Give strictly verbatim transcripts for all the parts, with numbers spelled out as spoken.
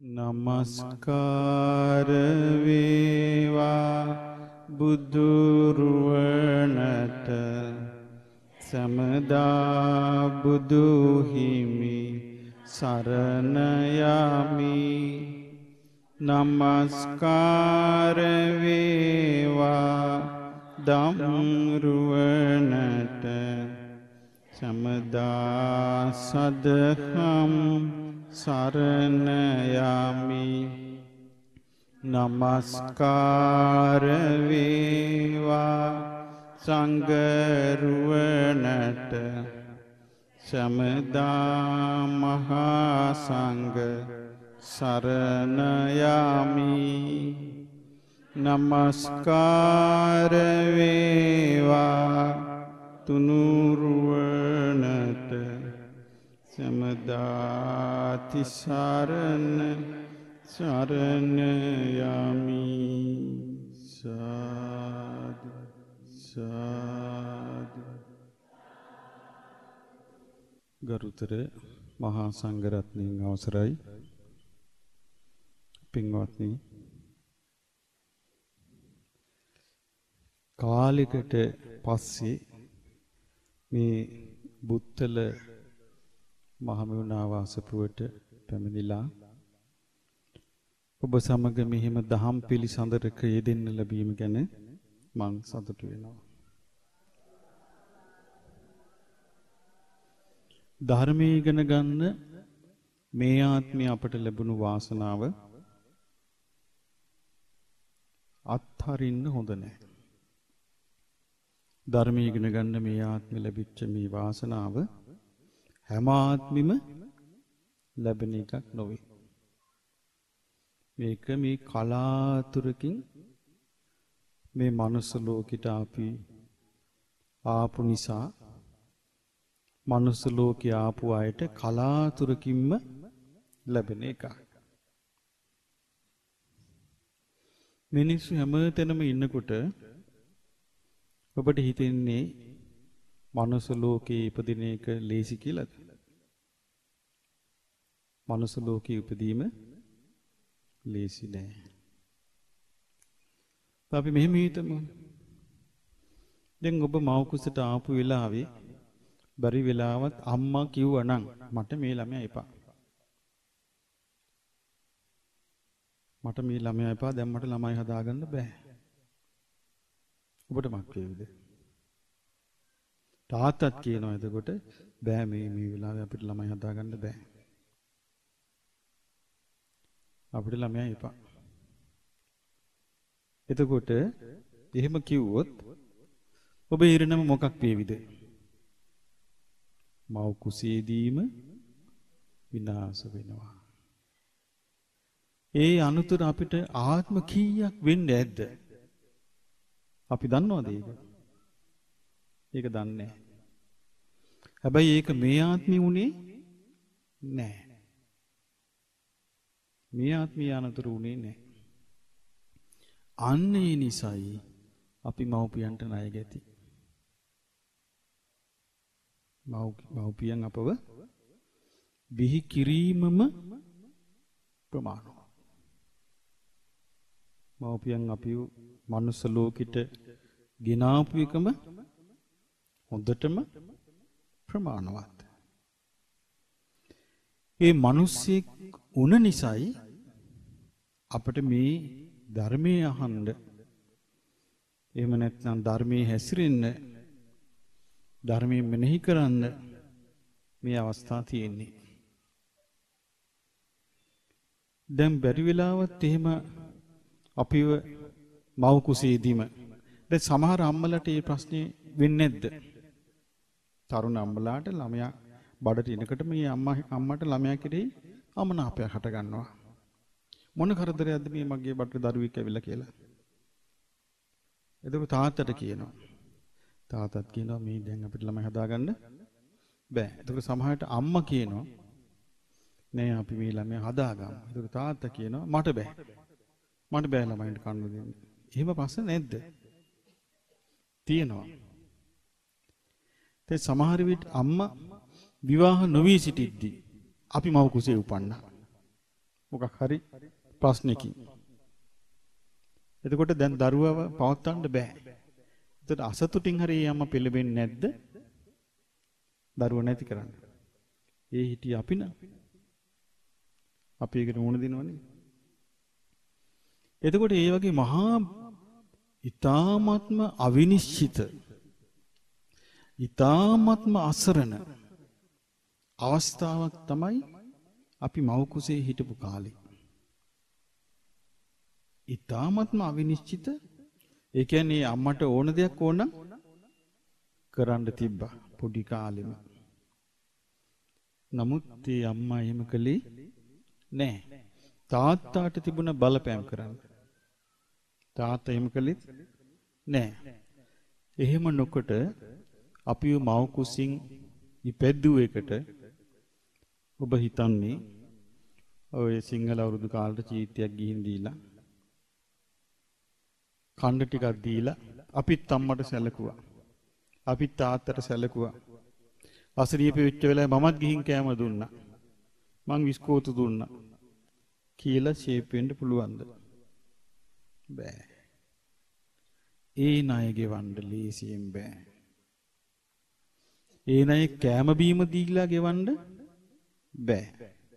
නමස්කාර වේවා බුදුරුවනට සමදා බුදු හිමි සරණ යමි. නමස්කාර වේවා ධම්රුවනට සමදා සදහම් සරණ යමි. නමස්කාර වේවා සංඝරුවනට සමදා මහා සංඝ සරණ යමි. නමස්කාර වේවා තුනුරුවනට සමදාති සරණ සරණ යමි. සාදු සාදු. ගරුතර මහා සංඝරත්නයන් අවසරයි. පින්වත්නි, කාලයකට පස්සේ මේ බුත්තල මහමෙවුනා වාසපුවට පැමිණිලා ඔබ සමග මෙහිම දහම් පිළිසඳරක යෙදෙන්න ලැබීම ගැන මං සතුටු වෙනවා. ධර්මයේ ඉගෙන ගන්න මේ ආත්මය අපට ලැබුණු වාසනාව අත්හරින්න හොඳ නැහැ. ධර්මයේ ඉගෙන ගන්න මේ ආත්මෙ ලැබිච්ච මේ වාසනාව හැම ආත්මෙම ලැබෙන එකක් නොවේ. මේක මේ කලාතුරකින් මේ මනුස්ස ලෝකෙට අපි ආපු නිසා මනුස්ස ලෝකේ ආපු අයට කලාතුරකින්ම ලැබෙන එකක්. මිනිස්සු හැමතැනම ඉන්නකොට ඔබට හිතෙන්නේ මනුස්ස ලෝකේ ඉපදින එක ලේසි කියලාද? මනුස්ස ලෝකේ ඉපදීම ලේසි නෑ. අපි මෙහෙම හිතමු. දැන් ඔබ මව කුසට ආපු වෙලාවේ බරි වෙලාවත් අම්මා කිව්වනම් මට මේ ළමයා එපා. මට මේ ළමයා එපා, දැන් මට ළමයි හදාගන්න බෑ. ඔබට මක් වේවිද? තාත්තත් කියනවා එතකොට බෑ මේ මේ වෙලාවේ අපිට ළමයි හදාගන්න බෑ. අපිට ළමයා එපා. එතකොට එහෙම කිව්වොත් ඔබ ඉරණම මොකක් වේවිද? මව් කුසේදීම විනාශ වෙනවා. ඒ අනුතර අපිට ආත්ම කීයක් වෙන්නේ ඇද්ද? අපි දන්නවද ඒක? ඒක දන්නේ නැහැ. හැබැයි ඒක මේ ආත්මෙ උනේ නැහැ. මේ ආත්මය අනතුරු උනේ නැහැ. අන්න ඒ නිසායි අපි මව්පියන්ට ණය ගැති. මව් මව්පියන් අපව බිහි කිරීමම ප්‍රමාණවත්. මව්පියන් අපිව මනුස්ස ලෝකෙට ගෙනාපු එකම හොඳටම ප්‍රමාණවත්. ඒ මිනිස්සෙක් උන නිසායි අපිට මේ ධර්මයේ අහන්න, එහෙම නැත්නම් ධර්මයේ හැසිරෙන්න, ධර්මයේ මෙනෙහි කරන්න මේ අවස්ථාව තියෙන්නේ. දැන් බැරි වෙලාවත් එහෙම අපිව මව් කුසේදීම දැන් සමහර අම්මලට මේ ප්‍රශ්නේ වෙන්නේ නැද්ද? තරුණ අම්මලාට ළමයා බඩට එනකොට මේ අම්මා අම්මට ළමයා කෙරෙහි අමනාපයක් හට ගන්නවා. මොන කරදරයක්ද මේ මගේ බඩට දරුවෙක් ඇවිල්ලා කියලා. එතකොට තාත්තට කියනවා. තාත්තත් කියනවා මේ දැන් අපිට ළමයි හදාගන්න බෑ. එතකොට සමහරට අම්මා කියනවා නෑ අපි මේ ළමයා හදාගමු. එතකොට තාත්තා කියනවා මට බෑ. මට බෑ ළමයින්ට කන්න දෙන්න. එහෙම ප්‍රශ්න නැද්ද? තියෙනවා. ඒ සමහර විට අම්මා විවාහ නොවී සිටිද්දී අපි මව කුසේ උපන්නා. මොකක් හරි ප්‍රශ්නකින්. එතකොට දැන් දරුවව පවත්වන්න බෑ. එතකොට අසතුටින් හරි අම්මා පිළිබෙන්නේ නැද්ද? දරුව නැති කරන්න. ඒ හිටිය අපි න. අපි ඒකට මුණ දිනවනේ. එතකොට ඒ වගේ මහා ඊ타ත්ම අවිනිශ්චිත ඊ타ත්ම අසරණ අවස්ථාවක් තමයි අපි මව් කුසේ හිටපු කාලේ. ඊ타ත්ම අවිනිශ්චිත ඒ කියන්නේ අම්මට ඕන දෙයක් ඕන කරන්න තිබ්බා පොඩි කාලෙම. නමුත් ඒ අම්මා එහෙම කළේ නෑ. තාත්තාට තිබුණ බලපෑම් කරන්න. තාත්තා එහෙම කළෙත් නෑ. එහෙම නොකොට අපිව මව් කුසින් ඉපැද්දුව එකට ඔබ හිතන්නේ ඔය සිංහල අවුරුදු කාලේට චීතියක් ගිහින් දීලා කණ්ඩ ටිකක් දීලා අපිත් අම්මට සැලකුවා. අපිත් තාත්තට සැලකුවා. අසනීප වෙච්ච වෙලාවේ මමත් ගිහින් කෑම දුන්නා. මං විස්කෝතු දුන්නා. කියලා ෂේප් වෙන්න පුළුවන්ද? බෑ. ඒ ණයගේ වණ්ඩ ලීසියෙන් බෑ. ඒ ණය කෑම බීම දීලා ගෙවන්න බෑ.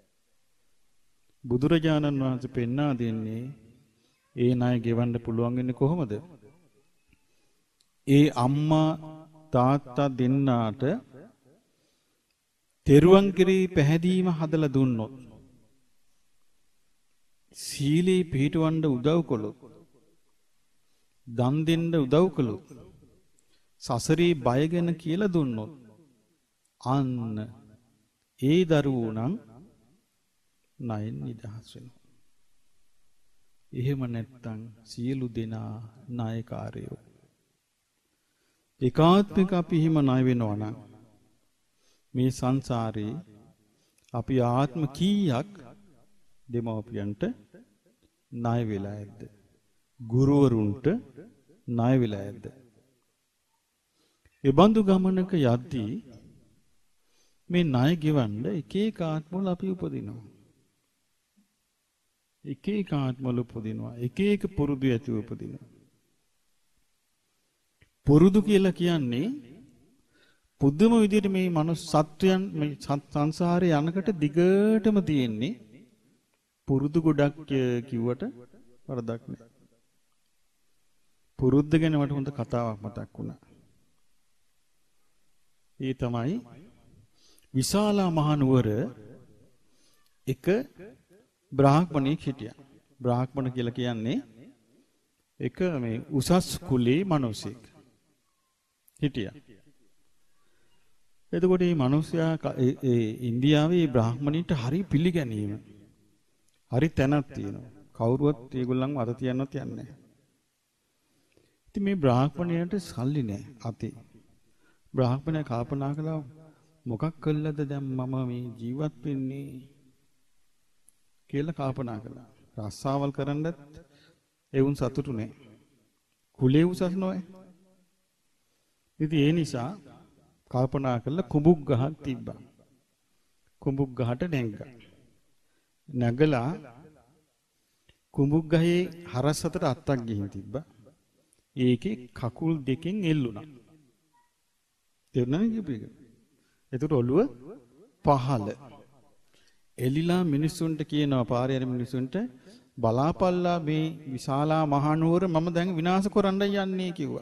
බුදුරජාණන් වහන්සේ පෙන්වා දෙන්නේ ඒ ණය ගෙවන්න පුළුවන් වෙන්නේ කොහොමද? ඒ අම්මා තාත්තා දෙන්නාට තෙරුවන් කෙරෙහි පැහැදීම හදලා දුන්නොත්, සීලේ පිළිටවන්න උදව් කළොත්, දන් දෙන්න උදව් කළොත්, සසරේ බය ගැන කියලා දුන්නොත්, අන්න ඒ දරුවෝ නම් ණයෙන් නිදහස් වෙනවා. එහෙම නැත්නම් සියලු දෙනා ණයකාරයෝ. ඒකාත්මික අපි හිම ණය වෙනවා නම් මේ සංසාරේ අපි ආත්ම කීයක් දෙමව්පියන්ට ණය වෙලා ඇද්ද? ගුරුවරුන්ට ණය වෙලා ඇද්ද? ඒ බඳු ගමනක යද්දී මේ ණය ගෙවන්න එක එක ආත්මවල අපි උපදිනවා. එක එක ආත්මවල උපදිනවා. එක එක පුරුදු ඇතිව උපදිනවා. පුරුදු කියලා කියන්නේ පුදුම විදිහට මේ මනුස්ස සත්වයන් මේ සංසාරේ යනකට දිගටම තියෙන්නේ පුරුදු ගොඩක් කිව්වට වරදක් නෑ. පුරුද්ද ගැන මට හොඳ කතාවක් මතක් වුණා. ඒ තමයි විශාලා මහනුවර එක බ්‍රාහ්මණෙක් හිටියා. බ්‍රාහ්මණ කියලා කියන්නේ එක මේ උසස් කුලේ මිනිසෙක් හිටියා. එතකොට මේ මිනිසයා ඒ ඉන්දියාවේ බ්‍රාහ්මණීන්ට හරි පිළිගැනීම. හරි තැනක් තියෙනවා. කවුරුවත් ඒගොල්ලන්ව අත තියන්නවත් යන්නේ නැහැ. ඉතින් මේ බ්‍රාහ්මණයාට සල්ලි නැහැ අතේ. බ්‍රාහ්මණයා කල්පනා කළා මොකක් කළාද දැන් මම මේ ජීවත් වෙන්නේ කියලා කල්පනා කළා. රස්සාවල් කරන්නත් ඒ උන් සතුටු නැහැ. කුලේ උසස් නොවේ. ඉතින් ඒ නිසා කල්පනා කළා කුඹුක් ගහක් තිබ්බා. කුඹුක් ගහට නැංගා. නැගලා කුඹුක් ගහේ හරස් අතට අත්තක් ගිහින් තිබ්බා. ඒකේ කකුල් දෙකෙන් එල්ලුණා. තේරුණාද කිව්වේ? ඒකට ඔළුව පහළ. එලිලා මිනිසුන්ට කියනවා පාරේ යන මිනිසුන්ට බලාපල්ලා මේ විශාලා මහනුවර මම දැන් විනාශ කරන්න යන්නේ කිව්වා.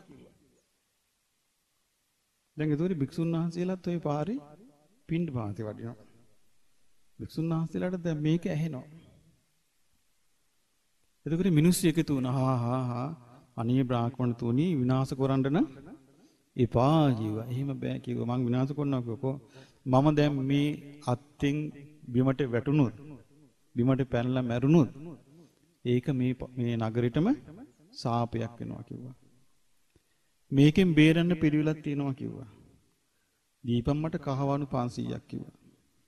දැන් ඒතෝරි භික්ෂුන් වහන්සේලාත් ওই පාරේ පින්ඩ පාතේ වඩිනවා. භික්ෂුන් වහන්සේලාට දැන් මේක ඇහෙනවා. එතකොට මිනිස්සු එකතු වුණා. හා හා හා අනේ බ්‍රාහ්මණ තුනි විනාශ කරන්න නම් එපා ජීවා. එහෙම බෑ කිව්වා. මං විනාශ කරනවා කිව්වකෝ. මම දැන් මේ අත්ෙන් බිමට වැටුණොත්, බිමට පැනලා මැරුණොත් ඒක මේ මේ නගරෙටම සාපයක් වෙනවා කිව්වා. මේකෙන් බේරන්න පිළිවිලක් තියෙනවා කිව්වා. දීපම් මට කහවණු පන්සීයක් කිව්වා.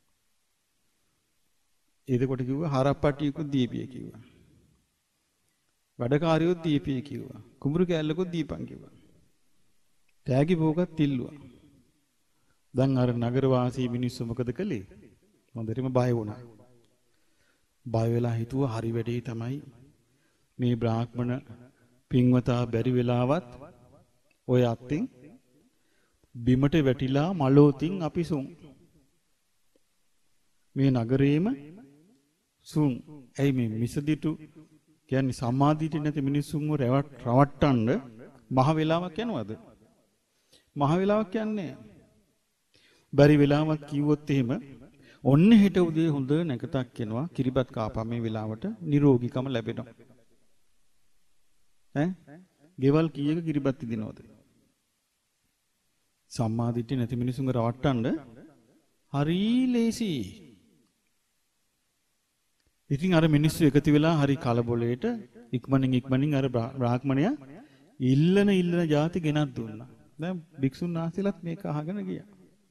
එතකොට කිව්වා හරප්පට්ටියකුත් දීපිය කිව්වා. වැඩකාරියොත් දීපිය කිව්වා. කුඹුරු කෑල්ලකුත් දීපන් කිව්වා. තෑගි භෝගත් තිල්ලුවා. දැන් අර නගර වාසී මිනිස්සු මොකද කළේ? හොඳටම බය වුණා. බය වෙලා හිතුවා හරි වැඩේ තමයි මේ බ්‍රාහ්මණ පින්වතා බැරි වෙලාවත් ඔය අත්ෙන් බිමට වැටිලා මලෝතින් අපි සුන් මේ නගරේම සුන් ඇයි මේ මිසදිටු කියන්නේ සම්මාදිටිය නැති මිනිස්සුන්ව රවට්ටන්න මහ වෙලාවක් යනවද මහ වෙලාවක් යන්නේ බැරි වෙලාවක් කිව්වොත් එහෙම ඔන්න හෙට උදේ හොඳ නැකතක් එනවා කිරිබත් කාපා මේ වෙලාවට නිරෝගීකම ලැබෙනවා ඈ ගෙවල් කීයක කිරිබත් දිනවද සම්මාදිටිය නැති මිනිස්සුන්ව රවට්ටන්න හරි ලේසි ඉතින් අර මිනිස්සු එකතු වෙලා හරි කලබලයට ඉක්මනින් ඉක්මනින් අර බ්‍රාහ්මණයා ඉල්ලන ඉල්ලන જાති ගෙනත් දුන්නා. දැන් භික්ෂුන් වහන්සේලාත් මේක අහගෙන ගියා.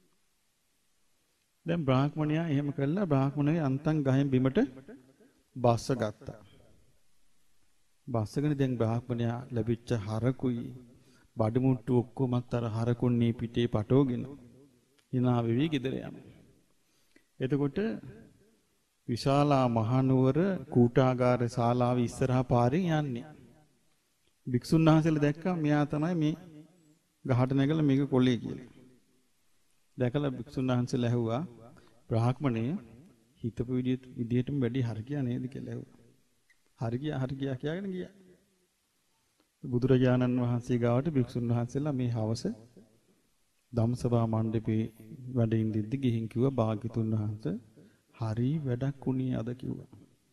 දැන් බ්‍රාහ්මණයා එහෙම කළා බ්‍රාහ්මණයේ අන්තං ගහෙන් බිමට බස්ස ගත්තා. බස්සගෙන දැන් බ්‍රාහ්මණයා ලැබිච්ච හරකුයි බඩමුට්ටු ඔක්කොමත් අර හරකුන්නේ පිටේ පටවගෙන hina වෙවි ගෙදර යනවා. එතකොට විශාලා මහනුවර කූටාගාර ශාලාවේ ඉස්සරහා පාරෙන් යන්නේ. භික්ෂුන් වහන්සේලා දැක්කා මෙයා තමයි මේ ගහට නැගලා මේක කොල්ලේ කියලා. දැකලා භික්ෂුන් වහන්සේලා ඇහුවා බ්‍රාහ්මණය හිතපු විදිහටම වැඩි හරි ගියා නේද කියලා ඇහුවා. හරි ගියා හරි ගියා කියලාගෙන ගියා. බුදුරජාණන් වහන්සේ ගාවට භික්ෂුන් වහන්සේලා මේ හවස ධම්සභා මණ්ඩපේ වැඩ ඉඳිද්දි ගිහින් කිව්වා භාග්‍යතුන් වහන්සේ හරි වැඩක් උනේ අද කිව්වා.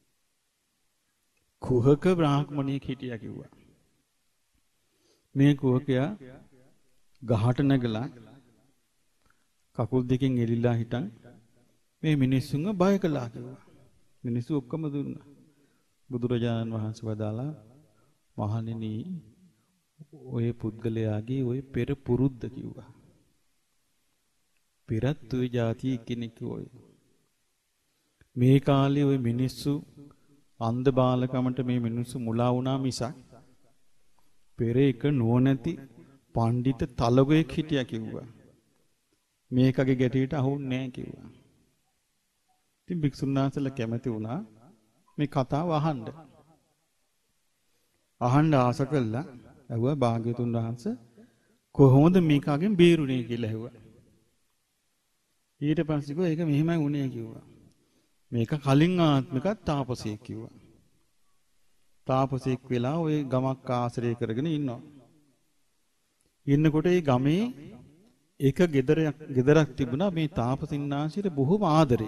කුහක බ්‍රාහ්මණයෙක් හිටියා කිව්වා. මේ කුහකයා ගහට නැගලා කකුල් දෙකෙන් එලිලා හිටන් මේ මිනිස්සුන්ව බය කළා කිව්වා. මිනිස්සු ඔක්කොම දුන්නා. බුදුරජාණන් වහන්සේ වදාලා මහණෙනි ඔය පුද්ගලයාගේ ඔය පෙර පුරුද්ද කිව්වා. පෙරත් ඔය જાති කෙනෙක් ඔය මේ කාලේ ওই මිනිස්සු අන්ධ බාලකමට මේ මිනිස්සු මුලා වුණා මිසක් පෙර එක නොනැති පඬිත තලගොයෙක් හිටියා කිව්වා. මේකගේ ගැටියට අහුන්නේ නැහැ කිව්වා. ඉතින් භික්ෂුන් වහන්සේලා කැමති වුණා මේ කතාව අහන්න. අහන්න ආස කළා. ඇහුවා භාග්‍යතුන් වහන්සේ කොහොමද මේකගෙන් බේරුනේ කියලා ඇහුවා. ඊට පස්සේ කිව්වා ඒක මෙහෙමයි වුණේ කිව්වා. මේක කලින් ආත්මිකත් තාපසයෙක් කිව්වා. තාපසයෙක් වෙලා ওই ගමක් ආශ්‍රය කරගෙන ඉන්නවා. ඉන්නකොට ඒ ගමේ එක ගෙදරක් ගෙදරක් තිබුණා මේ තාපසින්නාංශයට බොහොම ආදරේ.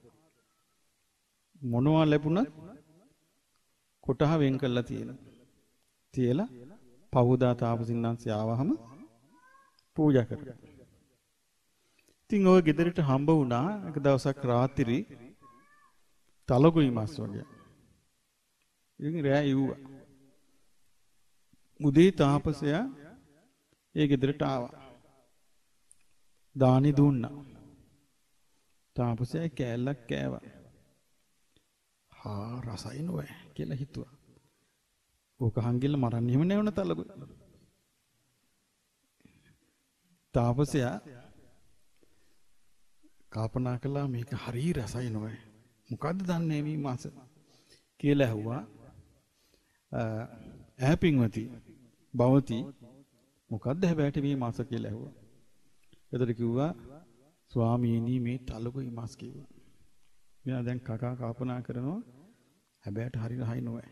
මොනවා ලැබුණත් කොටහ වෙන් කරලා තියෙනවා. තියලා පහුදා තාපසින්නාංශය ආවහම පූජා කරනවා. ඉතින් ওই ගෙදරට හම්බ වුණා එක දවසක් රාත්‍රී තලගොයි මාස් වගේ. ඉතින් රෑ යුවා. උදේ තාපසයා ඒ ගෙදරට ආවා. දානි දුන්නා. තාපසයා කෑල්ලක් කෑවා. හා රසයි නෝයි කියලා හිතුවා. ඕක හංගිල්ල මරන්න එහෙම නැවන තලගොයි. තාපසයා කල්පනා කළා මේක හරි රසයි නෝයි. මොකද්ද දන්නේ මේ මාස කියලා ඇහුවා. ඈ පින්වති භවති මොකද්ද හැබැයි මේ මාස කියලා ඇහුවා. එතකොට කිව්වා ස්වාමීනි මේ තලගොයි මාස් කිව්වා. මෙයා දැන් කකා කල්පනා කරනවා හැබැයිට හරි රහයි නෝයි.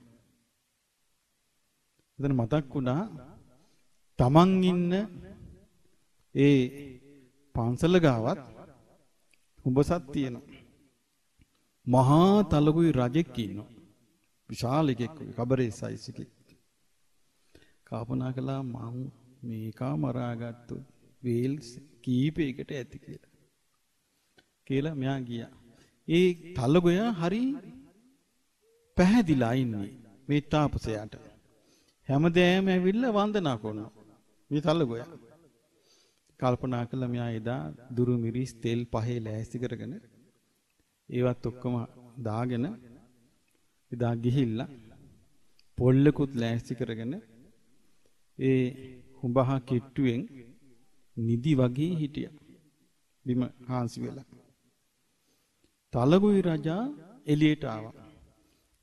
එතන මතක් වුණා තමන් ඉන්න ඒ පන්සල ගාවත් උඹසත් තියෙනවා. මහා තලගොයි රජෙක් ඉන්නවා. විශාල එකෙක් කබරේ සයිස් එකෙක්. කල්පනා කළා මම මේකා මරාගත්තු වේල් කීපයකට ඇති කියලා. කියලා මෙයා ගියා. ඒ තලගොයා හරි පැහැදිලා ඉන්නේ මේ තාපසයාට. හැමදේම ඇවිල්ලා වන්දනා කරනවා. මේ තලගොයා. කල්පනා කළා මෙයා එදා දුරු මිරිස් තෙල් පහේ ලෑස්ති කරගෙන ඒවත් ඔක්කොම දාගෙන එදා ගිහිල්ලා පොල්ලකුත් ලෑස්ති කරගෙන ඒ හුඹහ කිට්ටුවෙන් නිදි වගේ හිටියා. බිම හාන්සි වෙලා. තලගොයි රජා එළියට ආවා.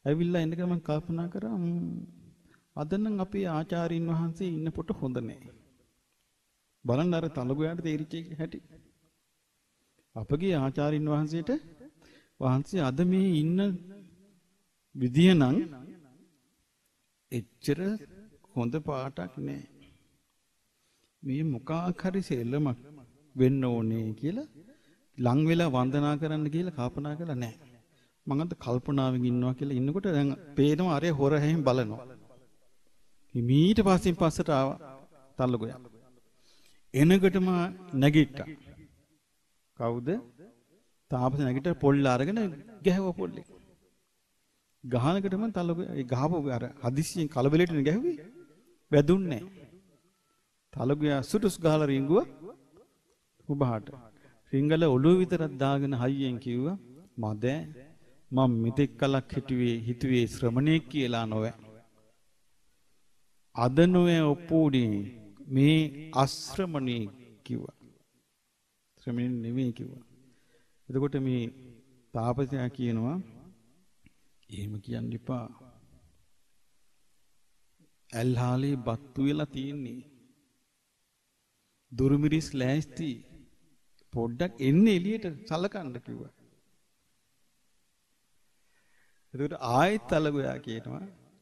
ඇවිල්ලා ඉන්නකම මම කල්පනා කරා අද නම් අපේ ආචාර්යින් වහන්සේ ඉන්න පොට හොඳ නැහැ. බලන්න අර තලගොයාට තේරිච්ච හැටි. අපගේ ආචාර්යින් වහන්සේට වහන්සේ අද මේ ඉන්න විදිය නම් එච්චර හොඳ පාටක් නෑ. මේ මොකක් හරි සෙල්ලමක් වෙන්න ඕනේ කියලා ලං වෙලා වන්දනා කරන්න කියලා කල්පනා කළා නෑ. මම අද කල්පනාවෙන් ඉන්නවා කියලා ඉන්නකොට දැන් පේනවා අර හොර හැම බලනවා. ඊට පස්සෙන් පස්සට ආවා තල්ලගොයා. එනකොටම නැගිට්ටා. කවුද? තාපස නැගිට පොල්ල අරගෙන ගැහුවා පොල්ලේ. ගහනකොටම තල්ලගොයා ඒ ගහපු අර හදිස්සියෙන් කලබලෙට ගැහුවේ. වැදුන්නේ නැහැ. තල්ලගොයා සුටුස් ගහලා රිංගුවා උබහාට. රිංගල ඔළුව විතරක් දාගෙන හයියෙන් කිව්වා මද මම මෙතෙක් කලක් හිතුවේ හිතුවේ ශ්‍රමණෙක් කියලා නොවේ. අද නොවේ ඔප්පුඩි මේ අශ්‍රමණී කිව්වා. ශ්‍රමණෙක් නෙවෙයි කිව්වා. එතකොට මේ තාපසයා කියනවා එහෙම කියන්න එපා. ඇල්හාලේ බත්තු වෙලා තියෙන්නේ. දුරුමිරිස් ලෑස්ති. පොඩ්ඩක් එන්න එළියට සලකන්න කිව්වා. එතකොට ආයෙත් තලගොයා කියනවා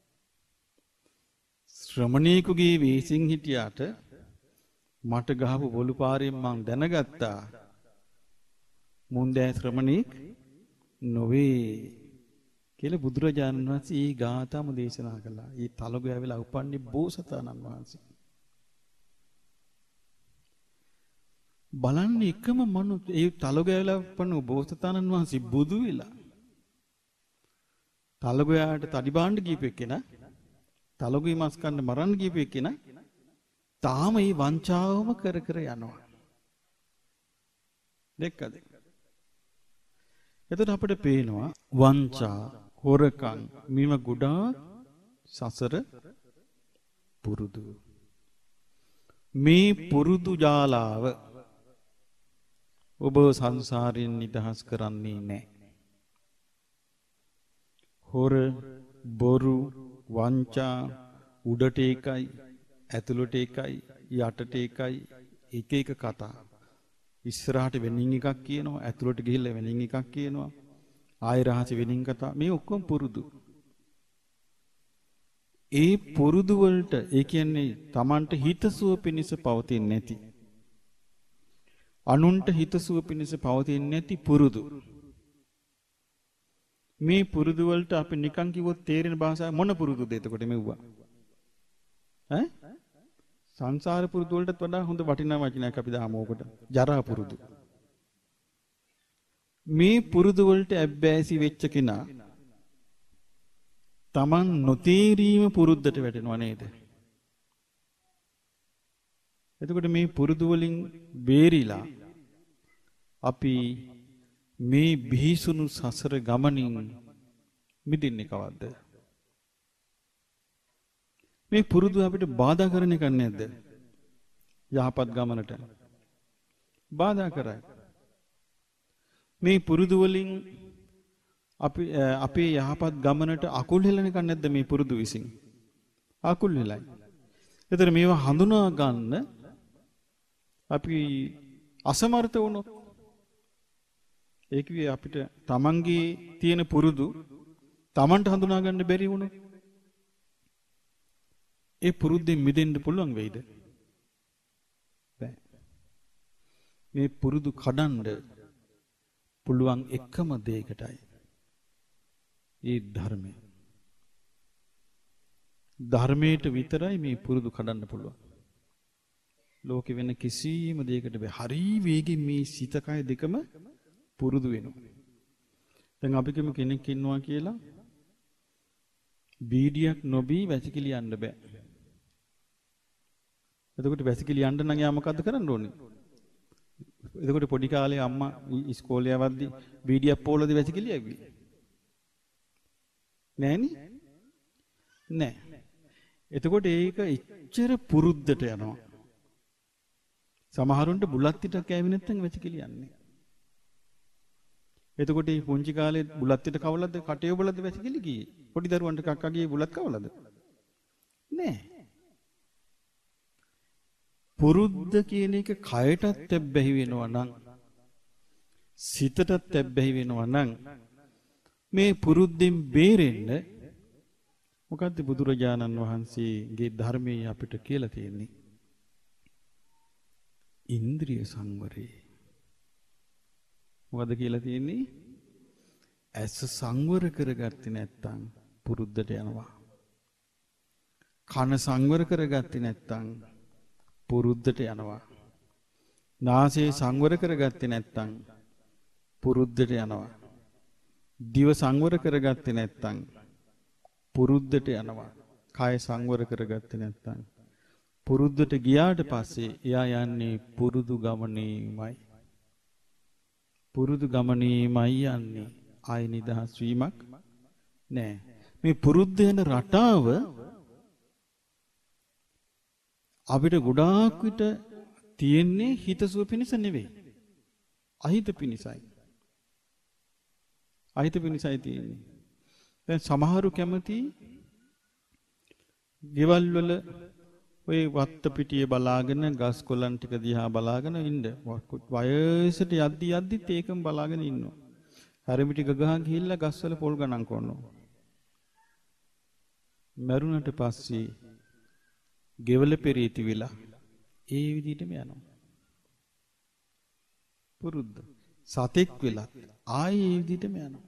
ශ්‍රමණේකුගේ වේසින් හිටියාට මට ගහපු බොළු පාරෙන් මං දැනගත්තා මුන් දැන් ශ්‍රමණේක් නොවේ කියලා බුදුරජාණන් වහන්සේ ඊ ගාථාම දේශනා කළා. ඊ තලගොයා වෙලා උපන්නේ බෝසතාණන් වහන්සේ. බලන්න එකම මනු ඒ තලගොයා වෙලා උපන්න බෝසතාණන් වහන්සේ බුදු වෙලා තලගොයාට තඩි බාණ්ඩ ගිහපෙක් කෙනා තලගොයි මස් කන්න මරන්න ගිහපෙක් කෙනා තාම මේ වංචාවම කර කර යනවා. දෙක්කද? එතකොට අපිට පේනවා වංචා හොරකම් මේව ගොඩාක් සසර පුරුදු. මේ පුරුදු ජාලාව ඔබ සංසාරයෙන් නිදහස් කරන්නේ නැහැ. හොර බොරු වංචා උඩට එකයි ඇතුළට එකයි යටට එකයි එක එක කතා. ඉස්සරහට වෙනින් එකක් කියනවා ඇතුළට ගිහිල්ලා වෙනින් එකක් කියනවා ආය රහස වෙනින් කතා මේ ඔක්කොම පුරුදු. ඒ පුරුදු වලට ඒ කියන්නේ Tamanට හිතසුව පිණිස පවතින්නේ නැති අනුන්ට හිතසුව පිණිස පවතින්නේ නැති පුරුදු. මේ පුරුදු වලට අපි නිකන් කිව්වොත් තේරෙන භාෂාව මොන පුරුදුද එතකොට මෙව්වා? ඈ? සංසාර පුරුදු වලටත් වඩා හොඳ වටිනා වචනයක් අපි දාමු ඔකට. ජරා පුරුදු. මේ පුරුදු වලට ඇබ්බැසි වෙච්ච කෙනා Taman නොතේරීම පුරුද්දට වැටෙනව නේද? එතකොට මේ පුරුදු වලින් බේරිලා අපි මේ බිහිසුණු සසර ගමනින් මිදින්නේ කවද්ද? මේ පුරුදු අපිට බාධා කරන එකක් නැද්ද? යහපත් ගමනට බාධා කරයි. මේ පුරුදු වලින් අපි අපේ යහපත් ගමනට අකුල් හෙලන එකක් නැද්ද මේ පුරුදු විසින්? අකුල් හෙලයි. ඒතර මේවා හඳුනා ගන්න අපි අසමර්ථ වුණොත් ඒ කිව්වේ අපිට තමන්ගේ තියෙන පුරුදු තමන්ට හඳුනා ගන්න බැරි වුණොත් ඒ පුරුද්දෙන් මිදෙන්න පුළුවන් වෙයිද? බෑ. මේ පුරුදු කඩන්න පුළුවන් එකම දෙයකටයි. ඒ ධර්මය. ධර්මයට විතරයි මේ පුරුදු කඩන්න පුළුවන්. ලෝකෙ වෙන කිසිම දෙයකට බෑ. හරි වේගෙන් මේ සිත කය දෙකම පුරුදු වෙනවා. දැන් අපි කිමු කෙනෙක් ඉන්නවා කියලා බීඩියක් නොබී වැසිකිලි යන්න බෑ. එතකොට වැසිකිලි යන්න නම් යා මොකද්ද කරන්න ඕනේ? එතකොට පොඩි කාලේ අම්මා ඉස්කෝලේ යවද්දි බීඩියක් පොලද වැසිකිලි යව්වේ? නෑනේ. නෑ. එතකොට ඒක ඉච්චර පුරුද්දට යනවා. සමහරුන්ට බුලත් පිටක් කෑවේ නැත්නම් වැසිකිලි යන්නේ. එතකොට මේ පුංචි කාලේ බුලත්තිට කවලද කටේ ඔබලද වැසිකිලි ගියේ? පොඩි දරුවන්ට කක්කා ගියේ බුලත් කවලද? නෑ. පුරුද්ද කියන එක කයටත් ඇබ්බැහි වෙනවා නම් සිතටත් ඇබ්බැහි වෙනවා නම් මේ පුරුද්දෙන් බේරෙන්න මොකද්ද බුදුරජාණන් වහන්සේගේ ධර්මයේ අපිට කියලා තියෙන්නේ? ඉන්ද්‍රිය සංවරය. මොකද කියලා තියෙන්නේ? ඇස සංවර කරගත්තේ නැත්නම් පුරුද්දට යනවා. කන සංවර කරගත්තේ නැත්නම් පුරුද්දට යනවා. නාසය සංවර කරගත්තේ නැත්නම් පුරුද්දට යනවා. දිව සංවර කරගත්තේ නැත්නම් පුරුද්දට යනවා. කය සංවර කරගත්තේ නැත්නම් පුරුද්දට ගියාට පස්සේ එයා යන්නේ පුරුදු ගමනේමයි. පුරුදු ගමනේමයි යන්නේ. ආයි නිදහස් වීමක් නෑ. මේ පුරුද්ද යන රටාව අපිට ගොඩාක් විට තියෙන්නේ හිතසුව පිණිස නෙවෙයි. අහිත පිණිසයි. අහිත පිණිසයි තියෙන්නේ. දැන් සමහරු කැමති ගෙවල් වල ඔය වත්ත පිටියේ බලාගෙන ගස් කොළන් ටික දිහා බලාගෙන ඉන්න. වයසට යද්දි යද්දිත් ඒකම බලාගෙන ඉන්නවා. හැරමි ටික ගහන් ගිහිල්ලා ගස්වල පොල් ගණන් කරනවා. මරුණට පස්සේ ගෙවල පෙරීති විලා ඒ විදිහටම යනවා. පුරුද්ද. සතෙක් වෙලා ආයේ ඒ විදිහටම යනවා.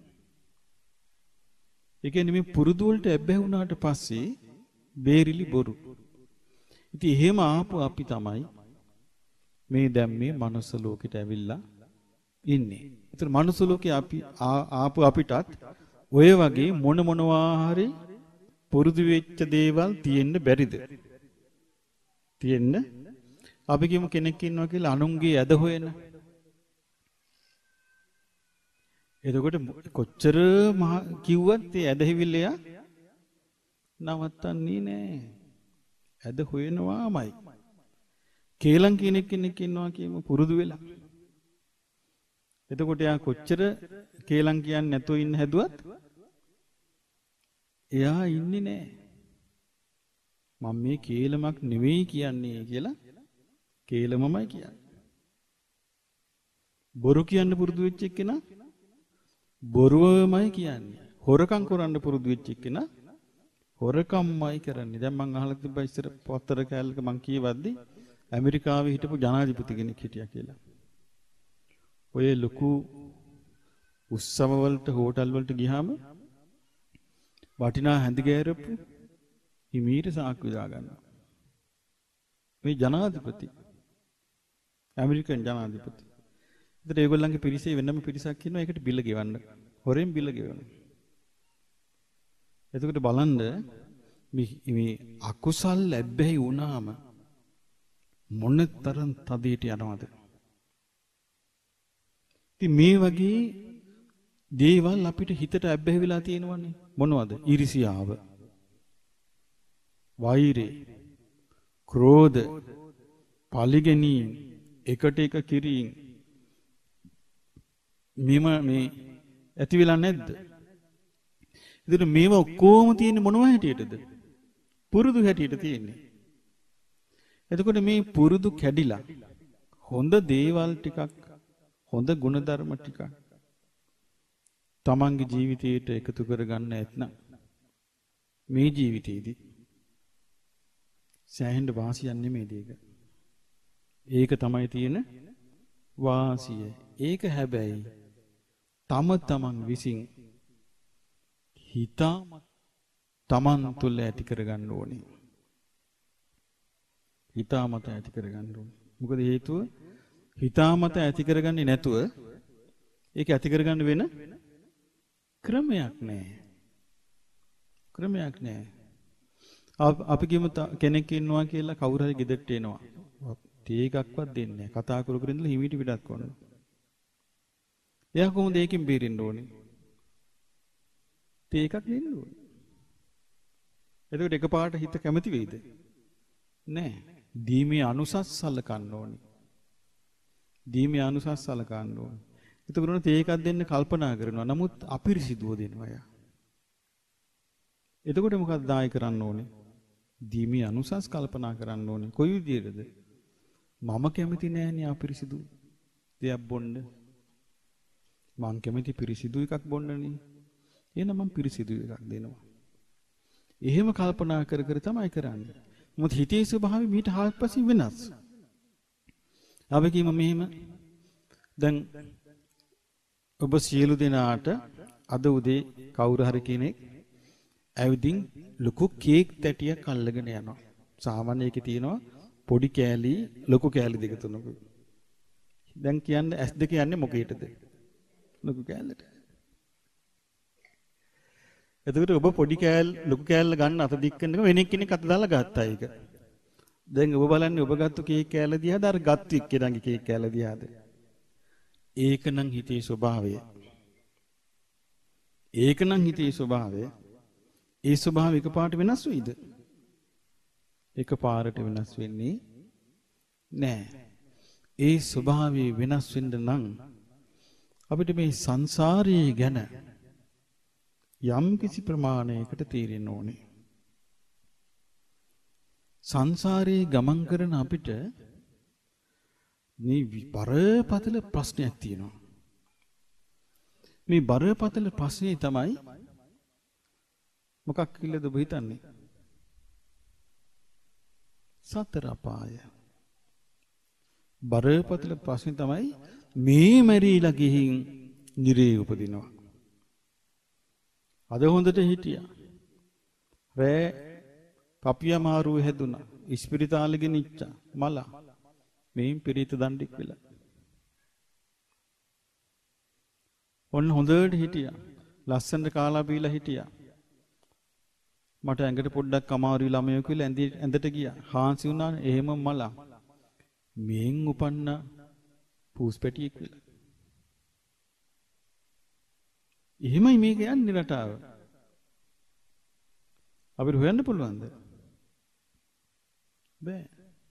ඒ කියන්නේ මේ පුරුදු වලට ඇබ්බැහි වුණාට පස්සේ බේරිලි බොරු. ඉතින් එහෙම ආපු අපි තමයි මේ දැන් මේ මනුස්ස ලෝකෙට ඇවිල්ලා ඉන්නේ. ඒතර මනුස්ස ලෝකේ අපි ආපු අපිටත් ඔය වගේ මොන මොනවා හරි පුරුදු වෙච්ච දේවල් තියෙන්න බැරිද? තියෙන්න අපි කියමු කෙනෙක් ඉන්නවා කියලා අනුන්ගේ ඇද හොයන. එතකොට කොච්චර කිව්වත් ඒ ඇදහිවිල්ල යා නවත්තන්නේ නෑ. ඇද හොයනවාමයි. කේලම් කෙනෙක් කෙනෙක් ඉන්නවා කියමු පුරුදු වෙලා. එතකොට යා කොච්චර කේලම් කියන්නේ නැතුව ඉන්න හැදුවත් එයා ඉන්නේ නෑ. මම මේ කේලමක් නෙවෙයි කියන්නේ කියලා කේලමමයි කියන්නේ. බොරු කියන්න පුරුදු වෙච්ච එක්කෙනා බොරුවමයි කියන්නේ. හොරකම් කරන්න පුරුදු වෙච්ච එක්කෙනා හොරකම්මයි කරන්නේ. දැන් මම අහලා තිබ්බා ඉස්සර පොතර කැලේක මම කියවද්දි ඇමරිකාවේ හිටපු ජනාධිපති කෙනෙක් හිටියා කියලා. ඔය ලොකු උත්සව වලට හෝටල් වලට ගියාම වටිනා හැඳි ගෑරපු හිමීට සාක්කු දා ගන්නවා. මේ ජනාධිපති ඇමරිකන් ජනාධිපති. ඒතර ඒගොල්ලන්ගේ පිරිසේ වෙනම පිරිසක් ඉන්නවා. ඒකට බිල ගෙවන්න. හොරෙන් බිල ගෙවනවා. එතකොට බලන්න මේ අකුසල් ලැබෙයි වුණාම මොනතරම් තදයට යනවද? ඉතින් මේ වගේ දේවල් අපිට හිතට ඇබ්බැහි වෙලා තියෙනවනේ. මොනවද? ඊර්ෂියාව, වෛරය, ක්‍රෝධ, පලිගැනීම, එකට එක කිරීම. මෙම මේ ඇති වෙලා නැද්ද? ඉතින් මේවා ඔක්කොම තියෙන්නේ මොනවා හැටියටද? පුරුදු හැටියට තියෙන්නේ. එතකොට මේ පුරුදු කැඩිලා හොඳ දේවල් ටිකක් හොඳ ගුණධර්ම ටිකක් තමන්ගේ ජීවිතයට එකතු කරගන්න නැත්නම් මේ ජීවිතේදී සෑහෙන්න වාසියක් නෙමෙයිද ඒක? ඒක තමයි තියෙන වාසිය. ඒක හැබැයි තම තමන් විසින් හිතාම තමන් තුළ ඇති කරගන්න ඕනේ. හිතාමත ඇති කරගන්න ඕනේ. මොකද හේතුව හිතාමත ඇති කරගන්නේ නැතුව ඒක ඇති කරගන්න වෙන ක්‍රමයක් නැහැ. ක්‍රමයක් නැහැ. අපි කියමු කෙනෙක් ඉන්නවා කියලා කවුරු හරි ගෙදරට එනවා. තේ එකක්වත් දෙන්නේ නැහැ. කතා කර කර ඉඳලා හිමීට පිටත් කරනවා. එයා කොහොමද ඒකෙන් බේරෙන්න ඕනේ? තේ එකක් දෙන්න ඕනේ. එතකොට එකපාරට හිත කැමති වෙයිද? නැහැ. දීමේ අනුසස් සලකන්න ඕනේ. දීමේ අනුසස් සලකන්න ඕනේ. එතකොට තේකක් දෙන්න කල්පනා කරනවා. නමුත් අපිරිසිදුව දෙනවා යා. එතකොට මොකක්ද ආයි කරන්න ඕනේ? දීමේ අනුසස් කල්පනා කරන්න ඕනේ. කොයි විදියටද? මම කැමති නෑනේ අපිරිසිදු දෙයක් බොන්න. මං කැමති පිරිසිදු එකක් බොන්නනේ. එහෙනම් මං පිරිසිදු එකක් දෙනවා. එහෙම කල්පනා කර කර තමයි කරන්නේ. මොකද හිතේ ස්වභාවය මීට හාත්පසින් වෙනස්. අපි කියමු මෙහෙම. දැන් ඔබ සියලු දෙනාට අද උදේ කවුරු හරි කෙනෙක් ඇවිදින් ලොකු කේක් තැටියක් අල්ලගෙන යනවා. සාමාන්‍ය එකේ තියෙනවා පොඩි කෑලි ලොකු කෑලි දෙක තුනක. දැන් කියන්නේ ඇස් දෙක යන්නේ මොකේටද? ලොකු කෑල්ලට. එතකොට ඔබ පොඩි කෑල්ල ලොකු කෑල්ල ගන්න අත දික් කරනකොට වෙන කෙනෙක් අත දාලා ගත්තා ඒක. දැන් ඔබ බලන්නේ ඔබ ගත්ත කේක් කෑල්ල දිහාද අර ගත්ත එක්කෙනාගේ කේක් කෑල්ල දිහාද? ඒකනම් හිතේ ස්වභාවය. ඒකනම් හිතේ ස්වභාවය. ඒ ස්වභාවය එකපාරට වෙනස් වෙයිද? එකපාරට වෙනස් වෙන්නේ නෑ. ඒ ස්වභාවය වෙනස් වෙන්න නම් අපිට මේ සංසාරයේ ගැන යම් කිසි ප්‍රමාණයකට තීරෙන්න ඕනේ. සංසාරේ ගමන් කරන අපිට මේ බරපතල ප්‍රශ්නයක් තියෙනවා. මේ බරපතල ප්‍රශ්නේ තමයි මොකක් කියලාද ඔබ හිතන්නේ? සතර අපාය. බරපතල ප්‍රශ්නේ තමයි මේ මැරිලා ගිහින් නිරේ උපදිනවා. අද හොඳට හිටියා. රෑ පපියා මාරුව හැදුනා. ඉස්පිරිතාලෙ ගෙනිච්චා. මල. මේන් පිරිත දණ්ඩික් වෙලා. ඔන්න හොඳට හිටියා. ලස්සනට කාලා බීලා හිටියා. මට ඇඟට පොඩ්ඩක් අමාරුයි ළමයෝ කියලා ඇඳට ගියා. හාන්සි වුණානේ. එහෙම මල. මේන් උපන්න පූස් පැටියෙක් වෙලා. එහෙමයි මේක යන්නේ රටාව. අපිට හොයන්න පුළුවන්ද? බෑ.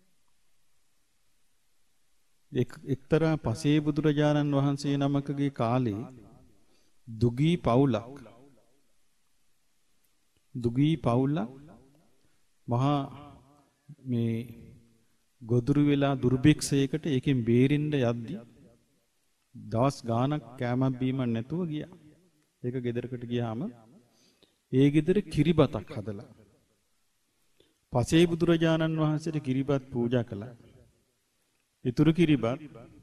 එක් එක්තරා පසේ බුදුරජාණන් වහන්සේ නමකගේ කාලේ දුගී පවුලක් දුගී පවුලක් මහා මේ ගොදුරු වෙලා දුර්භික්ෂයකට ඒකෙන් බේරෙන්න යද්දී දවස් ගාණක් කෑමක් බීමක් නැතුව ගියා. ඒක ගෙදරකට ගියාම ඒ ගෙදර කිරිබතක් හදලා පසේ බුදුරජාණන් වහන්සේට කිරිබත් පූජා කළා. ඊතුරු කිරිබත්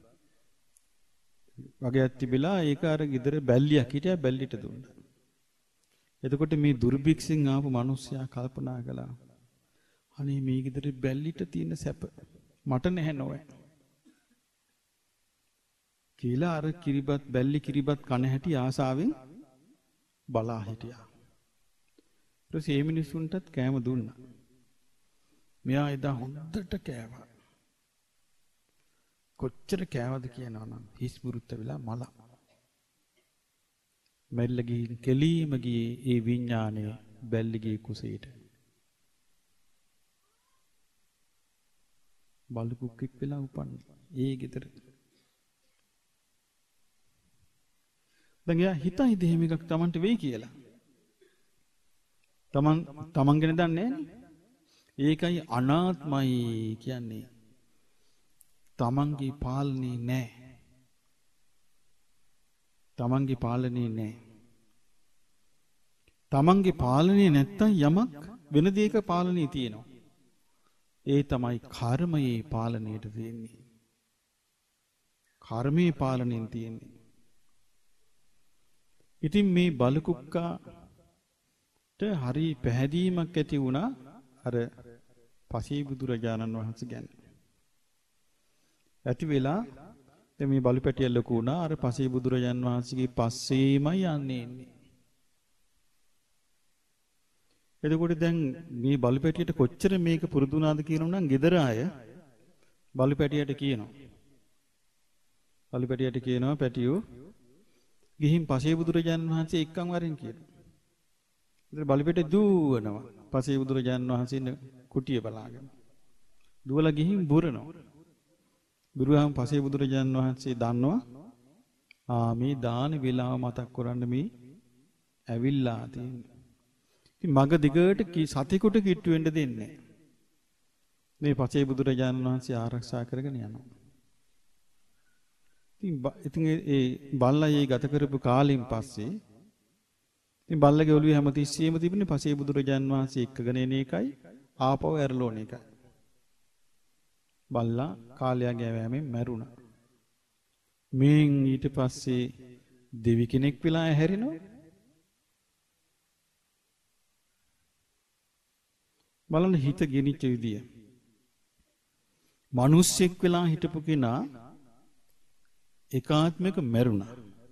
වගේක් තිබිලා ඒක අර ගෙදර බැල්ලියක් හිටියා බැල්ලිට දුන්නා. එතකොට මේ දුර්භික්ෂෙන් ආපු මිනිස්සයා කල්පනා කළා අනේ මේ ගෙදර බැල්ලිට තියෙන සැප මට නැහැ නෝය. කියලා අර කිරිබත් බැල්ලි කිරිබත් කන හැටි ආසාවෙන් බලා හිටියා. ඊට පස්සේ මේ මිනිසුන්ටත් කෑම දුන්නා. මෙයා එදා හොඳට කෑවා. කොච්චර කෑවද කියනවා නම් හිස් බුරුත්ත වෙලා මල. මැරිල ගිහින් කෙලීම ගියේ ඒ විඥාණය බැල්ලිගේ කුසයට. බලු කුක්ෙක් වෙලා උපන්නේ. ඒ ගෙදර. දැන් එයා හිතයිද එහෙම එකක් Tamanට වෙයි කියලා. Taman Taman ගැන දන්නේ නැහැ. ඒකයි අනාත්මයි කියන්නේ. Tamanගේ පාලනේ නැහැ. Tamanගේ පාලනේ නැහැ. Tamanගේ පාලනේ නැත්තම් යමක් වෙන දෙයක පාලනේ තියෙනවා. ඒ තමයි කර්මයේ පාලනයට තියෙන්නේ. කර්මයේ පාලනයෙන් තියෙන්නේ. ඉතින් මේ බලකුක්කාට හරි පැහැදීමක් ඇති වුණා අර පසේ බුදුරජාණන් වහන්සේ ගැන. ඇති වෙලා දැන් මේ බලු පැටිය ලොකු වුණා අර පසේ බුදුරජාණන් වහන්සේගේ පස්සේමයි යන්නේ ඉන්නේ. එතකොට දැන් මේ බලු පැටියට කොච්චර මේක පුරුදු වුණාද කියනවා නම් ගෙදර අය බලු පැටියට කියනවා. බලු පැටියට කියනවා පැටියෝ ගිහින් පසේ බුදුරජාණන් වහන්සේ එක්කන් වරින් කියනවා. ඉතින් බලු පැටිය දුවනවා. පසේ බුදුරජාණන් වහන්සේ කුටිය බලාගෙන. දුවලා ගිහින් බුරනවා. බුරුවාම පසේ බුදුරජාණන් වහන්සේ දන්නවා ආ මේ දාන වෙලාව මතක් කරන්න මේ ඇවිල්ලා තියෙන්නේ. ඉතින් මග දිගට සතිකුට කිට්ටු වෙන්න දෙන්නේ. මේ පසේ බුදුරජාණන් වහන්සේ ආරක්ෂා කරගෙන යනවා. ඉතින් ඉතින් ඒ බල්ලා ඒ ගත කරපු කාලෙන් පස්සේ ඉතින් බල්ලගේ ඔළුවේ හැමතිස්සෙම තිබුණේ පසේ බුදුරජාණන් වහන්සේ එක්කගෙන එන එකයි ආපහු ඇරලෝන එකයි. බල්ලා කාලයාගේ ඇවෑමෙන් මැරුණා. මේන් ඊට පස්සේ දෙවි කෙනෙක් වෙලා හැරෙනවා. බලන්න හිත ගෙනිච්ච විදිය. මිනිස්සෙක් වෙලා හිටපු කෙනා ඒකාත්මික මැරුණා.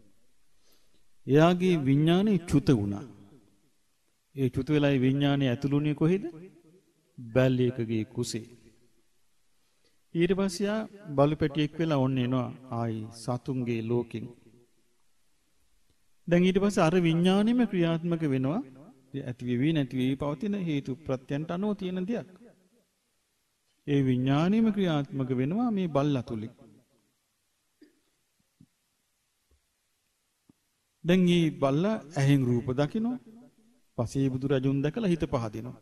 එයාගේ විඥානේ චුත වුණා. ඒ චුත වෙලා විඥානේ ඇතුළුනේ කොහෙද? බැල්ලේකගේ කුසේ. ඊට පස්සේ ආ බලු පැටියෙක් වෙලා ඔන්න එනවා ආයි සතුන්ගේ ලෝකෙන්. දැන් ඊට පස්සේ අර විඥානෙම ක්‍රියාත්මක වෙනවා. ඇති වෙවි නැති වෙවි පවතින හේතු ප්‍රත්‍යයන්ට අනුව තියෙන දෙයක්. ඒ විඥානෙම ක්‍රියාත්මක වෙනවා මේ බල්ලා තුලින්. දැන් මේ බල්ලා ඇහෙන් රූප දකිනවා. පසේ බුදු රජුන් දැකලා හිත පහදිනවා.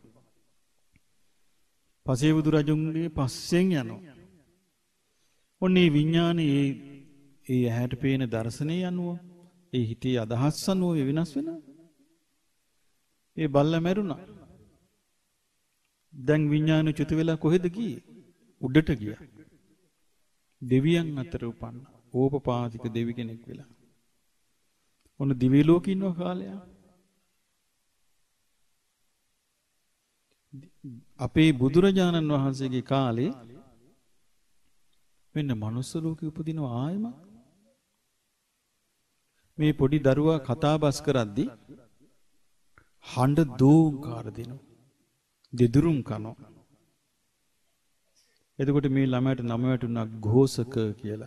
පසේ බුදු රජුන්ගේ පස්සෙන් යනවා. ඔන්නේ විඥානේ ඒ ඇහැට පේන දර්ශනේ යනුව ඒ හිතේ අදහස් අනුව වෙනස් වෙනවා. ඒ බල්ලා මැරුණා. දැන් විඥාන චුත වෙලා කොහෙද ගියේ? උඩට ගියා. දෙවියන් අතර උපන්න. ඕපපාතික දෙවි කෙනෙක් වෙලා. ඔන්න දිවි ලෝකේ ඉන්න කාලය. අපේ බුදුරජාණන් වහන්සේගේ කාලේ මෙන්න මනුස්ස ලෝකෙ උපදිනවා ආයම. මේ පොඩි දරුවා කතා බස් කරද්දී හඬ දෝංකාර දෙනවා. දෙදුරුම් කනවා. එතකොට මේ ළමයට නම වැටුණා ഘോഷක කියලා.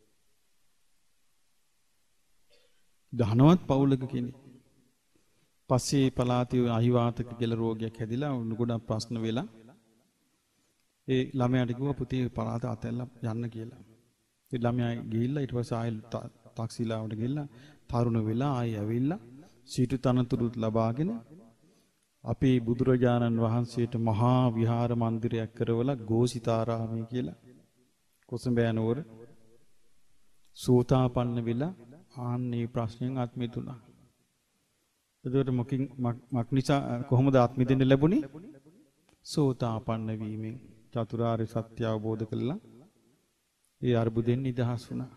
ධනවත් පවුලක කෙනෙක්. පස්සේ පලාතේ අහිවාතක කියලා රෝගයක් හැදිලා උණු ගොඩක් ප්‍රශ්න වෙලා ඒ ළමයාට කිව්වා පුතේ පලාත අතැල්ලා යන්න කියලා. ඒ ළමයා ගිහිල්ලා ඊට පස්සේ ආයෙ තාක්සිලාවට ගිහිල්ලා තරුණ වෙලා ආයෙ ඇවිල්ලා සීතු තනතුරුත් ලබාගෙන අපේ බුදුරජාණන් වහන්සේට මහා විහාර මන්දිරයක් කරවලා ගෝසිතාරාමය කියලා කොසඹෑ නුවර සෝතාපන්න වෙලා ආන්නේ ප්‍රශ්නෙන් ආත්මිතුණා. එතකොට මොකින් මක් නිසා කොහොමද ආත්මිදෙන්න ලැබුණේ? සෝතාපන්න වීමෙන් චතුරාර්ය සත්‍ය අවබෝධ කළා. ඒ අර්බුදෙන් නිදහස් වුණා.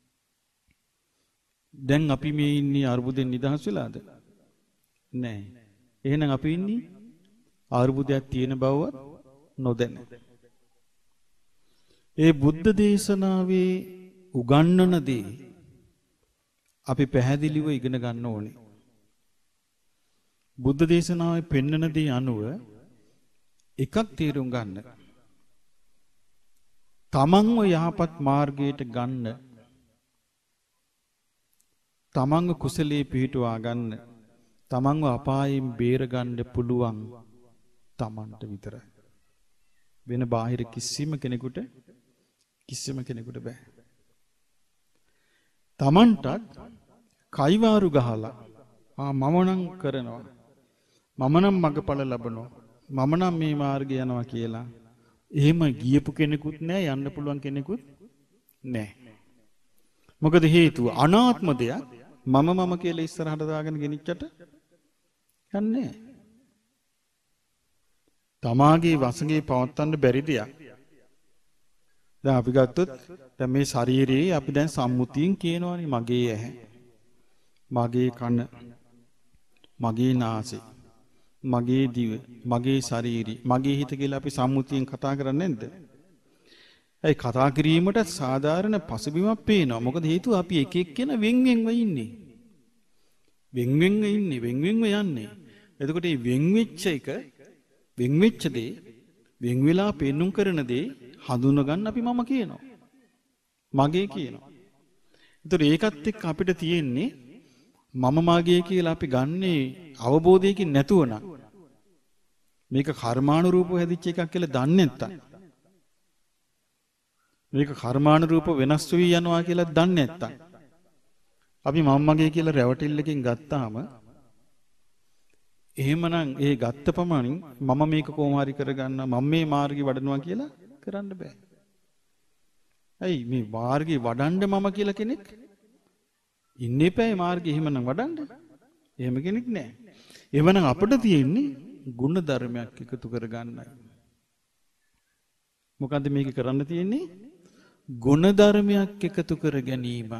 දැන් අපි මේ ඉන්නේ අර්බුදෙන් නිදහස් වෙලාද? නැහැ. එහෙනම් අපි ඉන්නේ අර්බුදයක් තියෙන බවවත් නොදැන. ඒ බුද්ධ දේශනාවේ උගන්වන දේ අපි පැහැදිලිව ඉගෙන ගන්න ඕනේ. බුද්ධ දේශනාවේ පෙන්වන දේ අනුව එකක් තේරුම් ගන්න. තමන්ව යහපත් මාර්ගයට ගන්න. තමන්ව කුසලයේ පිහිටුවා ගන්න. තමන්ව අපායෙන් බේර ගන්න පුළුවන් තමන්ට විතරයි. වෙන බාහිර කිසිම කෙනෙකුට කිසිම කෙනෙකුට බෑ. තමන්ටත් කයිවාරු ගහලා ආ මම නම් කරනවා. මම නම් මගඵල ලබනවා. මම නම් මේ මාර්ගය යනවා කියලා. එහෙම ගියපු කෙනෙකුත් නෑ, යන්න පුළුවන් කෙනෙකුත් නෑ. මොකද හේතුව අනාත්ම දෙයක් මම මම කියලා ඉස්සරහට දාගෙන ගෙනිච්චට යන්නේ. තමාගේ වසඟේ පවත්වන්න බැරි දෙයක්. දැන් අපි ගත්තොත් දැන් මේ ශරීරයේ අපි දැන් සම්මුතියෙන් කියනවානේ මගේ ඇහැ, මගේ කන, මගේ නාසය, මගේ දිව, මගේ ශරීරය, මගේ හිත කියලා අපි සම්මුතියෙන් කතා කරන්නේ නැද්ද? ඒ කතා කිරීමට සාධාරණ පසුබිමක් පේනවා. මොකද හේතුව අපි එක එක්කෙනා වෙන් වෙන්ව ඉන්නේ. වෙන් වෙන්ව ඉන්නේ, වෙන් වෙන්ව යන්නේ. එතකොට මේ වෙන් වෙච්ච එක, වෙන් වෙච්ච දේ, වෙන් වෙලා පෙන්눔 කරන දේ හඳුන ගන්න අපි මම කියනවා. මගේ කියනවා. ඒතර ඒකත් එක්ක අපිට තියෙන්නේ මම මාගේ කියලා අපි ගන්නේ අවබෝධයකින් නැතුව නම් මේක කර්මානුරූපව හැදිච්ච එකක් කියලා දන්නේ නැත්තම් මේක කර්මානුරූපව වෙනස් වෙවි යනවා කියලා දන්නේ නැත්තම් අපි මම්මගේ කියලා රැවටිල්ලකින් ගත්තාම එහෙමනම් ඒ ගත්ත පමණින් මම මේක කොහොම හරි කරගන්න මම මේ මාර්ගي වඩනවා කියලා කරන්න බෑ. ඇයි මේ මාර්ගي වඩන්න මම කියලා කෙනෙක් ඉන්නේ පැයි මාර්ගي එහෙමනම් වඩන්න. එහෙම කෙනෙක් නෑ. එවනම් අපිට තියෙන්නේ ගුණ ධර්මයක් එකතු කරගන්නයි. මොකද්ද මේක කරන්න තියෙන්නේ? ගුණ ධර්මයක් එකතු කර ගැනීම.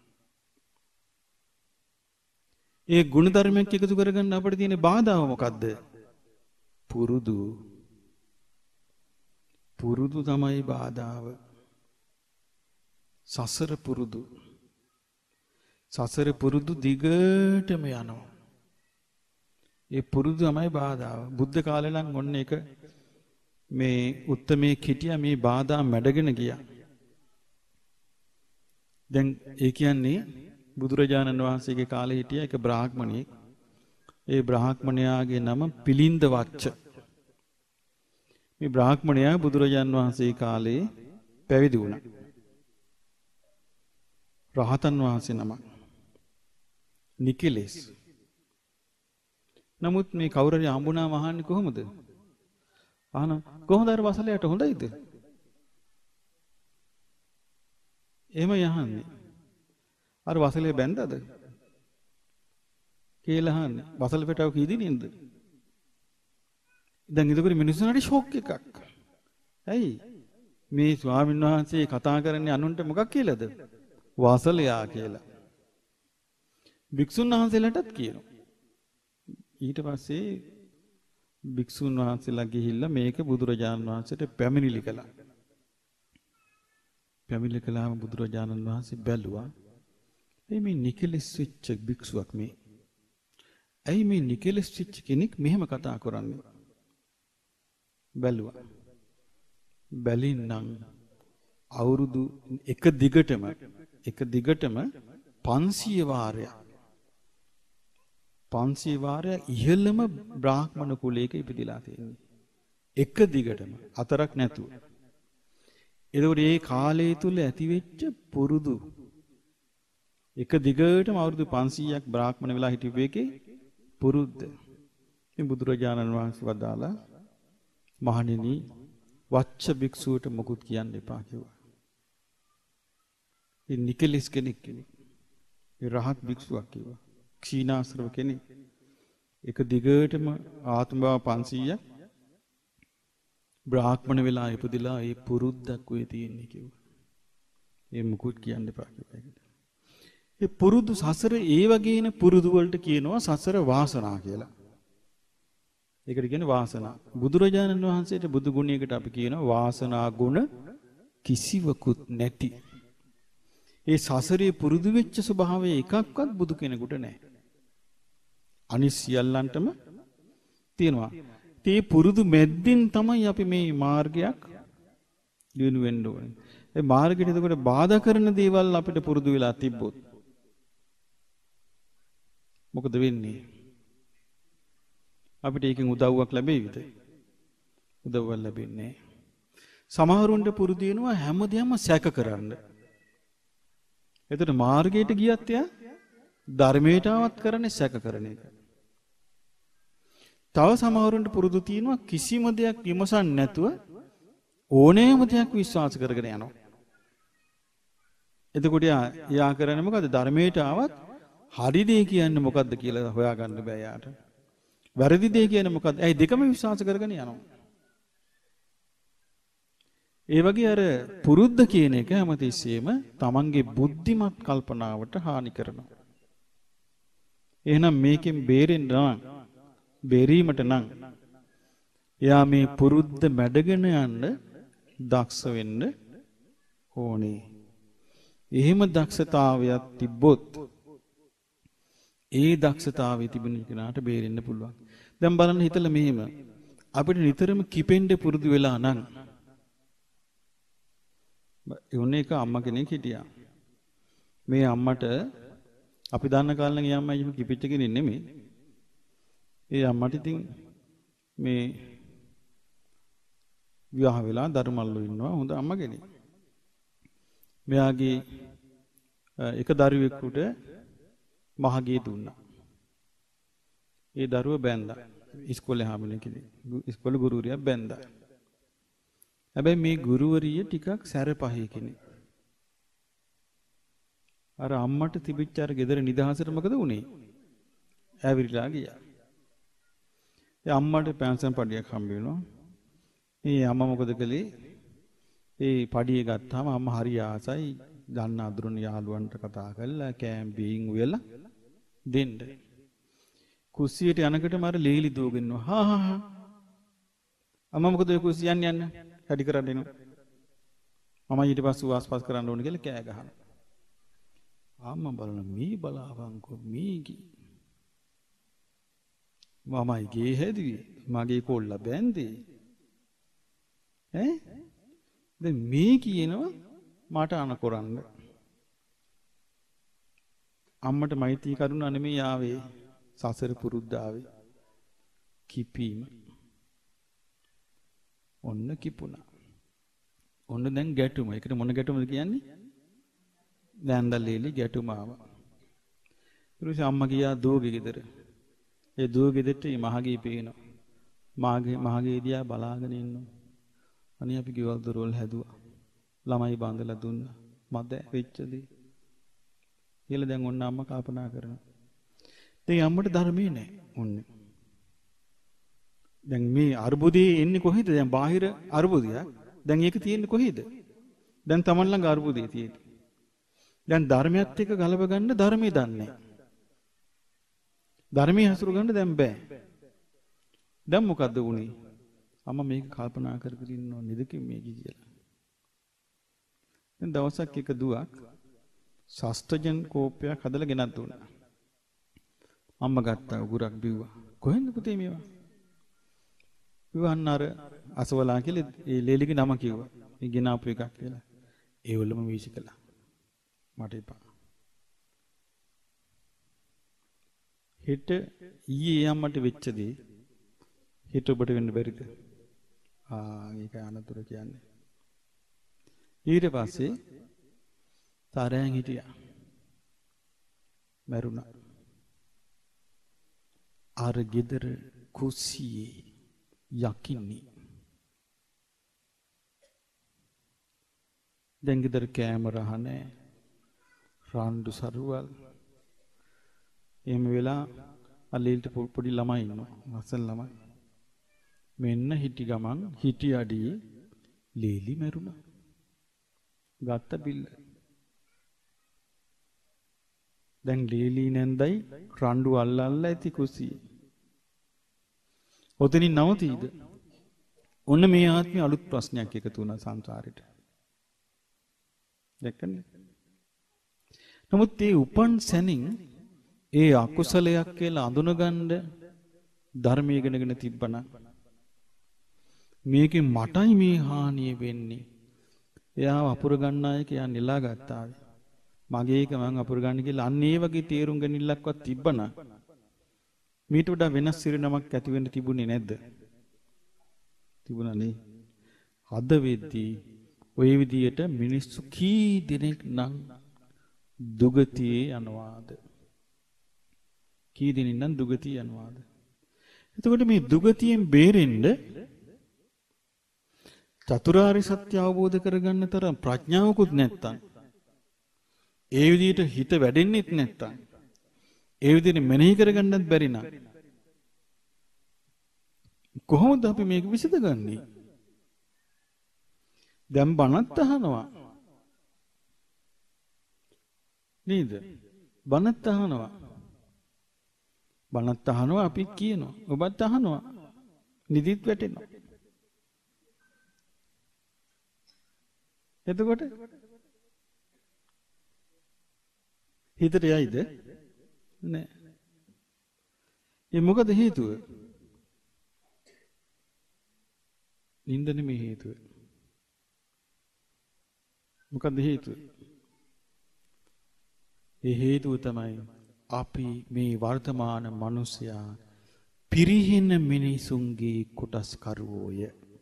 ඒ ගුණ ධර්මයක් එකතු කරගන්න අපිට තියෙන බාධාව මොකද්ද? පුරුදු. පුරුදු තමයි බාධාව. සසර පුරුදු. සසර පුරුදු දිගටම යනවා. ඒ පුරුදු තමයි බාධාව. බුද්ධ කාලේ නම් ඔන්න එක මේ උත්තමේ හිටියා මේ බාධා මැඩගෙන ගියා. දැන් ඒ කියන්නේ බුදුරජාණන් වහන්සේගේ කාලේ හිටිය එක බ්‍රාහ්මණයෙක්. ඒ බ්‍රාහ්මණයාගේ නම පිලින්ද වච්ච. මේ බ්‍රාහ්මණයා බුදුරජාණන් වහන්සේ කාලේ පැවිදි වුණා. රහතන් වහන්සේ නමක්. නිකලෙස්. නමුත් මේ කවුරු හරි හම්බුණාම අහන්නේ කොහොමද? අහන කොහොමද අර වසලයට හොඳයිද? එහෙම යහන්නේ. අර වසලේ බැන්දද? කියලා අහන්නේ. වසල පෙටව කී දිනින්ද? දැන් ඉදපරි මිනිස්සුන්ට ෂොක් එකක්. ඇයි? මේ ස්වාමීන් වහන්සේ කතා කරන්නේ අනුන්ට මොකක් කියලාද? වසලයා කියලා. භික්ෂුන් වහන්සේලාටත් කියනවා. ඊට පස්සේ භික්ෂුන් වහන්සේලා ගිහිල්ලා මේක බුදුරජාණන් වහන්සේට පැමිණිලි කළා. පැමිණිලි කළාම බුදුරජාණන් වහන්සේ බැලුවා. එයි මේ නිකලස් වෙච්ච භික්ෂුවක් මේ. ඇයි මේ නිකලස් වෙච්ච කෙනෙක් මෙහෙම කතා කරන්නේ? බැලුවා. බැලින්නම් අවුරුදු එක දිගටම එක දිගටම පන්සිය වාරයක් පන්සිය වාරයක් ඉහළම බ්‍රාහ්මණ කුලයක ඉපදිලා තියෙනවා. එක දිගටම අතරක් නැතුව. එතකොට මේ කාලය තුල ඇතිවෙච්ච පුරුදු එක දිගටම අවුරුදු පන්සීයක් බ්‍රාහ්මණ වෙලා හිටපු එකේ පුරුද්ද. මේ බුදුරජාණන් වහන්සේ වදාලා මහණෙනි වච්ච භික්ෂුවට මොකුත් කියන්න එපා කිව්වා. ඒ නිකලස් කෙනෙක් කෙනෙක්. ඒ රහත් භික්ෂුවක් කිව්වා. ක්ෂීණාශ්‍රව කෙනෙක්. එක දිගටම ආත්ම භාව පන්සීයක් බ්‍රාහ්මණ වෙලා ඉපදිලා ඒ පුරුද්දක් ඔය තියෙන්නේ කිව්වා. ඒ මුකුත් කියන්න එපා කිව්වා. ඒ පුරුදු සසර ඒ වගේන පුරුදු වලට කියනවා සසර වාසනා කියලා. ඒකට කියන්නේ වාසනා. බුදුරජාණන් වහන්සේට බුදු ගුණයකට අපි කියනවා වාසනා ගුණ කිසිවකුත් නැති. ඒ සසරේ පුරුදු වෙච්ච ස්වභාවය එකක්වත් බුදු කෙනෙකුට නැහැ. අනිත් සියල්ලන්ටම තියෙනවා. ඒ පුරුදු මැද්දෙන් තමයි අපි මේ මාර්ගයක් දිනු වෙන්න ඕනේ. ඒ මාර්ගෙට එතකොට බාධා කරන දේවල් අපිට පුරුදු වෙලා තිබ්බොත් මොකද වෙන්නේ? අපිට ඒකෙන් උදව්වක් ලැබෙයිද? උදව්වක් ලැබෙන්නේ නැහැ. සමහරුන්ට පුරුදු වෙනවා හැමදේම සැක කරන්න. එතකොට මාර්ගයට ගියත් යා ධර්මයට ආවත් කරන්නේ සැක කරන එක. තව සමහරුන්ට පුරුදු තියෙනවා කිසිම දෙයක් විමසන්නේ නැතුව ඕනෑම දෙයක් විශ්වාස කරගෙන යනවා. එතකොට යා යා කරන්නේ මොකද? ධර්මයට ආවත් හරි දේ කියන්නේ මොකද්ද කියලා හොයාගන්න බෑ යාට. වැරදි දේ කියන්නේ මොකද්ද? ඇයි දෙකම විශ්වාස කරගෙන යනවා. ඒ වගේ අර පුරුද්ද කියන එක හැමතිස්සෙම තමන්ගේ බුද්ධිමත් කල්පනාවට හානි කරනවා. එහෙනම් මේකෙන් බේරෙන්න නම් බේරීමට නම් එයා මේ පුරුද්ද මැඩගෙන යන්න දක්ෂ වෙන්න ඕනේ. එහෙම දක්ෂතාවයක් තිබ්බොත් ඒ දක්ෂතාවය තිබුණ කෙනාට බේරෙන්න පුළුවන්. දැන් බලන්න හිතලා මෙහෙම අපිට නිතරම කිපෙන්න පුරුදු වෙලා නම් යෝනේ එක අම්මා කෙනෙක් හිටියා. මේ අම්මට අපි දන්න කාලේ නම් ඒ අම්මා එහෙම කිපිච්ච කෙනෙක් නෙමෙයි. ඒ අම්මට ඉතින් මේ විවාහ වෙලා දරුමල්ලු ඉන්නවා හොඳ අම්මා කෙනෙක්. මෙයාගේ එක දරුවෙකුට මහගේ දුන්නා. ඒ දරුව බැන්දා. ඉස්කෝලේ හැමෝම කෙනෙක්. ඉස්කෝලේ ගුරුවරියා බැන්දා. හැබැයි මේ ගුරුවරිය ටිකක් සැරපහේ කෙනෙක්. අර අම්මට තිබිච්ච අර ගෙදර නිදහසට මොකද වුනේ? ඇවිල්ලා ගියා. ඒ අම්මට පෙන්ෂන් පඩියක් හම්බ වෙනවා. මේ අම්මා මොකද කළේ? ඒ පඩිය ගත්තාම අම්මා හරි ආසයි දන්න අඳුරන යාළුවන්ට කතා කරලා කෑම් බීන් උයලා දෙන්න. කුස්සියට යනකොට මාර ලීලි දුවගෙනවා. හා හා හා. අම්මා මොකද ඔය කුස්සිය යන්න යන්න හැටි කරන්න එනවා. මම ඊට පස්සේ වාස්පස් කරන්න ඕන කියලා කෑ ගහනවා. අම්මා බලන මේ බලාවන්කෝ මේකි. මමයි ගේ හැදුවේ. මගේ කොල්ල බැන්දේ. ඈ? දැන් මේ කියනවා මට අනකොරන්න. අම්මට මෛත්‍රී කරුණා නෙමෙයි ආවේ. සසර පුරුද්ද ආවේ. කිපීම. ඔන්න කිපුණා. ඔන්න දැන් ගැටුම. ඒකට මොන ගැටුමද කියන්නේ? දැන්දලේලි ගැටුම ආවා. ඊට පස්සේ අම්මා ගියා දුවගේ ගෙදර. ඒ දුව ගෙදරට මහගේ පේනවා. මාගේ මහගේ දිහා බලාගෙන ඉන්නවා. අනේ අපි ගෙවල් දොරවල් හැදුවා. ළමයි බඳලා දුන්නා. මද වෙච්ච දේ. කියලා දැන් ඔන්න අම්මා කල්පනා කරනවා. දැන් අම්මට ධර්මයේ නැහැ. ඔන්නේ. දැන් මේ අර්බුදේ එන්නේ කොහෙද? දැන් බාහිර අර්බුදයක්. දැන් ඒක තියෙන්නේ කොහෙද? දැන් Taman ළඟ අර්බුදේ තියෙන්නේ. දැන් ධර්මයත් එක්ක ගලප ගන්න ධර්මයේ දන්නේ. ධර්මයේ හසුරු ගන්න දැන් බෑ. දැන් මොකද්ද වුනේ? අම්මා මේක කල්පනා කර කර ඉන්නව නිදකින් මේ කියලා. දැන් දවසක් එක දුවක් ශාස්ත්‍රජන් කෝපයක් හදලා ගෙනත් දුන්නා. අම්මා ගත්තා උගුරක් බිව්වා. කොහෙන්ද පුතේ මේවා? විවන්න අර අසවලා කියලා ඒ ලේලිගේ නම කිව්වා. මේ ගෙනාපු එකක් කියලා. ඒවලම වීසි කළා. මට එපා. හෙට ඊයේ අම්මට වෙච්ච දේ හෙට ඔබට වෙන්න බැරිද? ආ ඒක අනතුරු කියන්නේ. ඊට පස්සේ තරයන් හිටියා. මරුණා. අර ගෙදර කුස්සියේ යකින්නේ. දැන් ගෙදර කැමරා නැහැ. රාන්දු සරුවල්. එහෙම වෙලා අල්ලීල්ට පොඩි ළමයි ඉන්නවා. වසල් ළමයි. මෙන්න හිටි ගමන් හිටි අඩිය ලීලි මරුණා. ගත්ත බිල්ල. දැන් ලීලි නැන්දයි රණ්ඩු අල්ල අල්ල ඇති කුසියේ. ඔතනින් නවතීද? ඔන්න මේ ආත්මේ අලුත් ප්‍රශ්නයක් එකතු වුණා සංසාරෙට. දැක්කනේ? නමුත් මේ උපන් සැනින් ඒ අකුසලයක් කියලා අඳුනගන්න ධර්මයේ ඉගෙනගෙන තිබ්බනම් මේකේ මටයි මේ හානිය වෙන්නේ. එයාව අපුර ගන්න අය කියා නෙලා ගත්තා. මගේ එක මං අපුර ගන්න කියලා අන්න ඒ වගේ තීරුම් ගනින්නක්වත් තිබ්බනම් මීට වඩා වෙනස් සිරිනමක් ඇති වෙන්න තිබුණේ නැද්ද? තිබුණා නේ. අද වෙද්දී ওই විදියට මිනිස්සු කී දෙනෙක් නම් දුගතියේ යනවාද? කී දෙනෙක් නම් දුගතිය යනවාද? එතකොට මේ දුගතියෙන් බේරෙන්න චතුරාර්ය සත්‍ය අවබෝධ කරගන්න තරම් ප්‍රඥාවකුත් නැත්තම් ඒ විදිහට හිත වැඩෙන්නෙත් නැත්තම් ඒ විදිහට මෙනෙහි කරගන්නත් බැරි නම් කොහොමද අපි මේක විසඳගන්නේ? දැන් බණත් අහනවා නේද? බණත් අහනවා. බණත් අහනවා අපි කියනවා. ඔබත් අහනවා. නිදිත් වැටෙනවා. එතකොට හිතට යයිද? නෑ. ඒ මොකද හේතුව? නින්ද නෙමෙයි හේතුව. මොකද හේතුව? ඒ හේතුව තමයි අපි මේ වර්තමාන මිනිසයා පිරිහෙන මිනිසුන්ගේ කොටස් කරුවෝය.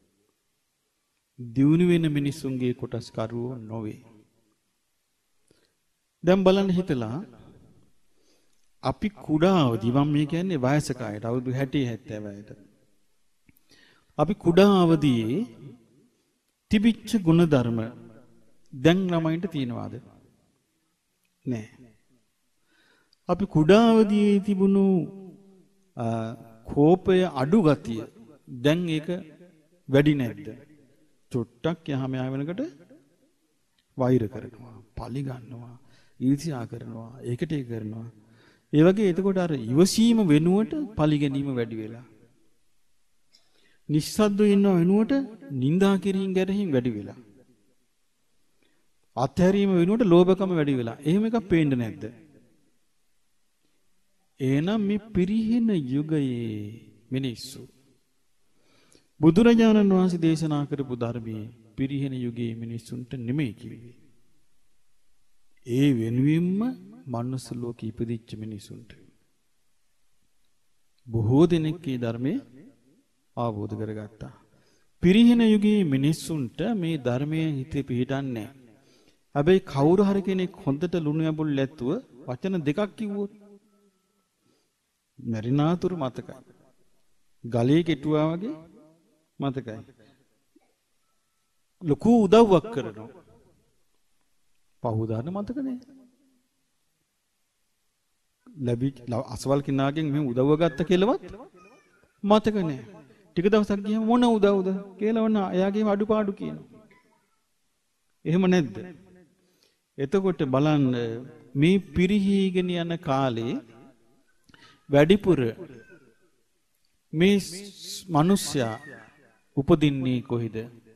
දියුණු වෙන මිනිසුන්ගේ කොටස් කරුවෝ නොවේ. දැන් බලන්න හිතලා අපි කුඩා අවදී මම මේ කියන්නේ වයසක අයට අවුරුදු හැට හැත්තෑ වයසට. අපි කුඩා අවදියේ තිබිච්ච ගුණධර්ම දැන් ළමයින්ට තියෙනවාද? නෑ. අපි කුඩා අවදියේ තිබුණු කෝපය අඩු ගතිය දැන් ඒක වැඩි නැද්ද? චුට්ටක් යහම යා වෙනකොට වෛර කරනවා, පලි ගන්නවා, ඊර්ෂ්‍යා කරනවා, ඒකට ඒ කරනවා. ඒ වගේ එතකොට අර ඉවසීම වෙනුවට පලි ගැනීම වැඩි වෙලා. නිස්සද්දව ඉන්න වෙනුවට නිඳා කිරීම ගැරහීම වැඩි වෙලා. අත්හැරීම වෙනුවට ලෝභකම වැඩි වෙලා. එහෙම එකක් පේන්නේ නැද්ද? එහෙනම් මේ පිරිහෙන යුගයේ මිනිස්සු බුදුරජාණන් වහන්සේ දේශනා කරපු ධර්මයේ පිරිහෙන යුගයේ මිනිස්සුන්ට නෙමෙයි කිව්වේ. ඒ වෙනුවෙන්ම මනුස්ස ලෝකෙ ඉපදිච්ච මිනිසුන්ට. බොහෝ දෙනෙක් මේ ධර්මයේ අවබෝධ කරගත්තා. පිරිහෙන යුගයේ මිනිස්සුන්ට මේ ධර්මයේ හිතේ පිහිටන්නේ නැහැ. හැබැයි කවුරු හරි කෙනෙක් හොඳට ලුණු ඇඹුල් läත්තුව වචන දෙකක් කිව්වොත් මරිනාතුරු මතකයි. ගලේ කෙටුවා වගේ මතකයි. ලොකු උදව්වක් කරනවා. පහුදාන මතක නෑ. ලැබි අසවල් කෙනාගෙන් මෙහෙම උදව්ව ගත්ත කියලාවත් මතක නෑ. ටික දවසක් ගියාම මොන උදව්ද කියලා වුණා. එයාගේම අඩුපාඩු කියනවා. එහෙම නැද්ද? එතකොට බලන්න මේ පිරිහීගෙන යන කාලේ වැඩිපුර මේ මිනිස්සයා උපදින්නේ කොහෙද?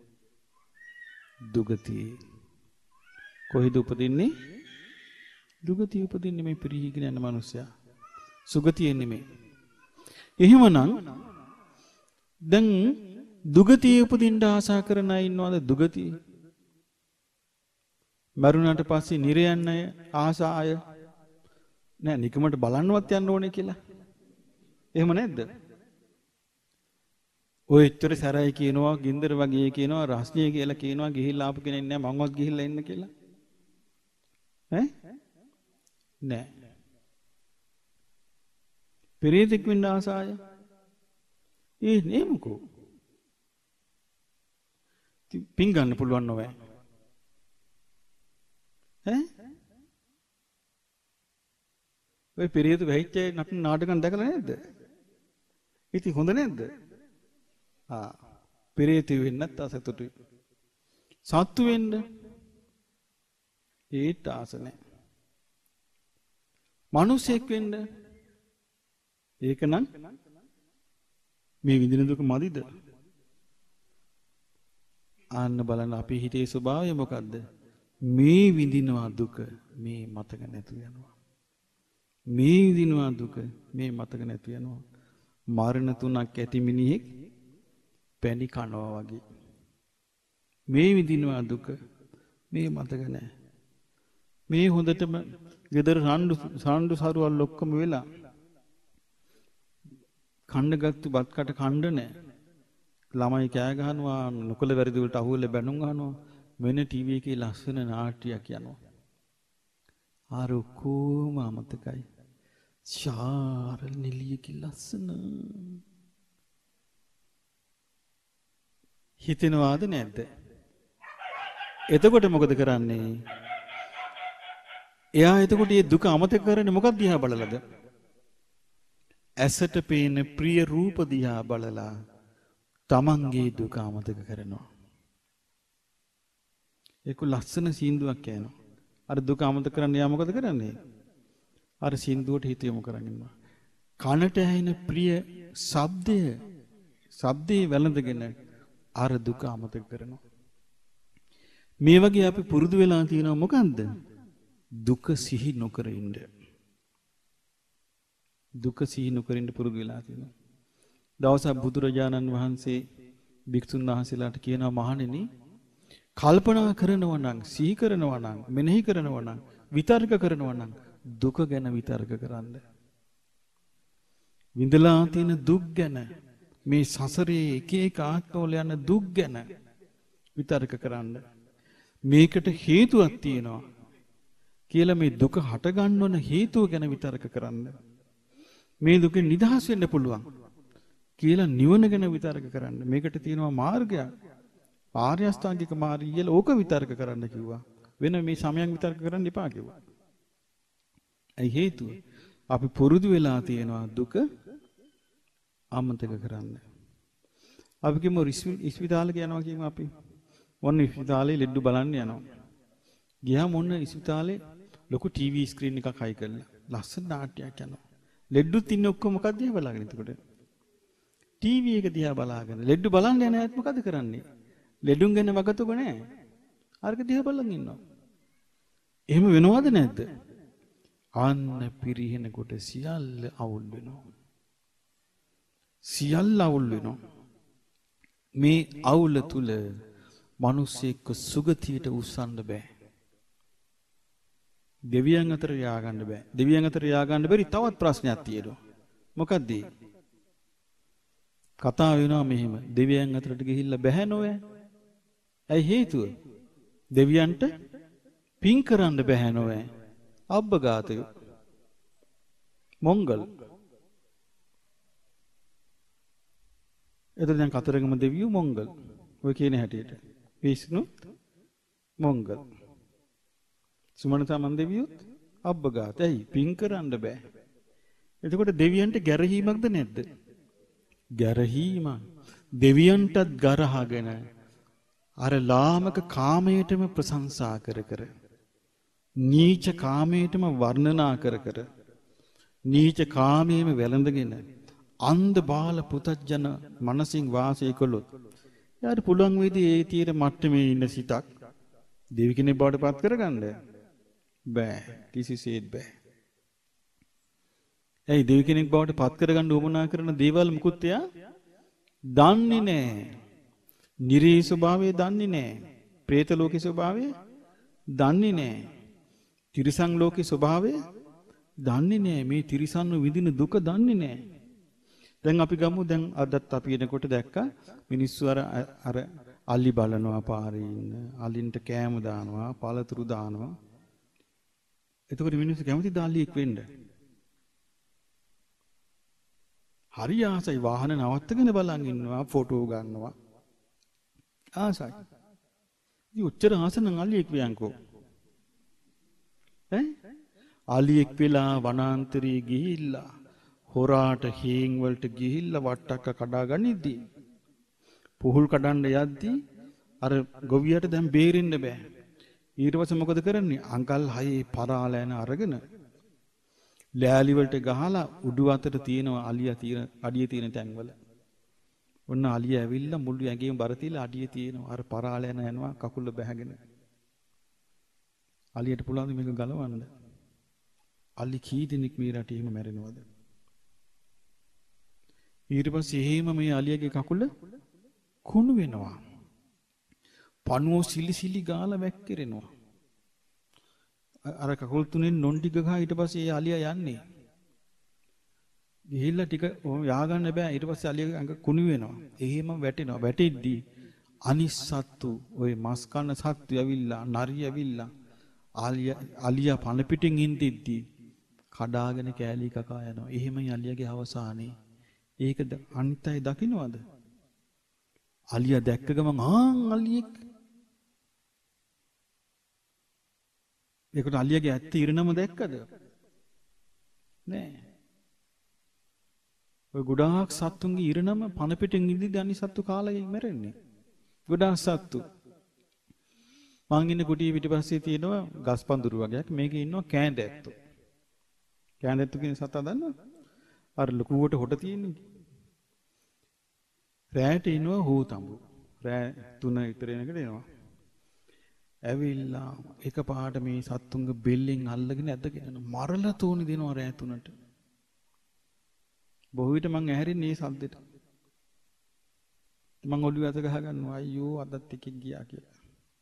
දුගතියේ. කොහෙද උපදින්නේ? දුගතිය උපදින්නේ මේ පිරිහීගෙන යන මිනිස්සයා. සුගතිය නෙමෙයි. එහෙමනම් දැන් දුගතිය උපදින්න ආසා කරන අය ඉන්නවද? දුගතිය මරුණාට පස්සේ නිර යන්න ආසාය නෑ. නිකමට බලන්නවත් යන්න ඕනේ කියලා. එහෙම නැද්ද? ඔය එච්චර සැරයි කියනවා, ගින්දර වගේ කියනවා, රස්නිය කියලා කියනවා, ගිහිල්ලා ආපු කෙනෙක් නෑ මංවත් ගිහිල්ලා එන්න කියලා. ඈ? නෑ. පෙරේතෙක් වෙන්න ආසාය. ඒ නේමකෝ. පින් ගන්න පුළුවන් නෝ. ඈ? ඔය පෙරේත වෙයිච්ච නටන නාටකම් දැකලා නැද්ද? ඉතින් හොඳ නැද්ද? ආ පෙරේත වෙන්නත් අසතුටුයි. සත්තු වෙන්න ඒත් ආස නැහැ. මිනිසෙක් වෙන්න ඒක නම් මේ විඳින දුක මදිද? ආන්න බලන්න අපි හිතේ ස්වභාවය මොකද්ද? මේ විඳිනවා දුක මේ මතක නැතු යනවා. මේ විඳිනවා දුක මේ මතක නැතු යනවා. මරණ තුනක් ඇති මිනිහෙක් පැණි කනවා වගේ. මේ විඳිනවා දුක මේ මතක නැහැ. මේ හොඳටම ගෙදර රණ්ඩු සාණ්ඩු සරුවල් ඔක්කොම වෙලා කණ්ඩගත්තු බත් කට කණ්ඩ නැහැ. ළමයි කෑ ගහනවා, නොකල වැරදි වලට අහුවෙලා බැනුම් ගහනවා. වෙන ටීවී එකේ ලස්සන නාට්‍යයක් යනවා. ආර කොම අමතකයි. ශාර නිලියක ලස්සන හිතෙනවාද නැද්ද? එතකොට මොකද කරන්නේ? එයා එතකොට මේ දුක අමතක කරන්නේ මොකක් දිහා බලලාද? ඇසට පේන ප්‍රිය රූප දිහා බලලා තමන්ගේ දුක අමතක කරනවා. ඒක ලස්සන සින්දුවක් කියනවා. අර දුක අමතක කරන්න යා මොකද කරන්නේ? අර සින්දුවට හිත යොමු කරගන්නවා. කනට ඇහෙන ප්‍රිය ශබ්දය ශබ්දේ වැළඳගෙන අර දුක අමතක කරනවා. මේ වගේ අපි පුරුදු වෙලා තියෙනවා මොකන්ද? දුක සිහි නොකර ඉන්න. දුක සිහි නොකර ඉන්න පුරුදු වෙලා තියෙනවා. දවසක් බුදුරජාණන් වහන්සේ භික්ෂුන් වහන්සේලාට කියනවා මහණෙනි කල්පනා කරනවා නම් සිහි කරනවා නම් මෙනෙහි කරනවා නම් විතර්ක කරනවා නම් දුක ගැන විතර්ක කරන්න. විඳලා තියෙන දුක් ගැන මේ සසරේ එක එක ආත්මවල යන දුක් ගැන විතර්ක කරන්න. මේකට හේතුවක් තියෙනවා. කියලා මේ දුක හට ගන්න ඕන හේතුව ගැන විතරක කරන්න. මේ දුකෙන් නිදහස් වෙන්න පුළුවන් කියලා නිවන ගැන විතරක කරන්න. මේකට තියෙනවා මාර්ගයක්. ආර්ය අෂ්ටාංගික මාර්ගය කියලා ඕක විතරක කරන්න කිව්වා. වෙන මේ සමයන් විතරක කරන්න එපා කිව්වා. ඒ හේතුව අපි පුරුදු වෙලා තියෙනවා දුක අමතක කරන්න. අපි කිව්ව ඉස්පිතාලෙක යනවා කියමු අපි. ඔන්න ඉස්පිතාලේ ලෙඩ බලන්න යනවා. ගියාම ඔන්න ඉස්පිතාලේ ලොකු ටීවී ස්ක්‍රීන් එකක් හයි කරලා ලස්සන නාට්‍යයක් යනවා. ලෙඩුත් ඉන්නේ ඔක්කොම මොකක්ද දිහා බලාගෙන එතකොට? ටීවී එක දිහා බලාගෙන. ලෙඩු බලන්න යන අයත් මොකද කරන්නේ? ලෙඩුන් ගැන වගතුක නැහැ. අරක දිහා බලන් ඉන්නවා. එහෙම වෙනවද නැද්ද? අන්න පිරිහෙනකොට සියල්ල අවුල් වෙනවා. සියල්ල අවුල් වෙනවා. මේ අවුල තුල මිනිස්සෙක්ව සුගතියට උස්සන්න බෑ. දෙවියන් අතර යාගන්න බෑ. දෙවියන් අතර යාගන්න බැරි තවත් ප්‍රශ්නයක් තියෙනවා. මොකද්ද? කතා වෙනවා මෙහෙම. දෙවියන් අතරට ගිහිල්ලා බෑ නෝය. ඇයි හේතුව? දෙවියන්ට පින් කරන්න බෑ නෝය. අබ්බගාතය. මොංගල්. එතන දැන් කතරගම දෙවියෝ මොංගල්. ඔය කියන හැටියට. විෂ්ණු මොංගල්. සුමනතා මන් දෙවියොත් අබ්බගාත. ඇයි? පින් කරන්න බෑ. එතකොට දෙවියන්ට ගැරහීමක්ද නැද්ද? ගැරහීම. දෙවියන්ටත් ගරහගෙන අර ලාමක කාමයටම ප්‍රශංසා කර කර නීච කාමයටම වර්ණනා කර කර නීච කාමයේම වැළඳගෙන අන්ධ බාල පුතජන මනසින් වාසය කළොත් යාට පුළුවන් වේද ඒ තීර මට්ටමේ ඉන්න සිතක් දෙවි කෙනෙක් බවට පත් කරගන්න බෑ. කිසිසේත් බෑ. ඇයි දෙවි කෙනෙක් බවට පත් කරගන්න උවමනා කරන දේවල් මුකුත් එයා දන්නේ නැහැ. නිරේ ස්වභාවය දන්නේ නැහැ. പ്രേත ලෝකේ ස්වභාවය දන්නේ නැහැ. තිරිසන් ලෝකේ ස්වභාවය දන්නේ නැහැ. මේ තිරිසන්ව විඳින දුක දන්නේ නැහැ. දැන් අපි ගමු දැන් අදත් අපි එනකොට දැක්කා මිනිස්සු අර අර අලි බලනවා පාරේ ඉන්න අලින්ට කෑම දානවා පළතුරු දානවා. එතකොට මිනිස්සු කැමතිද අලියෙක් වෙන්න? හරි ආසයි. වාහන නවත්තගෙන බලන් ඉන්නවා ෆොටෝ ගන්නවා. ආසයි. ඉතින් උච්චර ආස නම් අලියෙක් වියන්කෝ. ඈ අලියෙක් වෙලා වනාන්තරයේ ගිහිල්ලා හොරාට හේන් වලට ගිහිල්ලා වට්ටක්ක කඩා ගනිද්දී පුහුල් කඩන්න යද්දී අර ගොවියට දැන් බේරෙන්න බෑ. ඊට පස්සේ මොකද කරන්නේ? අඟල් හයේ පරාලෑන අරගෙන ලෑලි වලට ගහලා උඩු අතට තියෙන අලියා තියෙන අඩිය තියෙන තැන්වල ඔන්න අලියා ඇවිල්ලා මුළු ඇඟේම බර තියලා අඩිය තියෙනවා. අර පරාලෑන යනවා කකුල බැහැගෙන. අලියට පුළුවන් මේක ගලවන්න. අලි කී දෙනෙක් මේ රටේ එහෙම මැරෙනවද? ඊට පස්සේ එහෙම මේ අලියගේ කකුල කුණු වෙනවා. පණුව සිලි සිලි ගාලා වැක්කිරෙනවා. අර කකුල් තුනෙන් නොන්ටි ගහ ඊට පස්සේ ඒ අලියා යන්නේ. ගිහිල්ලා ටික යආගන්න බෑ. ඊට පස්සේ අලියගේ අඟ කුණු වෙනවා. එහෙම වැටෙනවා. වැටෙද්දී අනිස්සත්තු ওই මස් කන සත්තු ඇවිල්ලා නරිය ඇවිල්ලා අලියා අලියා පණ පිටින් ඉඳිද්දී කඩාගෙන කෑලි කකා යනවා. එහෙමයි අලියාගේ අවසානේ. ඒක අනිත් අය දකින්නවද? අලියා දැක්ක ගමන් ආන් අලියෙක්. ඒකට අලියාගේ ඇත්ත ඉරණම දැක්කද? නෑ. ඔය ගොඩාක් සත්තුන්ගේ ඉරණම පණ පිටින් ඉඳිද්දී අනිත් සත්තු කාලයෙන් මැරෙන්නේ. ගොඩාක් සත්තු. මං ඉන්න කුටිය පිටිපස්සේ තියෙනවා ගස්පඳුරු වගේක්. මේකේ ඉන්නවා කෑඳැත්තෝ. කෑඳැත්තෝ කියන සතා දන්නවද? අර ලකුවට හොට තියෙන්නේ. රැට ඉනවා හූතඹු. රෑ තුන විතර එනකට එනවා. ඇවිල්ලා එකපාරට මේ සත්තුන්ගේ බෙල්ලෙන් අල්ලගෙන ඇදගෙන මරලා තෝනි දෙනවා රෑ තුනට. බොහෝ විට මං ඇහැරෙන්නේ මේ සද්දෙට. මං ඔළුව අත ගහ ගන්නවා අයියෝ අදත් එකෙක් ගියා කියලා.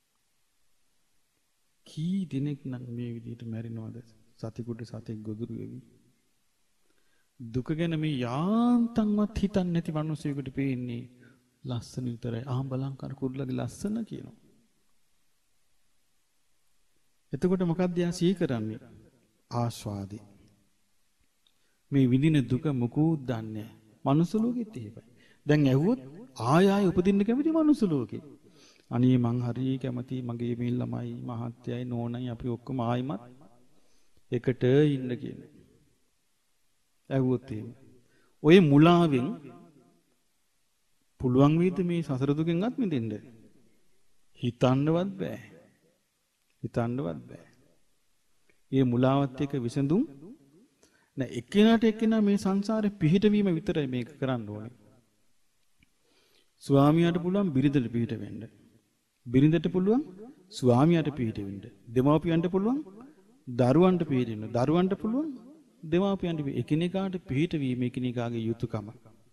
කී දිනෙක නම් මේ විදිහට මැරෙනවද? සතිකුට සතෙක් ගොදුරු වෙවි. දුක ගැන මේ යාන්තම්වත් හිතන්නේ නැති මිනිස්සුෙකුට පේන්නේ ලස්සන විතරයි. ආ බලං කර කුරුල්ලගේ ලස්සන කියනවා. එතකොට මොකක්ද යා සිහි කරන්නේ? ආස්වාදේ. මේ විඳින දුක මොකුත් දන්නේ නැහැ. මනුස්ස ලෝකෙත් එහෙමයි. දැන් ඇහුවොත් ආය ආය උපදින්න කැමති මනුස්ස ලෝකේ. අනේ මං හරි කැමති මගේ මේ ළමයි මහත්තයයි නෝනයි අපි ඔක්කොම ආයිමත් එකට ඉන්න කියන. ඇහුවොත් එහෙම. ඔය මුලාවෙන් පුළුවන් වේද මේ සසර දුකෙන් අත් මිදෙන්න? හිතන්නවත් බෑ. හිතන්නවත් බෑ. මේ මුලාවත් එක්ක විසඳුම් නෑ. එකිනෙකට එකිනෙක මේ සංසාරේ පිහිටවීම විතරයි මේක කරන්න ඕනේ. ස්වාමියාට පුළුවන් බිරිඳට පිහිට වෙන්න. බිරිඳට පුළුවන් ස්වාමියාට පිහිට වෙන්න. දෙමාපියන්ට පුළුවන් දරුවන්ට පිහිට වෙන්න. දරුවන්ට පුළුවන් දෙමාපියන්ට එකිනෙකාට පිහිට වීම එකිනෙකාගේ යුතුයකම.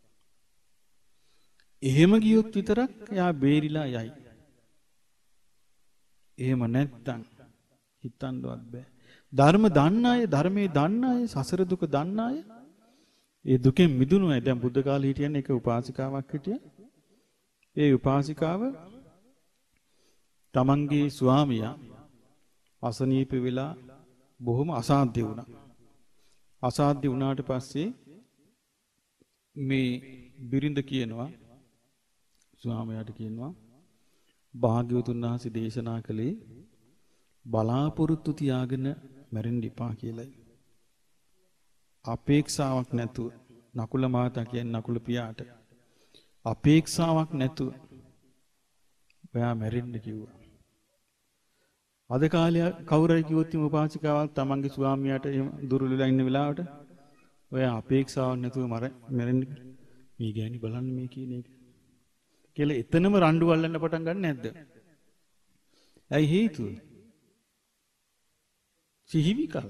එහෙම ගියොත් විතරක් යා බේරිලා යයි. එහෙම නැත්තම් හිතන්නවත් බෑ. ධර්ම දන්න අය, ධර්මයේ දන්න අය, සසර දුක දන්න අය, ඒ දුකෙන් මිදුණු අය. දැන් බුද්ධ කාලේ හිටියන්නේ එක උපාසිකාවක් හිටියා. ඒ උපාසිකාව තමන්ගේ ස්වාමියා අසනීප වෙලා බොහොම අසාධ්‍ය වුණා. අසාධ්‍ය වුණාට පස්සේ මේ බිරිඳ කියනවා ස්වාමියාට කියනවා භාග්‍යවතුන් වහන්සේ දේශනා කළේ බලාපොරොත්තු තියාගෙන මැරෙන්න එපා කියලායි. අපේක්ෂාවක් නැතුව නකුල මාතා කියන්නේ නකුල පියාට අපේක්ෂාවක් නැතුව ඔයා මැරෙන්න කිව්වා. අද කාලේ කවුරුයි කිව්වොත් මේ උපාසිකාවල් තමන්ගේ ස්වාමියාට දුර්වලලා ඉන්න වෙලාවට ඔයා අපේක්ෂාවක් නැතුව මැරෙන්න මේ ගෑණි බලන්න මේ කියන එක කියලා එතනම රණ්ඩු වල්ලන්න පටන් ගන්න නැද්ද? ඇයි හේතුව? සිහිවිකල්.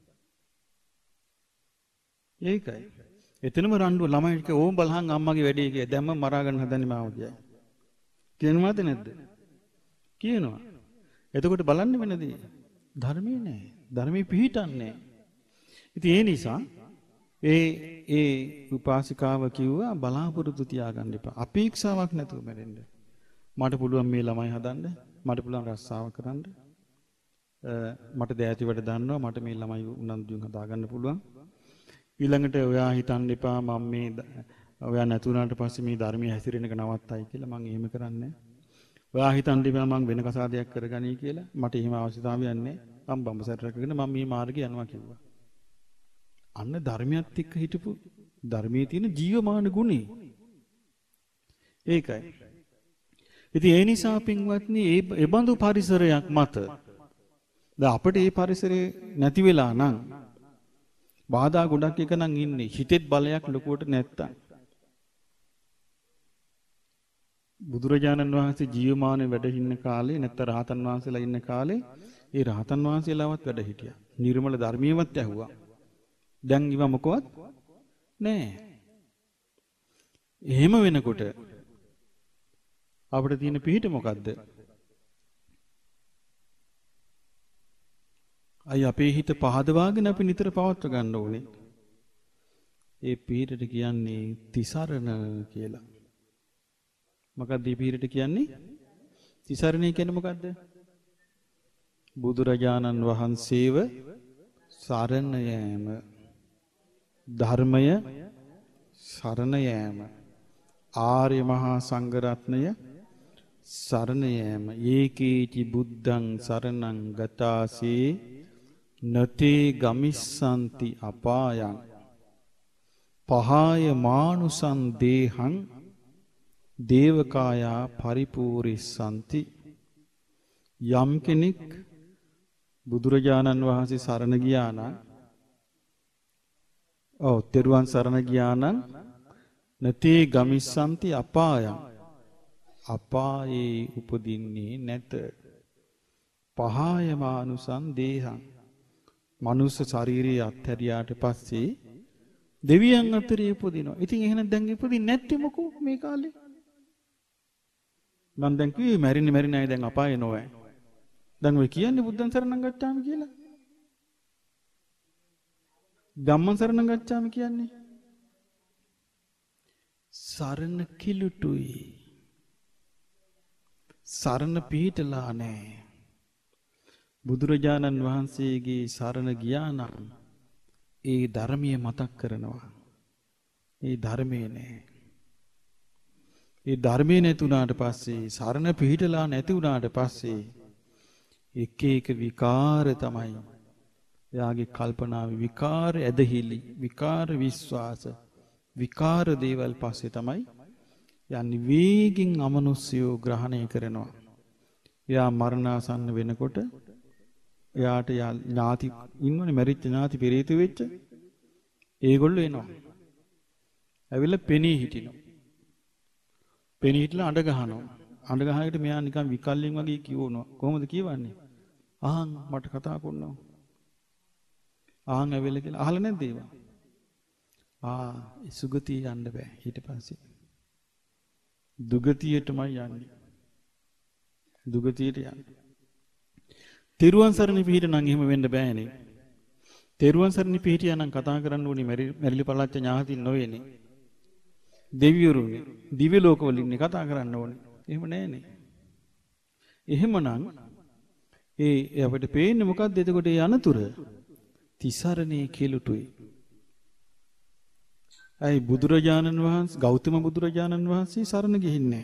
ඒකයි. එතනම රණ්ඩුව ළමයි කිය ඕම් බලහන් අම්මගේ වැඩේ කිය. දැම්ම මරා ගන්න හදන්නේ මාව කියයි. කියනවාද නැද්ද? කියනවා. එතකොට බලන්න වෙනදී ධර්මයේ නෑ. ධර්මයේ පිහිටන්නේ. ඉතින් ඒ නිසා ඒ ඒ උපාසිකාව කිව්වා බලාපොරොත්තු තියාගන්න එපා. අපේක්ෂාවක් නැතුව මැරෙන්න. මට පුළුවන් මේ ළමයි හදන්න. මට පුළුවන් රස්සාව කරන්න. මට දෑති වැඩ දන්නවා. මට මේ ළමයි උනන්දුවෙන් හදාගන්න පුළුවන්. ඊළඟට ඔයා හිතන්න එපා මම මේ ඔයා නැතුණාට පස්සේ මේ ධර්මයේ හැසිරෙන එක නවත්තයි කියලා. මම එහෙම කරන්නේ. ඔයා හිතන්න එපා මම වෙන කසාදයක් කරගනී කියලා. මට එහෙම අවශ්‍යතාවයක් නැහැ. මම බඹසර රැකගෙන මම මේ මාර්ගේ යනවා කිව්වා. අන්න ධර්මයත් එක්ක හිටපු ධර්මයේ තියෙන ජීවමාන ගුණේ. ඒකයි. ඉතින් ඒ නිසා පින්වත්නි ඒ ඒ බඳු පරිසරයක් මත දැන් අපිට මේ පරිසරේ නැති වෙලා නම් බාධා ගොඩක් එක නම් ඉන්නේ. හිතෙත් බලයක් ලොකුවට නැත්තම්. බුදුරජාණන් වහන්සේ ජීවමාන වැඩ ඉන්න කාලේ නැත්නම් රහතන් වහන්සේලා ඉන්න කාලේ ඒ රහතන් වහන්සේලාවත් වැඩ හිටියා. නිර්මල ධර්මියවත් ඇහුවා. දැන් ඉව මොකවත් නෑ. එහෙම වෙනකොට අපිට තියෙන පිහිට මොකද්ද? අය අපේ හිත පහදවාගෙන අපි නිතර පවත්ව ගන්න ඕනේ. ඒ පිහිටට කියන්නේ තිසරණ කියලා. මොකක්ද මේ පිහිටට කියන්නේ? තිසරණේ කියන්නේ මොකද්ද? බුදුරජාණන් වහන්සේව සරණ යෑම. ධර්මය සරණ යෑම. ආර්ය මහා සංඝ රත්නය සරණ යෑම. ඒකේචි බුද්ධං සරණං ගතාසේ නතේ ගමිස්සanti අපායං පහාය මානුසං දේහං දේවකායා පරිපූරිස්සanti. යම් කෙනෙක් බුදුරජාණන් වහන්සේ සරණ ගියා නම් ඔව් තෙරුවන් සරණ ගියා නම් නතේ ගමිස්සanti අපායං අපායේ උපදින්නේ නැත. පහාය මානුසං දේහං මනුස්ස ශාරීරිය අත්හැරියාට පස්සේ දෙවියන් අතරේ උපදිනවා. ඉතින් එහෙනම් දැන් උපදින්නේ නැත්තේ මොකෝ මේ කාලේ? මම දැන් කිව්වේ මැරින්නේ මැරින අය දැන් අපායේ නොවෑ. දැන් ඔය කියන්නේ බුද්ධං සරණං ගච්ඡාමි කියලා. ධම්මං සරණං ගච්ඡාමි කියන්නේ සරණ කිලුටුයි. සරණ පිහිටලා නැහැ. බුදුරජාණන් වහන්සේගේ සරණ ගියා නම් ඒ ධර්මයේ මතක් කරනවා. ඒ ධර්මයේ නෑ. ඒ ධර්මයේ නැතුණාට පස්සේ සරණ පිහිටලා නැති වුණාට පස්සේ එක එක විකාර තමයි. එයාගේ කල්පනාවේ විකාර ඇදහිලි, විකාර විශ්වාස, විකාර දේවල් පස්සේ තමයි යන්නේ වේගින් අමනුෂ්‍යෝ ග්‍රහණය කරනවා. එයා මරණාසන්න වෙනකොට එයාට ඥාති ඉන්නවනේ මරිච්ච ඥාති පෙරේත වෙච්ච ඒගොල්ලෝ එනවා. ඇවිල්ලා පෙනී හිටිනවා. පෙනී හිටලා අඬ ගහනවා. අඬ ගහකට මෙයා නිකන් විකල්ලින් වගේ කියවනවා. කොහොමද කියවන්නේ? ආන් මට කතා කරනවා. ආන් ඇවිල්ලා කියලා අහලා නැද්ද ඒවා? ආ සුගතිය යන්න බෑ ඊට පස්සේ. දුගතියටමයි යන්නේ. දුගතියට යන්නේ. තෙරුවන් සරණ පිහිට නම් එහෙම වෙන්න බෑනේ. තෙරුවන් සරණ පිහිටියා නම් කතා කරන්න ඕනේ මැරිලි පළච්ච ඥාතින් නොවේනේ. දෙවිවරුනේ දිව්‍ය ලෝකවල ඉන්නේ කතා කරන්න ඕනේ. එහෙම නෑනේ. එහෙමනම් ඒ අපිට පේන්නේ මොකද්ද එතකොට ඒ අනතුර? තිසරණේ කෙලුටුයි. අයි බුදුරජාණන් වහන්සේ ගෞතම බුදුරජාණන් වහන්සේ සරණ ගිහින්නේ.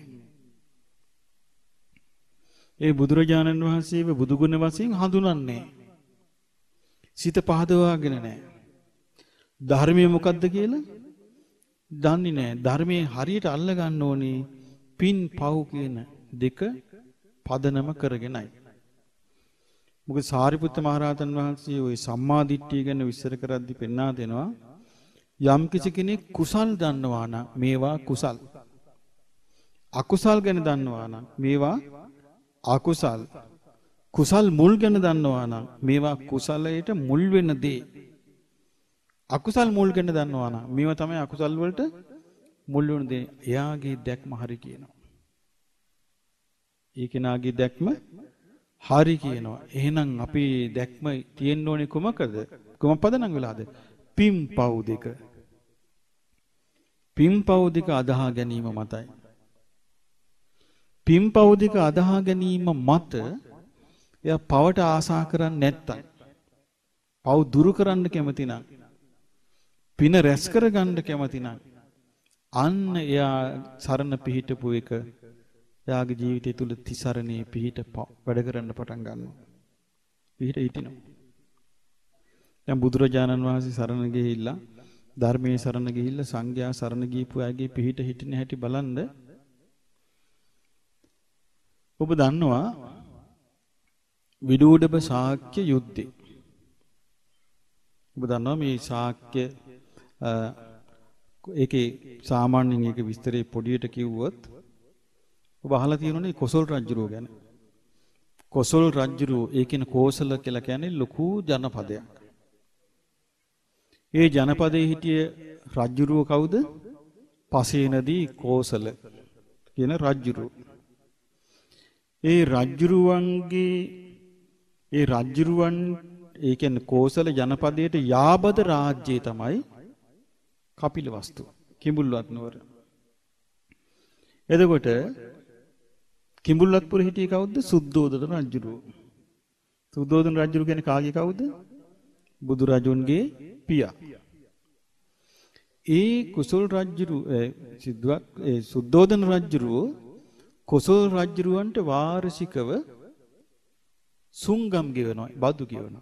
ඒ බුදුරජාණන් වහන්සේව බුදුගුණ වශයෙන් හඳුනන්නේ. සිත පහදවාගෙන නැහැ. ධර්මයේ මොකද්ද කියලා දන්නේ නැහැ. ධර්මයේ හරියට අල්ල ගන්න ඕනේ පින් පව් කියන දෙක පදනම කරගෙනයි. මොකද සාරිපුත්ත මහරහතන් වහන්සේ ওই සම්මා දිට්ඨිය ගැන විස්තර කරද්දී පෙන්වා දෙනවා යම් කිසි කෙනෙක් කුසල් දන්නවා නම් මේවා කුසල්. අකුසල් ගැන දන්නවා නම් මේවා අකුසල්. කුසල් මුල් ගැන දන්නවා නම් මේවා කුසලයට මුල් වෙන දේ. අකුසල් මුල් ගැන දන්නවා නම් මේවා තමයි අකුසල් වලට මුල් වෙන දේ. එයාගේ දැක්ම හරි කියනවා. ඒ කෙනාගේ දැක්ම හරි කියනවා. එහෙනම් අපි දැක්ම තියෙන්න ඕනේ කොමකද? කොම පදනම් වෙලාද? පින් පව් දෙක. පින් පව් දෙක අදහා ගැනීම මතයි. පින් පව් දෙක අදහා ගැනීම මත එයා පවට ආසා කරන්නේ නැත්තම් පව් දුරු කරන්න කැමති නම් පින රැස් කරගන්න කැමති නම් අන්න එයා සරණ පිහිටපු එක එයාගේ ජීවිතය තුල තිසරණේ පිහිට වැඩ කරන්න පටන් ගන්නවා. පිහිට හිටිනවා. දැන් බුදුරජාණන් වහන්සේ සරණ ගිහිල්ලා ධර්මයේ සරණ ගිහිල්ලා සංඝයා සරණ ගිහපු අයගේ පිහිට හිටින හැටි බලන්න ඔබ දන්නවා විදූඩබ ශාක්‍ය යුද්ධේ. ඔබ දන්නවා මේ ශාක්‍ය ඒකේ සාමාන්‍යයෙන් ඒක විස්තරේ පොඩියට කිව්වොත් ඔබ අහලා තියෙනනේ කොසල් රජුරෝ ගැන. කොසල් රජුරෝ ඒ කියන්නේ කෝසල කියලා කියන්නේ ලොකු ජනපදයක්. ඒ ජනපදයේ හිටිය රජුරෝ කවුද? පසේනදී කෝසල කියන රජුරෝ. ඒ රජුරුවන්ගේ ඒ රජුරුවන් ඒ කියන්නේ කෝසල ජනපදයට යාබද රාජ්‍යය තමයි කපිලවස්තු කිඹුල්වත් නුවර. එතකොට කිඹුල්වත්පුර හිටියේ කවුද? සුද්ධෝදන රජුරුව. සුද්ධෝදන රජුරුව කියන්නේ කාගේ කවුද? බුදුරජුන්ගේ පියා. ඒ කුසල් රජුරුව සිද්ධාත් ඒ සුද්ධෝදන රජුරුව කොසල් රජුරවන්ට වාර්ෂිකව සුංගම් ගෙවනවා, බදු ගෙවනවා.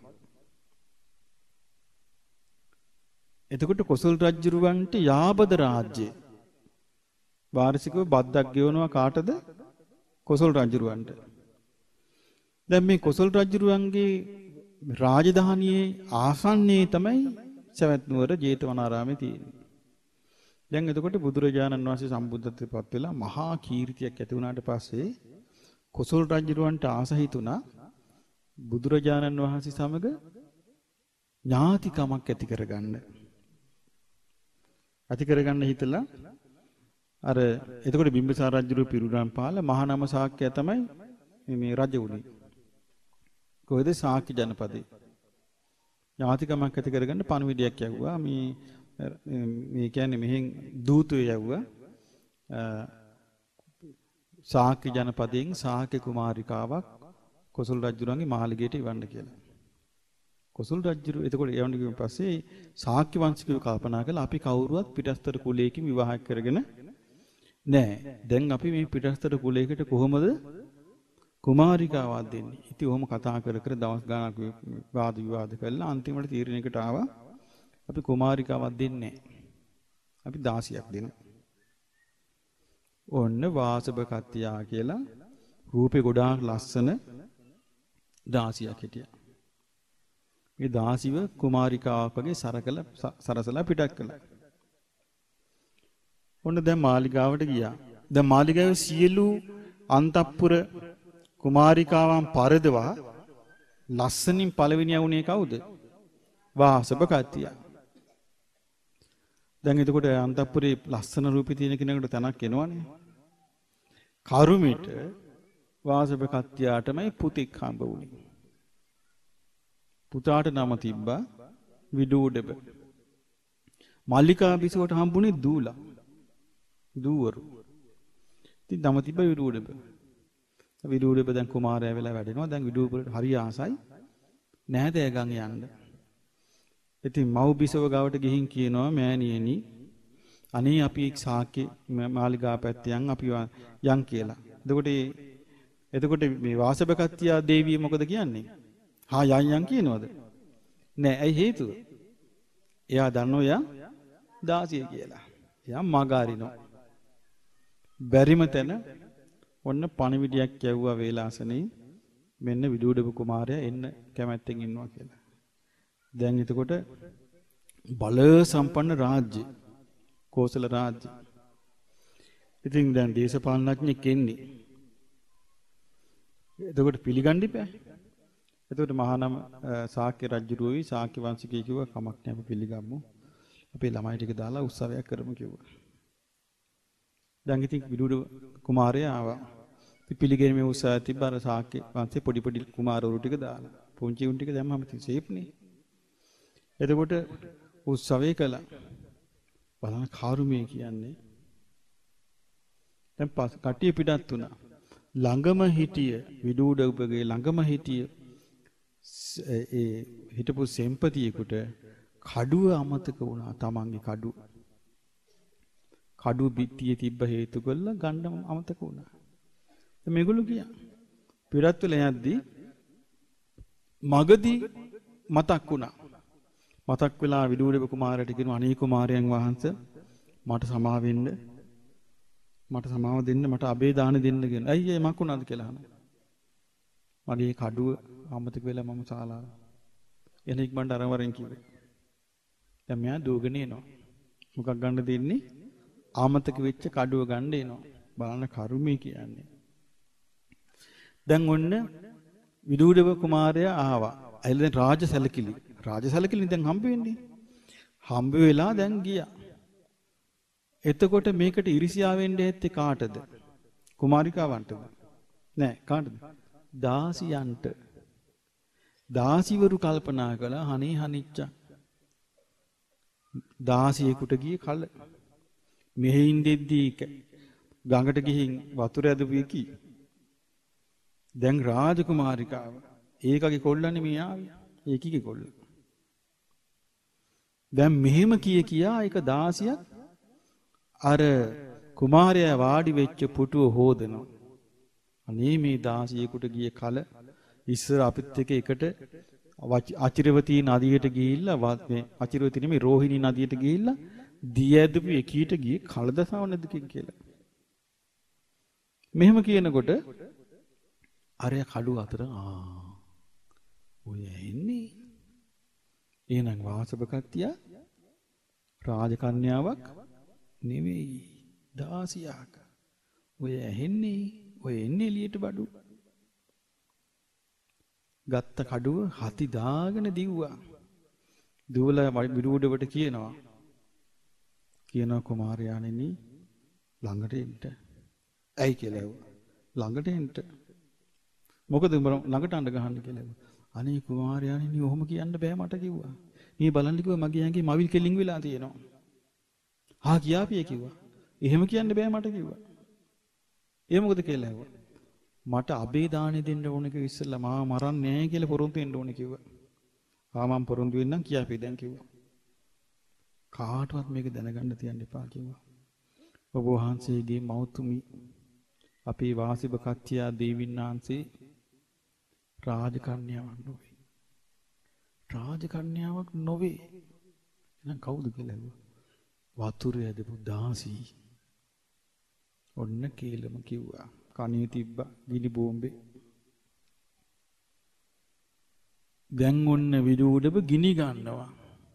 එතකොට කොසල් රජුරවන්ට යාබද රාජ්‍ය වාර්ෂිකව බද්දක් ගෙවනවා කාටද? කොසල් රජුරවන්ට. දැන් මේ කොසල් රජුරවන්ගේ රාජධානියේ ආසන්නයේ තමයි සවැත් නුවර ජේතවනාරාමේ තියෙන්නේ. දැන් එතකොට බුදුරජාණන් වහන්සේ සම්බුද්ධත්වයට පත් වෙලා මහා කීර්තියක් ඇති වුණාට පස්සේ කොසල් රජුරවන්ට ආස හිතුණා බුදුරජාණන් වහන්සේ සමග ඥාතිකමක් ඇති කරගන්න. ඇති කරගන්න හිතලා අර එතකොට බිම්බිසාර රජුගේ පිරුණම් පාල මහා නම ශාක්‍යය තමයි මේ රජ වුණේ. කොහෙද? ශාක්‍ය ජනපදේ. ඥාතිකමක් ඇති කරගන්න පණිවිඩයක් යවුවා. මේ මේ කියන්නේ මෙහෙන් දූතයෝ යවුවා ශාක්‍ය ජනපදයෙන් ශාක්‍ය කුමාරිකාවක් කොසල් රජුරන්ගේ මාලිගයට ඉවන්න කියලා. කොසල් රජු එතකොට එවන්න ගිහින් පස්සේ ශාක්‍ය වංශිකව කල්පනා කළා අපි කවුරුවත් පිටස්තර කුලයකින් විවාහයක් කරගෙන නැහැ. දැන් අපි මේ පිටස්තර කුලයකට කොහොමද කුමාරිකාවක් දෙන්නේ? ඉතින් ඔහොම කතා කර කර දවස් ගාණක් වාද විවාද කළා. අන්තිමට තීරණයකට ආවා අපි කුමාරිකාවක් දෙන්නේ නැහැ. අපි දාසියක් දෙනවා. ඔන්න වාසභකත්තියා කියලා රූපේ ගොඩාක් ලස්සන දාසියක් හිටියා. මේ දාසිව කුමාරිකාවක් වගේ සරකල සරසලා පිටක් කළා. ඔන්න දැන් මාලිගාවට ගියා. දැන් මාලිගාවේ සියලු අන්තපුර කුමාරිකාවන් පරදවා ලස්සනින් පළවෙනියා වුණේ කවුද? වාසභකත්තියා. දැන් එතකොට අන්තපුරේ ලස්සන රූපේ තියෙන කෙනෙකුට තනක් එනවනේ. කරුමිට වාසභකත්තියාටමයි පුතෙක් හම්බ වුණේ. පුතාට නම තිබ්බා විදූඩබ. මල්ලිකා බිසවට හම්බුනේ දූලා. දූවරු. ඉතින් නම තිබ්බා විදූඩබ. විදූඩබ දැන් කුමාරයා වෙලා වැඩෙනවා. දැන් විදූඩබට හරි ආසයි. නැහැදෑ ගම් යන්න. ඉතින් මව් බිසව ගාවට ගිහින් කියනවා මෑණියනි අනේ අපි ශාක්‍ය මාලිගා පැත්තේ යන් අපි යන් කියලා. එතකොට එතකොට මේ වාසභකත්තියා දේවිය මොකද කියන්නේ? හා යන් යන් කියනවද? නෑ. ඇයි හේතුව? එයා දන්නෝ යා දාසිය කියලා. එයා මගාරිනෝ. බැරිම තැන ඔන්න පණිවිඩයක් යවුවා වේලාසනේ මෙන්න විදූඩබ කුමාරයා එන්න කැමැත්තෙන් ඉන්නවා කියලා. දැන් එතකොට බල සම්පන්න රාජ්‍ය කෝසල රාජ්‍ය. ඉතින් දැන් දේශපාලනඥයෙක් එන්නේ. එතකොට පිළිගන්න ඉපෑ. එතකොට මහානම ශාක්‍ය රජුරුවයි ශාක්‍ය වංශිකය කිව්වා කමක් නැහැ අපි පිළිගමු. අපේ ළමයි ටික දාලා උත්සවයක් කරමු කිව්වා. දැන් ඉතින් විදුඩ කුමාරයා ආවා. ඉතින් පිළිගැනීමේ උත්සාහය තිබ්බා අර ශාක්‍ය වංශේ පොඩි පොඩි කුමාරවරු ටික දාලා. පුංචි උන් ටික දැම්මම ඉතින් සේප්නේ. එතකොට උත්සවය කළා. බලන්න කාරුමේ කියන්නේ. දැන් පස් කටිය පිටත් වුණා. ළඟම හිටිය විදුඩබගේ ළඟම හිටිය ඒ හිටපු සෙම්පතියෙකුට කඩුව අමතක වුණා. තමන්ගේ කඩුව. කඩුව පිටියේ තිබ්බ හේතු කරලා ගන්න අමතක වුණා. මේගොල්ලෝ ගියා. පිටත් වෙලා යද්දී මගදී මතක් වුණා. මතක් වෙලා විදුඩබ කුමාරයාට කියනවා අනේ කුමාරයන් වහන්සේ මට සමාව වෙන්න මට සමාව දෙන්න මට අබේ දාන දෙන්න කියන. ඇයි ඒ මක් උනාද කියලා අහනවා. මගේ කඩුව අමතක වෙලා මම ශාලාව. එනික් මන්ට අරවරෙන් කිව්වේ. දැන් මෙයා දුවගෙන එනවා. මොකක් ගන්න දෙන්නේ? ආමතක වෙච්ච කඩුව ගන්න එනවා. බලන්න කරුමේ කියන්නේ. දැන් ඔන්න විදුඩබ කුමාරයා ආවා. ඇයිල දැන් රාජ සැලකිලි. රාජ සැලකිලි දැන් හම්බ වෙන්නේ. හම්බ වෙලා දැන් ගියා. එතකොට මේකට ඉරිසියා වෙන්න ඇත්තේ කාටද? කුමාරිකාවන්ටද? නෑ කාටද? දාසියන්ට. දාසිවරු කල්පනා කළා හනේ හනිච්ච. දාසියෙකුට ගියේ කල. මෙහෙයින් දෙද්දී ගඟට ගිහින් වතුර ඇදපු එකි. දැන් රාජකුමාරිකාව. ඒකගේ කොල්ලනේ මේ ආවේ. ඒකිගේ කොල්ල. දැන් මෙහෙම කිය කියා එක දාසියක් අර කුමාරයා වාඩි වෙච්ච පුටුව හොදනවා. අනේ මේ දාසියෙකුට ගියේ කල ඉස්සර අපිත් එක්ක එකට අචිරවතී නදියට ගිහිල්ලා මේ අචිරවතී නෙමෙයි රෝහිණී නදියට ගිහිල්ලා දී ඇදපු එකීට ගියේ කලදසාව නැදකින් කියලා. මෙහෙම කියනකොට අරය කඩුව අතර ආ ඔය එන්නේ එහෙනම් වාසභකත්තිය රාජකන්‍යාවක් නෙවෙයි දාසියක්. ඔය ඇහෙන්නේ ඔය එන්නේ එළියට බඩු. ගත්ත කඩුව හති දාගෙන දිව්වා. දුවලා විදුඩබට කියනවා. කියනවා කුමාරයාණෙනි ළඟට එන්න. ඇයි කියලා ඇහුවා. ළඟට එන්න. මොකද ළඟට අඬ ගහන්න කියලා ඇහුවා. අනේ කුමාරයාණෙනි ඔහොම කියන්න බෑ මට කිව්වා. මේ බලන්න කිව්වා මගේ ඇඟේ මවිල් කෙලින් වෙලා තියෙනවා. හා කියාපිය කිව්වා. එහෙම කියන්න බෑ මට කිව්වා. ඒ මොකද කියලා ඇහුවා. මට අබේ දාණය දෙන්න ඕන කිව්ව ඉස්සෙල්ලා මාව මරන්නේ නැහැ කියලා පොරොන්දු වෙන්න ඕන කිව්වා. ආ මම පොරොන්දු වෙන්නම් කියාපේ දැන් කිව්වා. කාටවත් මේක දැනගන්න තියන්න එපා කිව්වා. ඔබ වහන්සේගේ මෞතුමි අපේ වාසිබ කච්චියා දේවින්නාන්සේ රාජකන්‍යාවක් නොවේ. රාජකන්‍යාවක් නොවේ. එහෙනම් කවුද කියලා ඇහුවා. වතුර ඇදපු දාසී. ඔන්න කේලම කිව්වා. කණේ තිබ්බ ගිනි බෝම්බේ. දැන් ඔන්න විදුඩබ ගිනි ගන්නවා.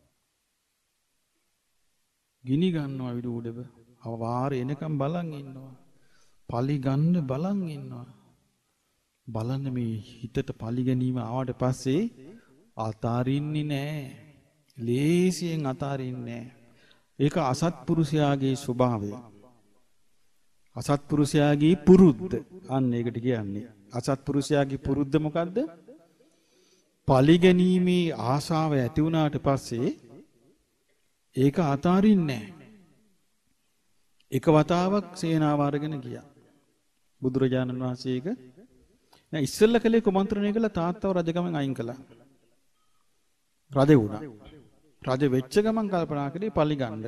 ගිනි ගන්නවා විදුඩබ. අවාර එනකම් බලන් ඉන්නවා. පලි ගන්න බලන් ඉන්නවා. බලන්න මේ හිතට පලි ගැනීම ආවට පස්සේ අතාරින්නේ නැහැ. ලේසියෙන් අතාරින්නේ නැහැ. ඒක අසත්පුරුෂයාගේ ස්වභාවය. අසත්පුරුෂයාගේ පුරුද්ද. අන්න ඒකට කියන්නේ. අසත්පුරුෂයාගේ පුරුද්ද මොකද්ද? පලි ගැනීමේ ආශාව ඇති වුණාට පස්සේ ඒක අතාරින්නේ නැහැ. එක වතාවක් සේනාව අරගෙන ගියා. බුදුරජාණන් වහන්සේ ඒක නෑ ඉස්සෙල්ලා කලේ කුමන්ත්‍රණය කළා තාත්තව රජගමෙන් අයින් කළා. රජ වුණා. රජ වෙච්ච ගමන් කල්පනා කළේ පලි ගන්න.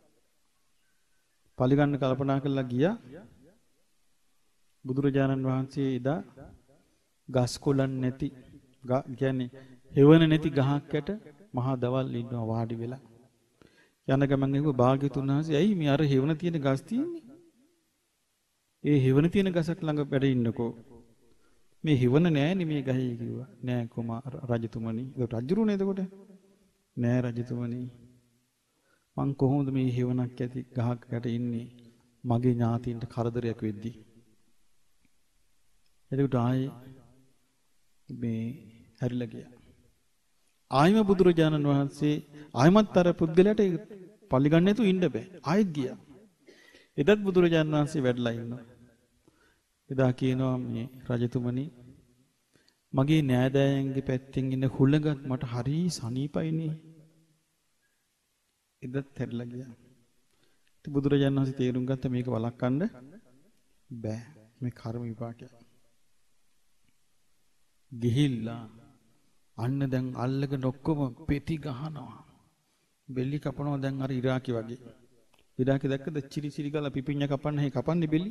පලි ගන්න කල්පනා කළා ගියා. බුදුරජාණන් වහන්සේ එදා ගස් කොළන් නැති කියන්නේ හෙවණ නැති ගහක් යට මහා දවල් ඉන්නවා වාඩි වෙලා. යන ගමන් එක්ක භාග්‍යතුන් වහන්සේ ඇයි මේ අර හෙවණ තියෙන ගස් තියෙන්නේ? ඒ හෙවණ තියෙන ගසක් ළඟ වැඩ ඉන්නකෝ. මේ හෙවණ නෑනේ මේ ගහේ කිව්වා. නෑ කුමාර රජතුමනි. ඒක රජුරුනේ එතකොට. නෑ රජතුමනි. මං කොහොමද මේ හෙවණක් ඇති ගහක් යට ඉන්නේ? මගේ ඥාතීන්ට කරදරයක් වෙද්දි. එතකොට ආයේ මේ හැරිලා ගියා. ආයිම බුදුරජාණන් වහන්සේ ආයිමත් අර පුද්ගලයාට පලි ගන්න නැතුව ඉන්න බෑ. ආයෙත් ගියා. එදත් බුදුරජාණන් වහන්සේ වැඩලා ඉන්නවා. එදා කියනවා මේ රජතුමනි මගේ නෑදෑයන්ගේ පැත්තෙන් ඉන්න හුළඟත් මට හරි සනීපයිනේ. එදත් හැරිලා ගියා. ඉතින් බුදුරජාණන් වහන්සේ තේරුම් ගත්ත මේක වළක්වන්න බෑ. මේ කර්ම විපාකයක්. ගිහිල්ලා අන්න දැන් අල්ලගෙන ඔක්කොම පෙති ගහනවා. බෙල්ලි කපනවා දැන් අර ඉරාකි වගේ. ඉරාකි දැක්කද චිරි චිරි ගාලා පිපිඤ්ඤ කපන්න හේ කපන්නේ බෙල්ලි.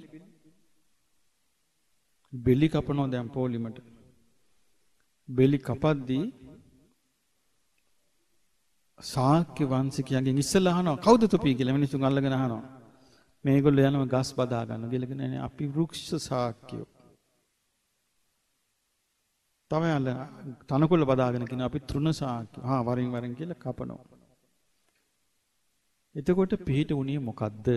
බෙල්ලි කපනවා දැන් පොලිමට. බෙල්ලි කපද්දී ශාක්‍ය වංශිකයන්ගෙන් ඉස්සලා අහනවා කවුද තොපි කියලා මිනිස්සුන් අල්ලගෙන අහනවා. මේගොල්ලෝ යනවා ගස් බදා ගන්න. ගිලගෙන අපි වෘක්ෂ ශාක්‍යයෝ. තමයි අල්ල තනකොළ බදාගෙන කියන අපි තෘණ ශාක්‍ය. ආ වරින් වරින් කියලා කපනවා. එතකොට පිහිට උණිය මොකද්ද?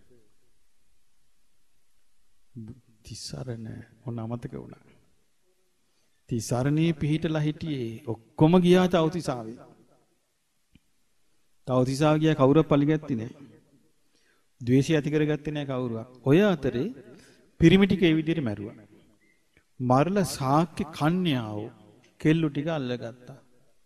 තිසරණ මොන අමතක වුණා. තිසරණේ පිහිටලා හිටියේ ඔක්කොම ගියා තවතිසාවේ. තවතිසාව ගියා කවුරුත් පරිගැත්තේ නැහැ. ද්වේෂය ඇති කරගත්තේ නැහැ කවුරුවත්. ඔය අතරේ පිරිමි ටික ඒ විදිහට මැරුවා. මරලා ශාක්‍ය කන්‍යාව කෙල්ලු ටික අල්ලගත්තා.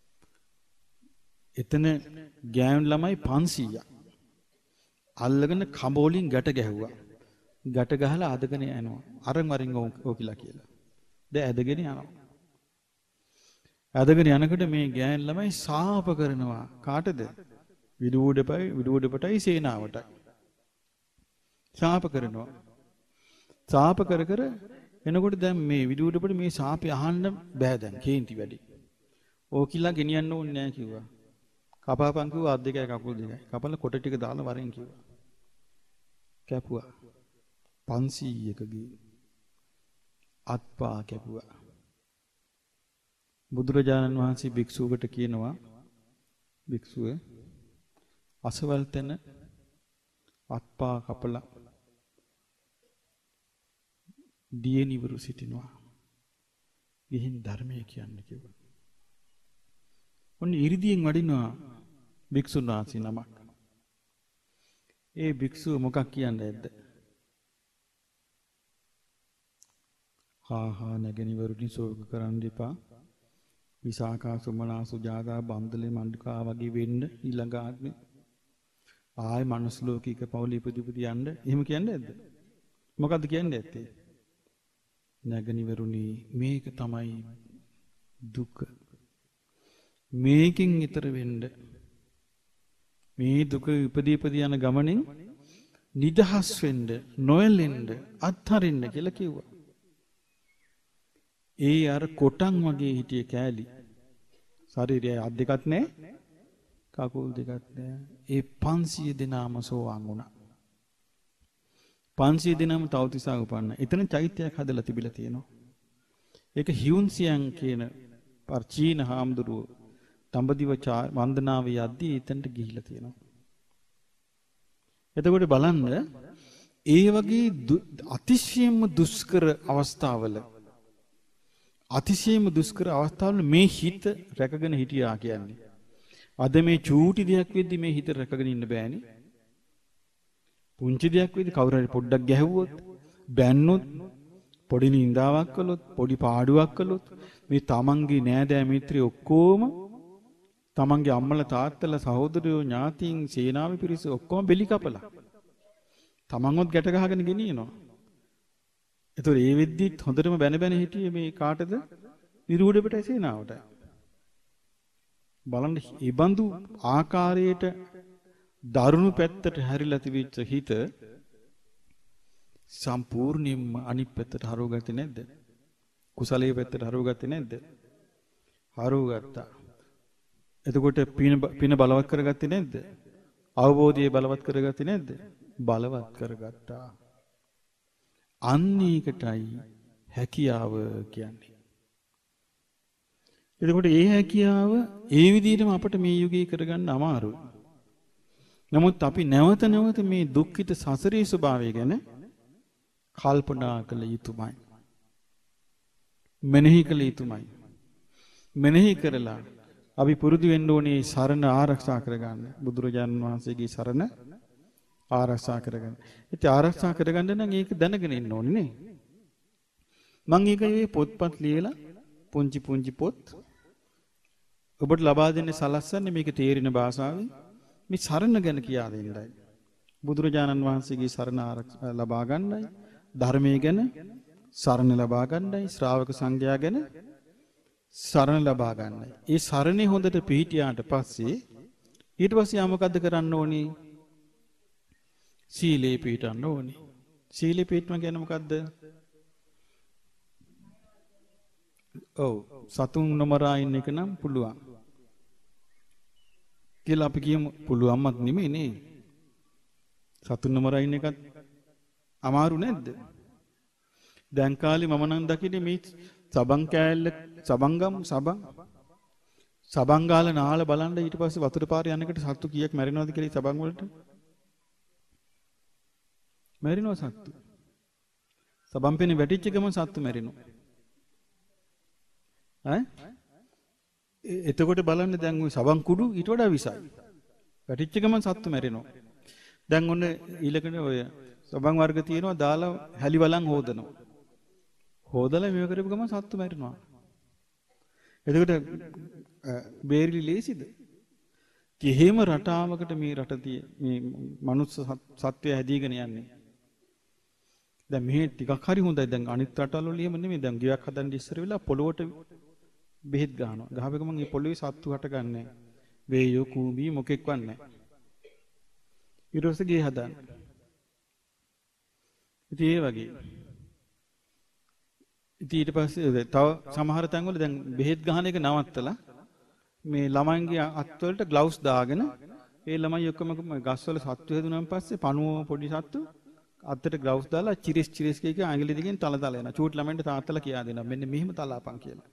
එතන ගෑනු ළමයි පන්සීයක් අල්ලගෙන කඹෝලින් ගැට ගැහුවා. ගැට ගහලා අදගෙන යනවා. අරන් වරින් ඕකිලා කියලා. දැන් ඇදගෙන යනවා. ඇදගෙන යනකොට මේ ගෑනු ළමයි සාප කරනවා. කාටද? විදුඩපයි විදුඩපටයි සේනාවටයි. සාප කරනවා. සාප කර කර එනකොට දැන් මේ විදුඩපට මේ සාපේ අහන්න බෑ දැන් කේන්ති වැඩි. ඕකිලා ගෙනියන්න ඕනේ නෑ කිව්වා. කපාපන් කිව්වා අත් දෙකයි කකුල් දෙකයි. කපලා කොට ටික දාලා වරෙන් කිව්වා. කැපුවා. පන්සීයකගේ අත්පා කැපුවා. බුදුරජාණන් වහන්සේ භික්ෂුවකට කියනවා භික්ෂුව අසවල් තැන අත්පා කපලා දියණිවරු සිටිනවා. ගිහින් ධර්මය කියන්න කිව්වා. ඔන්න ඉරිදියෙන් වඩිනවා භික්ෂුන් වහන්සේ නමක්. ඒ භික්ෂුව මොකක් කියන්නේ නැද්ද? හා හා නැගණිවරුනි ශෝක කරන්න එපා. විසාකා සුමනා සුජාතා බන්දලේ මණ්ඩිකා වගේ වෙන්න ඊළඟ ආත්මේ ආයි මනුස්ස ලෝකීක පවුල ඉපදිපදි යන්න එහෙම කියන්නේ නැද්ද? මොකද්ද කියන්නේ ඇත්තේ? නැගණිවරුනි මේක තමයි දුක. මේකින් ඈතර වෙන්න. මේ දුක ඉපදී ඉපදී යන ගමනින් නිදහස් වෙන්න, නොයැලෙන්න, අත්හරින්න කියලා කිව්වා. ඒ අර කොටන් වගේ හිටිය කෑලි. ශරීරය අත් දෙකක් නැහැ. කකුල් දෙකක් නැහැ. ඒ පන්සිය දෙනාම සෝවාන් වුණා. පන්සිය දෙනාම තවතිසා උපන්න. එතන චෛත්‍යයක් හදලා තිබිලා තියෙනවා. ඒක හියුන්සියන් කියන පර්චීන හාමුදුරුව දඹදිව වන්දනාවේ යද්දී එතනට ගිහිලා තියෙනවා. එතකොට බලන්න ඒ වගේ අතිශයින්ම දුෂ්කර අවස්ථාවල අතිශයින්ම දුෂ්කර අවස්ථාවල මේ හිත රැකගෙන හිටියා කියන්නේ. අද මේ චූටි දෙයක් වෙද්දි මේ හිත රැකගෙන ඉන්න බෑනේ. පුංචි දෙයක් වෙද්දි කවුරු හරි පොඩ්ඩක් ගැහුවොත්, බැන්නොත්, පොඩි නින්දාවක් කළොත්, පොඩි පාඩුවක් කළොත් මේ තමන්ගේ නෑදෑ මිත්‍රයෝ ඔක්කොම තමන්ගේ අම්මලා තාත්තලා සහෝදරයෝ ඥාතීන් සේනාවේ පිරිස ඔක්කොම බෙලි කපලා තමන්වත් ගැට ගහගෙන ගෙනියනවා. ඒතොර ඒ වෙද්දිත් හොඳටම බැන බැන හිටියේ මේ කාටද? නිරූඪ පිටේ සේනාවට. බලන්න මේ බඳු ආකාරයට දරුණු පැත්තට හැරිලා තිබිච්ච හිත සම්පූර්ණයෙන්ම අනිත් පැත්තට හරවගත්තේ නැද්ද? කුසලයේ පැත්තට හරවගත්තේ නැද්ද? හරවගත්තා. එතකොට පින පින බලවත් කරගත්තේ නැද්ද? අවබෝධය බලවත් කරගත්තේ නැද්ද? බලවත් කරගත්තා. අන්නේකටයි හැකියාව කියන්නේ. එතකොට ඒ හැකියාව ඒ විදිහටම අපිට මේ යුගයේ කරගන්න අමාරුයි. නමුත් අපි නැවත නැවත මේ දුක්ඛිත සසරේ ස්වභාවය ගැන කල්පනා කළ යුතුමයි. මෙනෙහි කළ යුතුමයි. මෙනෙහි කරලා අපි පුරුදු වෙන්න ඕනේ සරණ ආරක්ෂා කරගන්න. බුදුරජාණන් වහන්සේගේ සරණ ආරක්ෂා කරගන්න. ඉතින් ආරක්ෂා කරගන්න නම් ඒක දැනගෙන ඉන්න ඕනේ නේ. මම ඒකේ පොත්පත් ලියලා පුංචි පුංචි පොත් ඔබට ලබා දෙන්නේ සලස්සන්නේ මේක තේරෙන භාෂාවෙන් මේ සරණ ගැන කියා දෙන්නයි. බුදුරජාණන් වහන්සේගේ සරණ ආරක්ෂා ලබා ගන්නයි, ධර්මයේ ගැන සරණ ලබා ගන්නයි, ශ්‍රාවක සංඝයා ගැන සරණ ලබා ගන්නයි. ඒ සරණේ හොඳට පිහිටියාට පස්සේ ඊට පස්සේ ආ මොකද්ද කරන්න ඕනේ? සීලේ පිහිටන්න ඕනේ. සීලේ පිහිටම කියන්නේ මොකද්ද? ඔව් සතුන් නොමරා ඉන්න එක නම් පුළුවන්. කියලා අපි කියමු. පුළුවන්වත් නෙමෙයි නේ. සතුන් නොමරා ඉන්න එකත් අමාරු නැද්ද? දැන් කාලේ මම නම් දකින්නේ මේ සබන් කෑල්ල සබංගම් සබන් සබන් ගාල නාල බලන්න ඊට පස්සේ වතුර පාරේ යන්නකට සත්තු කීයක් මැරෙනවද කියලා සබන් වලට? මැරෙනවා සත්තු. සබන් පෙනේ වැටිච්ච ගමන් සත්තු මැරෙනවා. ඈ එතකොට බලන්න දැන් ওই සබන් කුඩු ඊට වඩා විසයි. වැටිච්ච ගමන් සත්තු මැරෙනවා. දැන් ඔන්න ඊළඟට ඔය සබන් වර්ග තියෙනවා දාලා හැලි වලන් හොදනවා. හොදලා මේව කරපු ගමන් සත්තු මැරෙනවා. එතකොට බේරිලි ලේසිද? කිහිම රටාවකට මේ රටදී මේ මනුස්ස සත්වය හැදීගෙන යන්නේ. දැන් මේ ටිකක් හරි හොඳයි. දැන් අනිත් රටවල එහෙම නෙමෙයි. දැන් ගියක් හදන්න ඉස්සර වෙලා පොළොවට බෙහෙත් ගහනවා. ගහපු ගමන් මේ පොළොවේ සත්තු හටගන්නේ නැහැ. වේයෝ කූඹි මොකෙක්වත් නැහැ. ඊට පස්සේ ගේ හදන්න. ඉතින් ඒ වගේ. ඉතින් ඊට පස්සේ තව සමහර තැන්වල දැන් බෙහෙත් ගහන එක නවත්තලා මේ ළමයින්ගේ අත්වලට ග්ලව්ස් දාගෙන ඒ ළමයි ඔක්කොම ගස්වල සත්තු හැදුනාන් පස්සේ පණුව පොඩි සත්තු අත්තට ග්ලව්ස් දාලා චිරිස් චිරිස් කිය කිය ඇඟිලි දිගෙන් තල තල යනවා. චූටි ළමයින්ට තාත්තලා කියා දෙනවා මෙන්න මෙහෙම තලාපන් කියලා.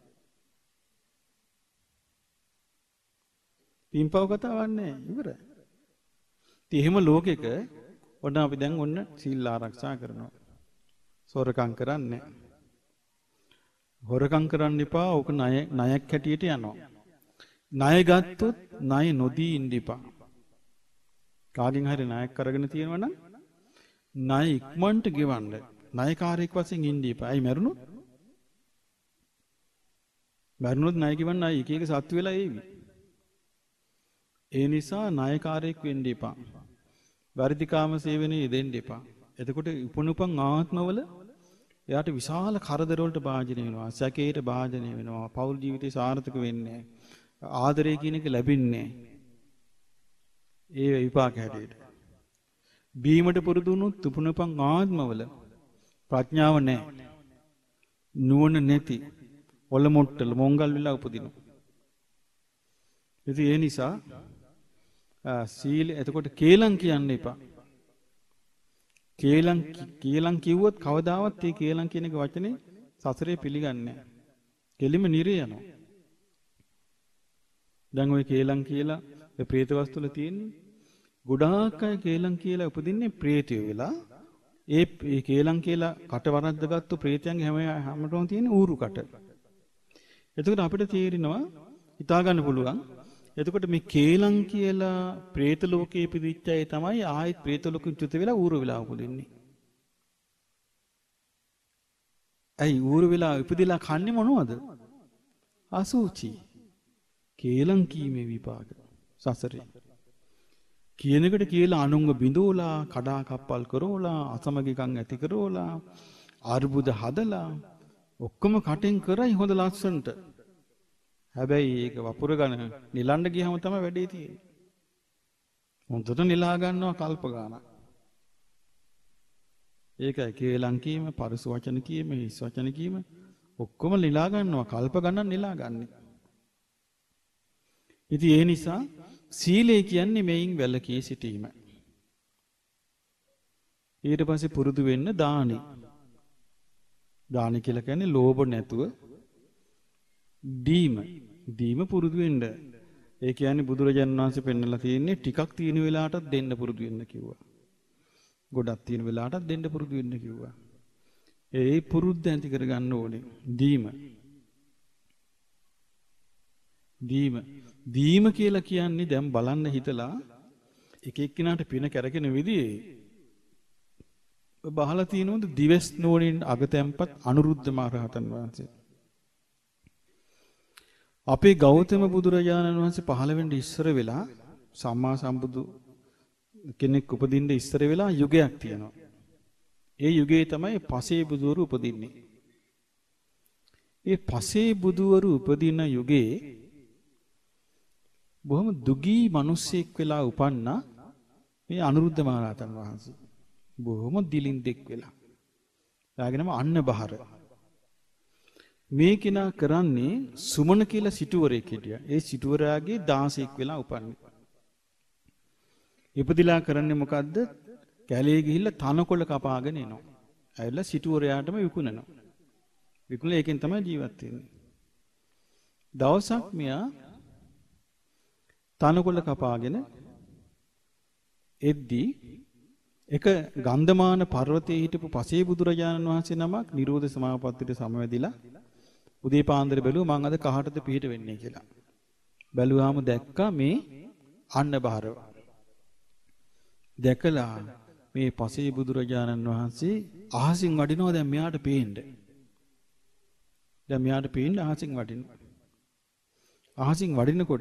පින්පව් කතාවක් නෑ ඉවරයි. ඉතින් එහෙම ලෝකෙක ඔන්න අපි දැන් ඔන්න සීල් ආරක්ෂා කරනවා. සොරකම් කරන්නේ නෑ. හොරකම් කරන්න එපා. ඕක ණය ණයක් හැටියට යනවා. ණය ගත්තොත් ණය නොදී ඉන්න එපා. කාගෙන් හරි ණයක් අරගෙන තියෙනවා නම් ණය ඉක්මනට ගෙවන්න. ණයකාරයෙක් වශයෙන් ඉන්න එපා. අයි මරුණොත්? මරුණොත් ණය ගෙවන්න අය එක එක සත්තු වෙලා ඒවි. ඒ නිසා ණයකාරයෙක් වෙන්න එපා. වර්ධිකාම සේවනයේ දෙන්න එපා. එතකොට උපනුපන් ආත්මවල එයාට විශාල කරදර වලට භාජනය වෙනවා, සැකේට භාජනය වෙනවා, පෞල් ජීවිතේ සාර්ථක වෙන්නේ නැහැ. ආදරය කියන එක ලැබෙන්නේ නැහැ. ඒ විපාක හැටියට. බීමට පුරුදු වුණොත් තුපුණපන් ආත්මවල ප්‍රඥාව නැහැ. නුවණ නැති ඔලොමොට්ටල මොංගල් වෙලා උපදිනවා. ඉතින් ඒ නිසා සීල එතකොට කේලම් කියන්න එපා. කේලම් කේලම් කිව්වොත් කවදාවත් ඒ කේලම් කියන එක වචනේ සසරේ පිළිගන්නේ නැහැ. කෙලිම නිරේ යනවා. දැන් ওই කේලම් කියලා ඒ പ്രേත වස්තු වල තියෙන්නේ ගොඩාක් අය කේලම් කියලා උපදින්නේ പ്രേතයෝ වෙලා. ඒ ඒ කේලම් කියලා කට වරද්දගත්තු പ്രേතයන්ගේ හැම හැමතෙම තියෙන ඌරු කට. එතකොට අපිට තේරෙනවා හිතා ගන්න පුළුවන්. එතකොට මේ කේලම් කියලා പ്രേත ලෝකයේ ඉපදිච්ච අය තමයි ආයෙත් പ്രേත ලෝකෙ චුත වෙලා ඌරු වෙලා උපදින්නේ. ඇයි ඌරු වෙලා ඉපදිලා කන්නේ මොනවද? අසුචි. කේලම් කීමේ විපාක සසරේ. කියන එකට කියලා අනුංග බිඳෝලා, කඩා කප්පල් කරෝලා, අසමගිකම් ඇති කරෝලා, අර්බුද හදලා ඔක්කොම කටෙන් කරයි හොඳ ලස්සනට. හැබැයි ඒක වපුර ගන්න නිලන්න ගියම තමයි වැඩේ තියෙන්නේ. හොඳට නිලා ගන්නවා කල්ප ගානක්. ඒකයි කේලම් කීම, පරස වචන කීම, හිස් වචන කීම ඔක්කොම නිලා ගන්නවා කල්ප ගණන් නිලා ගන්නේ. ඉතින් ඒ නිසා සීලය කියන්නේ මේන් වැළකී සිටීම. ඊට පස්සේ පුරුදු වෙන්න දානි. දානි කියලා කියන්නේ ලෝභ නැතුව දීම. දීම පුරුදු වෙන්න. ඒ කියන්නේ බුදුරජාණන් වහන්සේ පෙන්නලා තියෙන්නේ ටිකක් තියෙන වෙලාවටත් දෙන්න පුරුදු වෙන්න කිව්වා. ගොඩක් තියෙන වෙලාවටත් දෙන්න පුරුදු වෙන්න කිව්වා. ඒ පුරුද්ද ඇති කරගන්න ඕනේ. දීම. දීම. දීම කියලා කියන්නේ දැන් බලන්න හිතලා එක එක්කිනාට පින කැරකෙන විදිහේ බහලා තියෙනවද දිවස් නෝනින් අගතැම්පත් අනුරුද්ධ මහ රහතන් වහන්සේ. අපේ ගෞතම බුදුරජාණන් වහන්සේ පහළ වෙන්න ඉස්සර වෙලා සම්මා සම්බුදු කෙනෙක් උපදින්න ඉස්සර වෙලා යුගයක් තියෙනවා. ඒ යුගයේ තමයි පසේ බුදුවරු උපදින්නේ. ඒ පසේ බුදුවරු උපදින යුගයේ බොහොම දුගී මිනිස්සෙක් වෙලා උපන්නා මේ අනුරුද්ධ මහ රහතන් වහන්සේ. බොහොම දිලින්දෙක් වෙලා. එයාගෙනම අන්න බහර. මේ කෙනා කරන්නේ සුමන කියලා සිටුවරයෙක් හිටියා. ඒ සිටුවරයාගේ දාසෙක් වෙලා උපන්නේ. ඉපදිලා කරන්නේ මොකද්ද? කැලේ ගිහිල්ලා තනකොළ කපාගෙන එනවා. ඇවිල්ලා සිටුවරයාටම විකුණනවා. විකුණලා ඒකෙන් තමයි ජීවත් වෙන්නේ. දවසක් මෙයා තනකොළ කපාගෙන එද්දී එක ගන්ධමාන පර්වතයේ හිටපු පසේ බුදුරජාණන් වහන්සේ නමක් නිරෝධ සමාපත්තියට සමවැදිලා උදේ පාන්දර බැලුවා මං අද කහටද පිහිට වෙන්නේ කියලා. බැලුවාම දැක්කා මේ අන්න බහරව. දැකලා මේ පසේ බුදුරජාණන් වහන්සේ අහසින් වඩිනවා දැන් මෙයාට පේන්න. දැන් මෙයාට පේන්න අහසින් වඩිනවා. අහසින් වඩිනකොට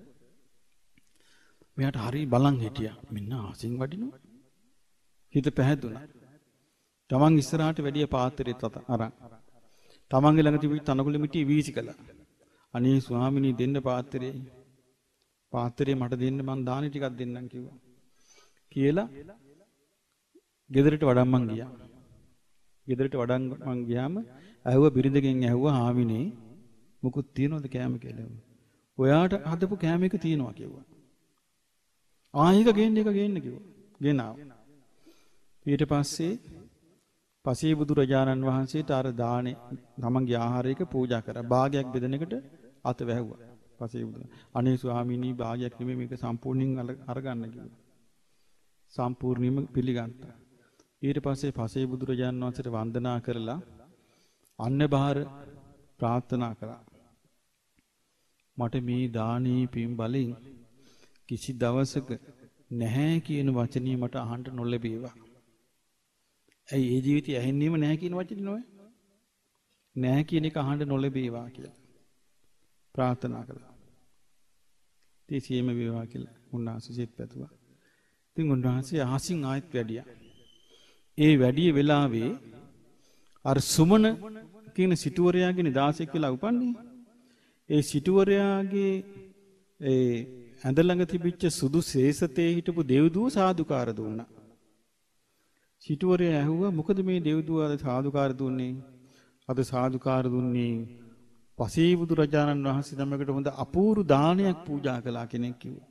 මෙයාට හරි බලන් හිටියා. මෙන්න අහසින් වඩිනවා. හිත පැහැදුනා. තමන් ඉස්සරහට වැඩිය පාත්‍රෙත් අරන්. තමන්ගේ ළඟ තිබිච්ච තනකොළ මිටි වීසි කළා. අනේ ස්වාමිනී දෙන්න පාත්‍රේ. පාත්‍රේ මට දෙන්න මං දානි ටිකක් දෙන්නම් කිව්වා. කියලා ගෙදරට වඩම්මන් ගියා. ගෙදරට වඩම්මන් ගියාම ඇහුව බිරිඳගෙන් ඇහුවා හාමිනේ මොකුත් තියනවද කෑම කියලා. ඔයාට හදපු කෑම එක තියනවා කිව්වා. ආයෙක ගේන්න එක ගේන්න කිව්වා. ගෙනාව. ඊට පස්සේ පසේ බුදුරජාණන් වහන්සේට අර දානේ තමන්ගේ ආහාරයක පූජා කරා. භාගයක් බෙදෙන එකට අත වැහුවා. පසේ බුදු. අනේ ස්වාමීනි භාගයක් නෙමෙයි මේක සම්පූර්ණයෙන් අරගන්න කිව්වා. සම්පූර්ණයෙන්ම පිළිගත්තා. ඊට පස්සේ පසේ බුදුරජාණන් වහන්සේට වන්දනා කරලා අන්න බාර ප්‍රාර්ථනා කළා. මට මේ දානේ පින් බලෙන් කිසි දවසක නැහැ කියන වචනේ මට අහන්න නොලැබේවා. ඇයි ඒ ජීවිතය ඇහෙන්නේම නැහැ කියන වචනේ නෝයි? නැහැ කියන එක අහන්න නොලැබේවා කියලා ප්‍රාර්ථනා කළා. තීසියම වේවා කියලා උන්වහන්සේ සිත පැතුවා. ඉතින් උන්වහන්සේ අහසින් ආයෙත් වැඩියා. ඒ වැඩි වෙලාවේ අර සුමන කියන සිටුවරයාගේ නිදාසෙක් කියලා උපන්නේ. ඒ සිටුවරයාගේ ඒ ඇඳ ළඟ තිබිච්ච සුදු ශේෂතේ හිටපු දෙව්දුව සාදුකාර දුන්නා. සිටුවරයා ඇහුවා මොකද මේ දෙව්දුව අද සාදුකාර දුන්නේ? අද සාදුකාර දුන්නේ පසේබුදු රජාණන් වහන්සේ නමකට හොඳ අපූර්ව දානයක් පූජා කළා කෙනෙක් කිව්වා.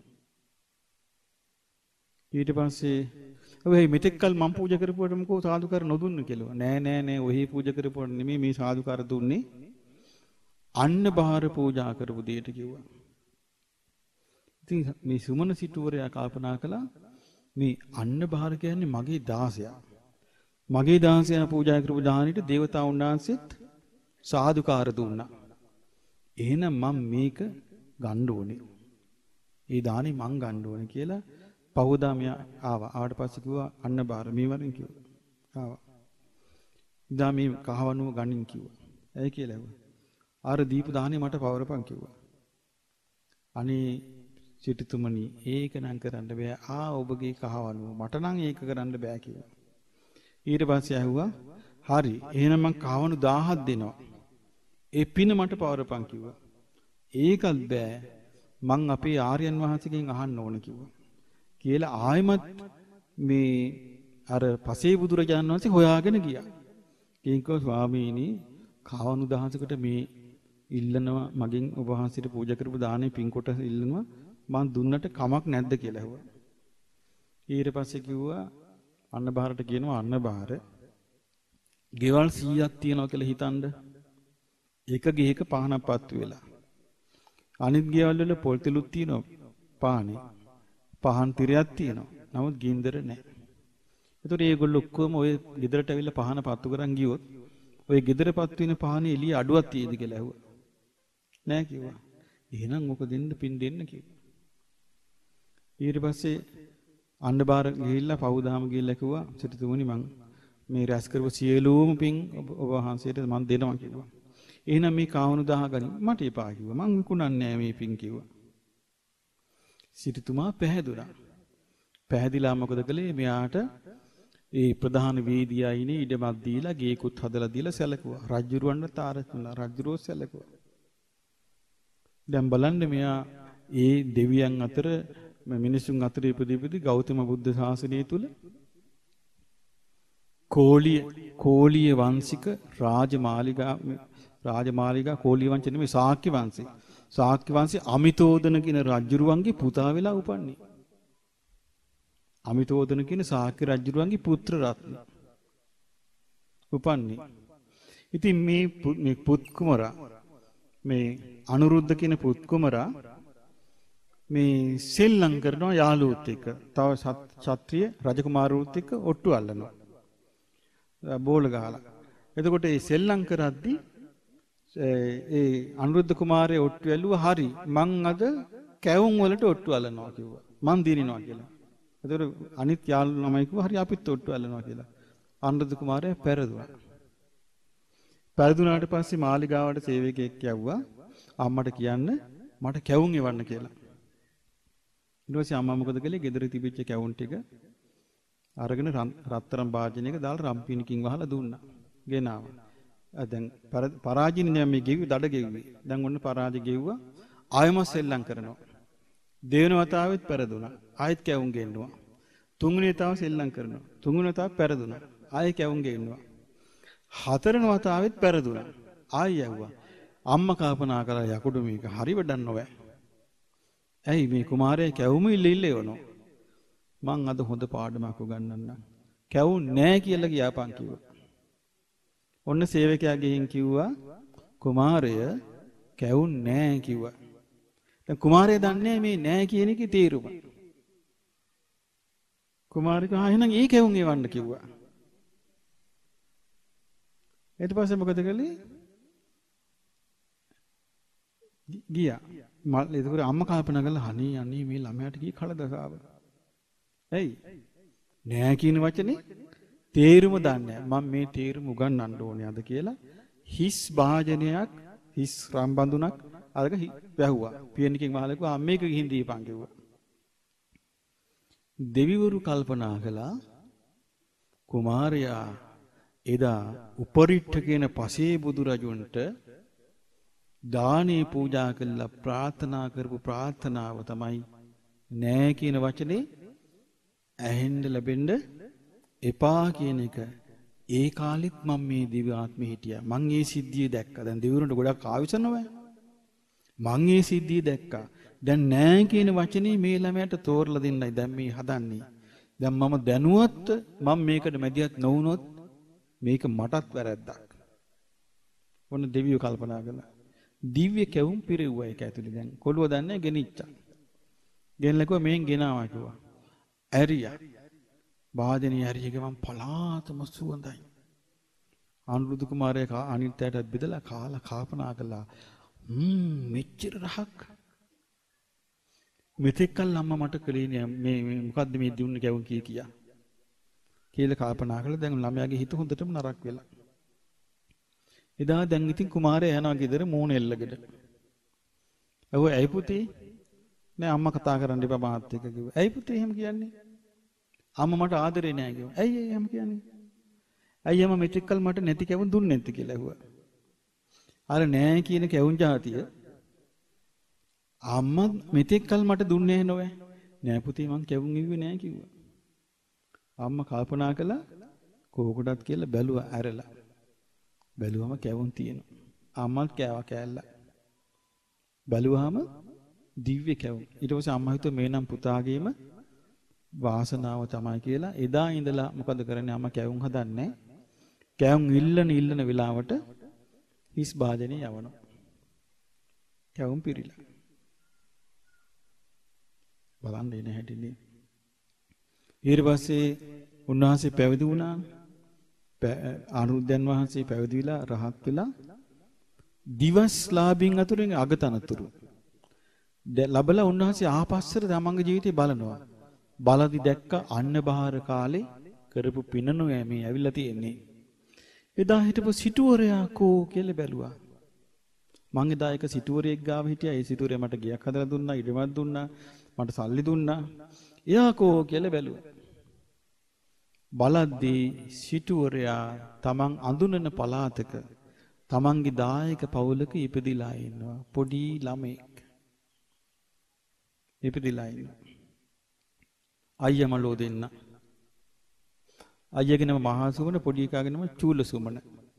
ඊට පස්සේ ඔය මෙතෙක්කල් මම පූජා කරපුවට මොකෝ සාදුකාර නොදුන්න කියලා. නෑ නෑ නෑ ඔහි පූජා කරපුවට නෙමෙයි මේ සාදුකාර දුන්නේ. අන්න බාහිර පූජා කරපු දෙයට කිව්වා. ඉතින් මේ සුමන සිටුවරයා කල්පනා කළා මේ අන්න බාහිර කියන්නේ මගේ දාසයා. මගේ දාසයා පූජා කරපු දානෙට දේවතාවුන් වහන්සේත් සාදුකාර දුන්නා. එහෙනම් මම මේක ගන්න ඕනේ. ඒ දානේ මං ගන්න ඕනේ කියලා පහුදා මෙයා ආවා. ආවට පස්සේ කිව්වා අන්න බාර මේ වරින් කිව්වා. ආවා. ඉදා මේ කහවණුව ගනින් කිව්වා. ඇයි කියලා ඇහුවා. ආර දීප දාහනේ මට පවරපන් කිව්වා. අනේ සිටුතුමනි ඒක නම් කරන්න බෑ. ආ ඔබගේ කහවණුව මට නම් ඒක කරන්න බෑ කිව්වා. ඊට පස්සේ ඇහුවා හරි එහෙනම් මං කහවණු දහයක් දෙනවා. ඒ පින මට පවරපන් කිව්වා. ඒකත් බෑ. මං අපේ ආර්යයන් වහන්සේගෙන් අහන්න ඕන කිව්වා. කියලා ආයමත් මේ අර පසේ බුදුරජාණන් වහන්සේ හොයාගෙන ගියා. කින්කෝ ස්වාමීනි කවණු දහසකට මේ ඉල්ලනවා මගෙන් ඔබ වහන්සේට පූජා කරපු දානේ පින් කොට ඉල්ලනවා මං දුන්නට කමක් නැද්ද කියලා ඇහුවා. ඊට පස්සේ කිව්වා අන්න බාරට කියනවා අන්න බාර ගෙවල් සීයක් තියනවා කියලා හිතනද එක ගෙයක පහනක් පත්තු වෙලා අනිත් ගෙවල් වල පොල් තෙලුත් තියෙනවා පානේ පහන් තිරයක් තියෙනවා. නමුත් ගින්දර නැහැ. ඒතකොට මේගොල්ලෝ ඔක්කොම ඔය ගෙදරට ඇවිල්ලා පහන පත්තු කරන් ගියොත් ඔය ගෙදර පත්තු වෙන පහනේ එළිය අඩුවක් තියෙද කියලා ඇහුවා. නෑ කිව්වා. එහෙනම් ඔක දෙන්න පින් දෙන්න කිව්වා. ඊට පස්සේ අන්නබාර ගිහිල්ලා පවුදාම ගිහිල්ලා කිව්වා සිටුතුමනි මං මේ රැස් කරපු සියලුම පින් ඔබ වහන්සේට මං දෙනවා කිව්වා. එහෙනම් මේ කාවණු දහ ගනි මට එපා කිව්වා. මං විකුණන්නේ නෑ මේ පින් කිව්වා. සිටුතුමා පැහැදුනා. පැහැදිලා මොකද කළේ? මෙයාට ඒ ප්‍රධාන වේදියායිනේ ඉඩමක් දීලා ගේකුත් හදලා දීලා සැලකුවා. රජුරවන්න තාරතුණා. රජුරෝ සැලකුවා. දැන් බලන්න මෙයා ඒ දෙවියන් අතර මිනිසුන් අතර ඉපදිපදි ගෞතම බුද්ධ ශාසනය තුල කෝලිය කෝලිය වංශික රාජමාලිගා රාජමාලිගා කෝලිය වංශ නෙමෙයි ශාක්‍ය වංශේ. ශාක්‍ය වංශේ අමිතෝදන කියන රජුරුවන්ගේ පුතා වෙලා උපන්නේ. අමිතෝදන කියන ශාක්‍ය රජුරුවන්ගේ පුත්‍ර රත්න. උපන්නේ. ඉතින් මේ මේ පුත් කුමරා මේ අනුරුද්ධ කියන පුත් කුමරා මේ සෙල්ලම් කරනවා යාළුවොත් එක්ක. තව ශාත්‍රීය රජකුමාරවරුත් එක්ක ඔට්ටු අල්ලනවා. බෝල ගහලා. එතකොට මේ සෙල්ලම් කරද්දී ඒ අනුරුද්ධ කුමාරයා ඔට්ටු ඇල්ලුවා හරි මං අද කැවුම් වලට ඔට්ටු අල්ලනවා කිව්වා. මං දිනිනවා කියලා. එතකොට අනිත් යාළු ළමයි කිව්වා හරි අපිත් ඔට්ටු අල්ලනවා කියලා. අනුරුද්ධ කුමාරයා පෙරදුනා. පෙරදුනාට පස්සේ මාලිගාවට සේවකයෙක් යවුවා අම්මට කියන්න මට කැවුම් එවන්න කියලා. ඊට පස්සේ අම්මා මොකද කළේ? ගෙදර තිබිච්ච කැවුම් ටික අරගෙන රත්තරන් භාජනයක දාලා රම්පිනකින් වහලා දුන්නා. ගෙනාවා. දැන් පරාජිනේ මේ ගෙවි දඩ ගෙව්වේ. දැන් ඔන්න පරාජි ගෙව්වා. ආයම සෙල්ලම් කරනවා. දෙවෙනි වතාවෙත් පෙරදුනා. ආයෙත් කැවුම් ගෙන්නවා. තුන්වෙනි වතාව සෙල්ලම් කරනවා. තුන්වෙනි වතාව පෙරදුනා. ආයෙ කැවුම් ගෙන්නවා. හතරවෙනි වතාවෙත් පෙරදුනා. ආයෙ යවුවා. අම්මා කල්පනා කළා යකුඩු මේක හරි වැඩක් නොවේ. ඇයි මේ කුමාරයා කැවුම ඉල්ල ඉල්ල එවනවා. මං අද හොඳ පාඩමක් උගන්වන්නම්. කැවුම් නෑ කියලා කියාපන් කිව්වා. ඔන්න සේවකයා ගෙහින් කිව්වා කුමාරය කැවුම් නෑ කිව්වා. දැන් කුමාරයා දන්නේ මේ නෑ කියන එකේ තේරුම. කුමාරික ආ එහෙනම් ඒ කැවුම් එවන්න කිව්වා. ඊට පස්සේ මොකද කළේ? ගියා. මල් ඒකෝර අම්මා කල්පනා කළා අනේ අනේ මේ ළමයාට කී කලදසාව. ඇයි? නෑ කියන වචනේ තේරුම දන්නේ නැහැ. මම මේ තේරුම උගන්වන්න ඕනේ අද කියලා හිස් භාජනයක් හිස් රම්බඳුනක් අරක වැහුවා. පියනිකෙන් වහලකුවා අම්මේක ගිහින් දීපන් කිව්වා. දෙවිවරු කල්පනා කළා කුමාරයා එදා උපරිට්ඨ කියන පසේ බුදු රජුන්ට දානේ පූජා කළා ප්‍රාර්ථනා කරපු ප්‍රාර්ථනාව තමයි නෑ කියන වචනේ ඇහෙන්න ලැබෙන්න එපා කියන එක. ඒ කාලෙත් මම මේ දිව්‍ය ආත්මෙ හිටියා. මං ඒ සිද්ධිය දැක්කා. දැන් දෙවිවරුන්ට ගොඩක් ආවිසනවා. මං ඒ සිද්ධිය දැක්කා. දැන් නෑ කියන වචනේ මේ ළමයට තෝරලා දෙන්නයි දැන් මේ හදන්නේ. දැන් මම දැනුවත් මම මේකට මැදිහත් නොවුනොත් මේක මටත් වැරද්දක්. ඔන්න දෙවියෝ කල්පනා කළා. දිව්‍ය කැවුම් පිරෙව්වා ඒක ඇතුලේ දැන්. කොළුව දන්නේ ගෙනිච්චා. ගෙනලා කිව්වා මේන් ගෙනාවා කිව්වා. ඇරියා. වාදනේ ඇරියක මම පලාතම සුවඳයි. අනුරුද්ධ කුමාරයා අනිත්‍යයටත් බෙදලා කාලා කාපනා කළා. හ්ම් මෙච්චර රහක්. මෙතෙක්කල් අම්මා මට කලේ මේ මොකද්ද මේ දුන්නේ කැවුම් කී කියා. කියලා කල්පනා කළා. දැන් ළමයාගේ හිත හොඳටම නරක වෙලා. එදා දැන් ඉතින් කුමාරයා යනවා ගෙදර මූණ එල්ලගෙන. ඔව් ඇයි පුතේ? නෑ අම්මා කතා කරන්න එපා මාත් එක්ක කිව්වා. ඇයි පුතේ එහෙම කියන්නේ? අම්මා මට ආදරේ නෑ කිව්වා. ඇයි ඒ එහෙම කියන්නේ? ඇයි අම්මා මෙතෙක්කල් මට නැති කැවුම් දුන්නේ නැති කියලා ඇහුවා. අර නෑ කියන කැවුම් જાතිය අම්මා මෙතෙක්කල් මට දුන්නේ නෑ. නෑ පුතේ මං කැවුම් ඉව්වේ නෑ කිව්වා. අම්මා කල්පනා කළා කෝකටත් කියලා බැලුවා ඇරලා. බැලුවම කැවුම් තියෙනවා. අම්මත් කෑවා කෑල්ල. බැලුවාම දිව්‍ය කැවුම්. ඊට පස්සේ අම්මා හිතුවා මේ නම් පුතාගේම වාසනාව තමයි කියලා. එදා ඉඳලා මොකද කරන්නේ අම්මා කැවුම් හදන්නේ. කැවුම් ඉල්ලන ඉල්ලන වෙලාවට හිස් භාජනේ යවනවා. කැවුම් පිරීලා. බලන්න එන හැටිනේ. ඊට පස්සේ උන්වහන්සේ පැවිදි වුණා. අනුරුද්ධයන් වහන්සේ පැවිදි වෙලා රහත් වෙලා දිවස් ලාභින් අතුරින් අගතනතුරු ලැබලා උන්වහන්සේ ආපස්සට තමන්ගේ ජීවිතේ බලනවා. බලදි දැක්ක අන්න බහාර කාලේ කරපු පිනනෝ මේ ඇවිල්ලා තියෙන්නේ. එදා හිටපු සිටුවරයා කෝ කියලා බැලුවා. මං එදා එක සිටුවරයෙක් ගාව හිටියා. ඒ සිටුවරයා මට ගියක් හදලා දුන්නා, ඉඩමක් දුන්නා, මට සල්ලි දුන්නා. එයා කෝ කියලා බැලුවා. බලද්දී සිටුවරයා තමන් අඳුනන පළාතක තමන්ගේ දායක පවුලක ඉපදිලා ඉන්නවා. පොඩි ළමෙක් ඉපදිලා ඉන්නවා. අයියමලෝ දෙන්න. අයියගේ නම මහා සුමන, පොඩි එකාගේ නම චූල සුමන.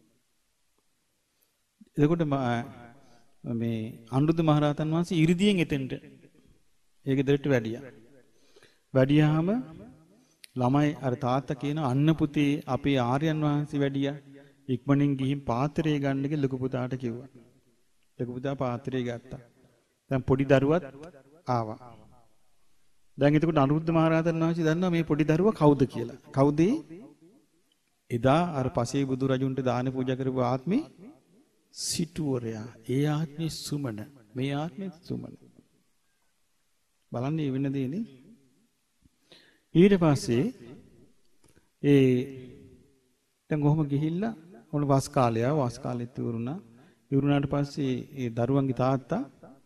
එතකොට මේ අනුරුද්ධ මහරහතන් වහන්සේ ඉරිදියෙන් එතෙන්ට ඒ ගෙදරට වැඩියා. වැඩියාම ළමයි අර තාත්තා කියන අන්න පුතේ අපේ ආර්යයන් වහන්සේ වැඩියා. ඉක්මනින් ගිහින් පාත්‍රය ගන්න කියලා ලොකු පුතාට කිව්වා. ලොකු පුතා පාත්‍රය ගත්තා. දැන් පොඩි දරුවත් ආවා. දැන් එතකොට අනුරුද්ධ මහරහතන් වහන්සේ දන්නවා මේ පොඩි දරුවා කවුද කියලා. කවුද? එදා අර පසේ බුදු රජුන්ට දාන පූජා කරපු ආත්මේ සිටුවරයා. ඒ ආත්මේ සුමන. මේ ආත්මේ සුමන. බලන්නේ වෙන දේනේ. ඊට පස්සේ ඒ දැන් කොහොම ගිහිල්ලා ඔන්න වස් කාලය වස් කාලෙත් ඉවරුණා. ඉවරුණාට පස්සේ ඒ දරුවන්ගේ තාත්තා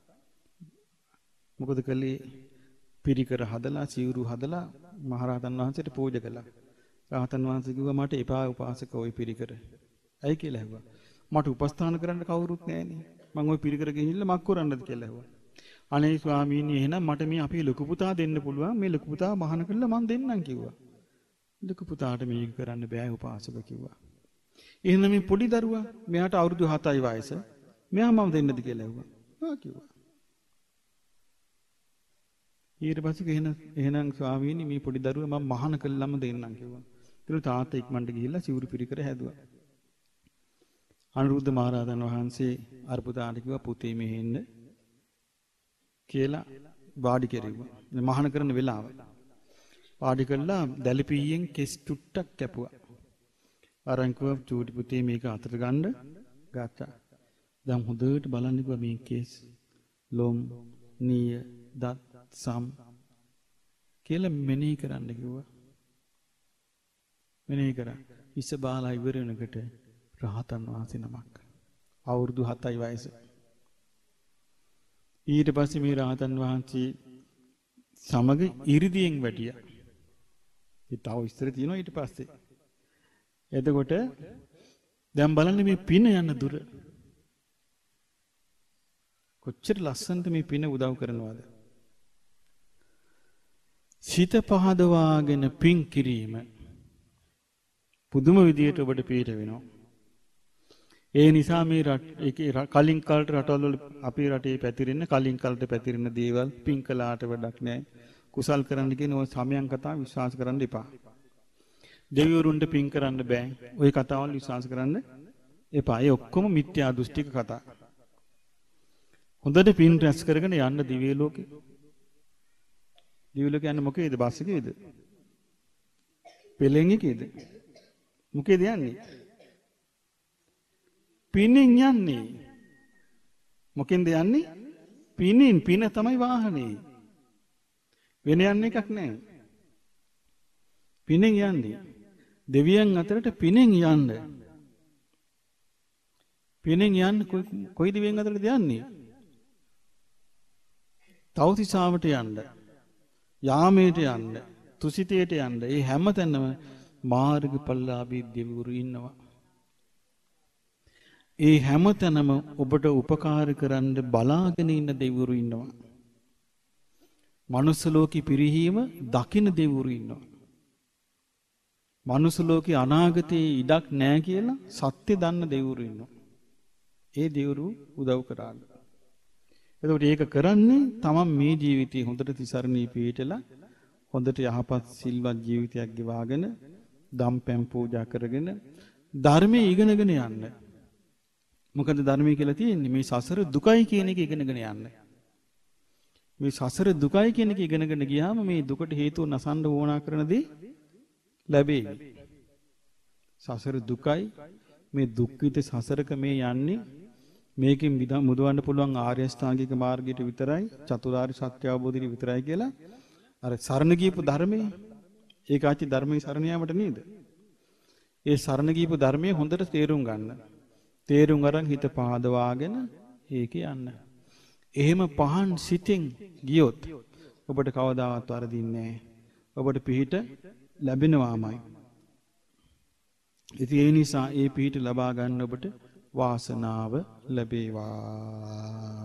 මොකද කළේ? පිරිකර හදලා සිවුරු හදලා මහරහතන් වහන්සේට පූජා කළා. රහතන් වහන්සේ කිව්වා මට එපා උපාසක ওই පිරිකර. ඇයි කියලා ඇහුවා. මට උපස්ථාන කරන්න කවුරුත් නැහැනේ. මම ওই පිරිකර ගිහිල්ලා මක් කරන්නද කියලා ඇහුවා. අනේ ස්වාමීනි එහෙනම් මට මේ අපේ ලොකු පුතා දෙන්න පුළුවන්. මේ ලොකු පුතා මහාන කරලා මම දෙන්නම් කිව්වා. ලොකු පුතාට මේක කරන්න බෑ උපාසක කිව්වා. එහෙනම් මේ පොඩි දරුවා මෙයාට අවුරුදු හතයි වයස. මෙයා මම දෙන්නද කියලා ඇහුවා. ආ කිව්වා. ඊට පස්සේ එහෙනම් එහෙනම් ස්වාමීනි මේ පොඩි දරුවා මම මහාන කළාම දෙන්නම් කිව්වා. ඊට තාත්තා ඉක්මනට ගිහිල්ලා සිවුරු පිරිකර හැදුවා. අනුරුද්ධ මහරහතන් වහන්සේ අර පුතාට කිව්වා පුතේ මෙහෙ එන්න කියලා වාඩි කෙරෙව්වා. මහාන කරන වෙලාව. වාඩි කළා දැලිපියෙන් කෙස් ටුට්ටක් කැපුවා. අරන්කුව චූටි පුතේ මේක අතට ගන්න ගත්තා. දැන් හොඳට බලන්න කිව්වා මේ කෙස් ලොම් නිය දත් සම් කියලා මෙනෙහි කරන්න කිව්වා. මෙනෙහි කරා. ඉස්ස බාලා ඉවර වෙනකොට රහතන් වහන්සේ නමක්. අවුරුදු හතයි වයස. ඊට පස්සේ මේ රහතන් වහන්සේ සමග ඉරිදියෙන් වැටියා. ඒ තව ඉස්තර තියෙනවා ඊට පස්සේ. එතකොට දැන් බලන්න මේ පින යන දුර. කොච්චර ලස්සනට මේ පින උදව් කරනවද? සිත පහදවාගෙන පින් කිරීම පුදුම විදියට ඔබට පිට වෙනවා. ඒ නිසා මේ කලින් කාලට රටවල අපේ රටේ පැතිරෙන කලින් කාලට පැතිරෙන දේවල් පින් කළාට වැඩක් නැහැ. කුසල් කරන්න කියන ඔය සමයන් කතා විශ්වාස කරන්න එපා. දෙවිවරුන්ට පින් කරන්න බෑ. ওই කතාවල් විශ්වාස කරන්න එපා. ඒ ඔක්කොම මිත්‍යා දෘෂ්ටික කතා. හොඳට පින් රැස් කරගෙන යන්න දිව්‍ය ලෝකේ. දිව්‍ය ලෝකේ යන්නේ මොකේද? බස් එකේද? පෙළෙන් එකේද? මොකේද යන්නේ? පිනින් යන්නේ. මොකෙන්ද යන්නේ? පිනින්. පින තමයි වාහනේ. වෙන යන්නේ එකක් නැහැ. පිනෙන් යන්නේ. දෙවියන් අතරට පිනෙන් යන්න. පිනෙන් යන්න කොයි දෙවියන් අතරටද යන්නේ? තවතිසාවට යන්න. යාමයට යන්න. තුසිතයට යන්න. මේ හැමතැනම මාර්ගඵලලාභී දෙවිවරු ඉන්නවා. ඒ හැමතැනම ඔබට උපකාර කරන්න බලාගෙන ඉන්න දෙවිවරු ඉන්නවා. මනුස්ස ලෝකෙ පිරිහීම දකින්න දෙවිවරු ඉන්නවා. මනුස්ස ලෝකෙ අනාගතයේ ඉඩක් නැහැ කියලා සත්‍ය දන්න දෙවිවරු ඉන්නවා. ඒ දෙවිවරු උදව් කරාන්න. එතකොට ඒක කරන්නේ තමන් මේ ජීවිතේ හොඳට තිසරණී පිළිටලා හොඳට යහපත් සිල්වත් ජීවිතයක් ගෙවාගෙන දම්පැන් පූජා කරගෙන ධර්මයේ ඉගෙනගෙන යන්න. මොකද ධර්මයේ කියලා තියෙන්නේ මේ සසර දුකයි කියන එක ඉගෙනගෙන යන්න. මේ සසර දුකයි කියන එක ඉගෙනගෙන ගියාම මේ දුකට හේතුව නසන්න ඕනා කරන දේ ලැබෙයි. සසර දුකයි මේ දුක්ඛිත සසරක මේ යන්නේ මේකෙන් මුදවන්න පුළුවන් ආර්ය අෂ්ටාංගික මාර්ගයට විතරයි චතුරාර්ය සත්‍ය අවබෝධයට විතරයි කියලා අර සරණ ගියපු ධර්මයේ ඒක ආච්චි ධර්මයේ සරණ යාමට නේද? ඒ සරණ ගියපු ධර්මයේ හොඳට තේරුම් ගන්න. තේරුම් අරන් හිත පහදවාගෙන ඒකේ යන්න. එහෙම පහන් සිතින් ගියොත් ඔබට කවදාවත් වරදින්නේ නැහැ. ඔබට පිහිට ලැබෙනවාමයි. ඉතින් ඒ නිසා ඒ පිහිට ලබා ගන්න ඔබට වාසනාව ලැබේවා.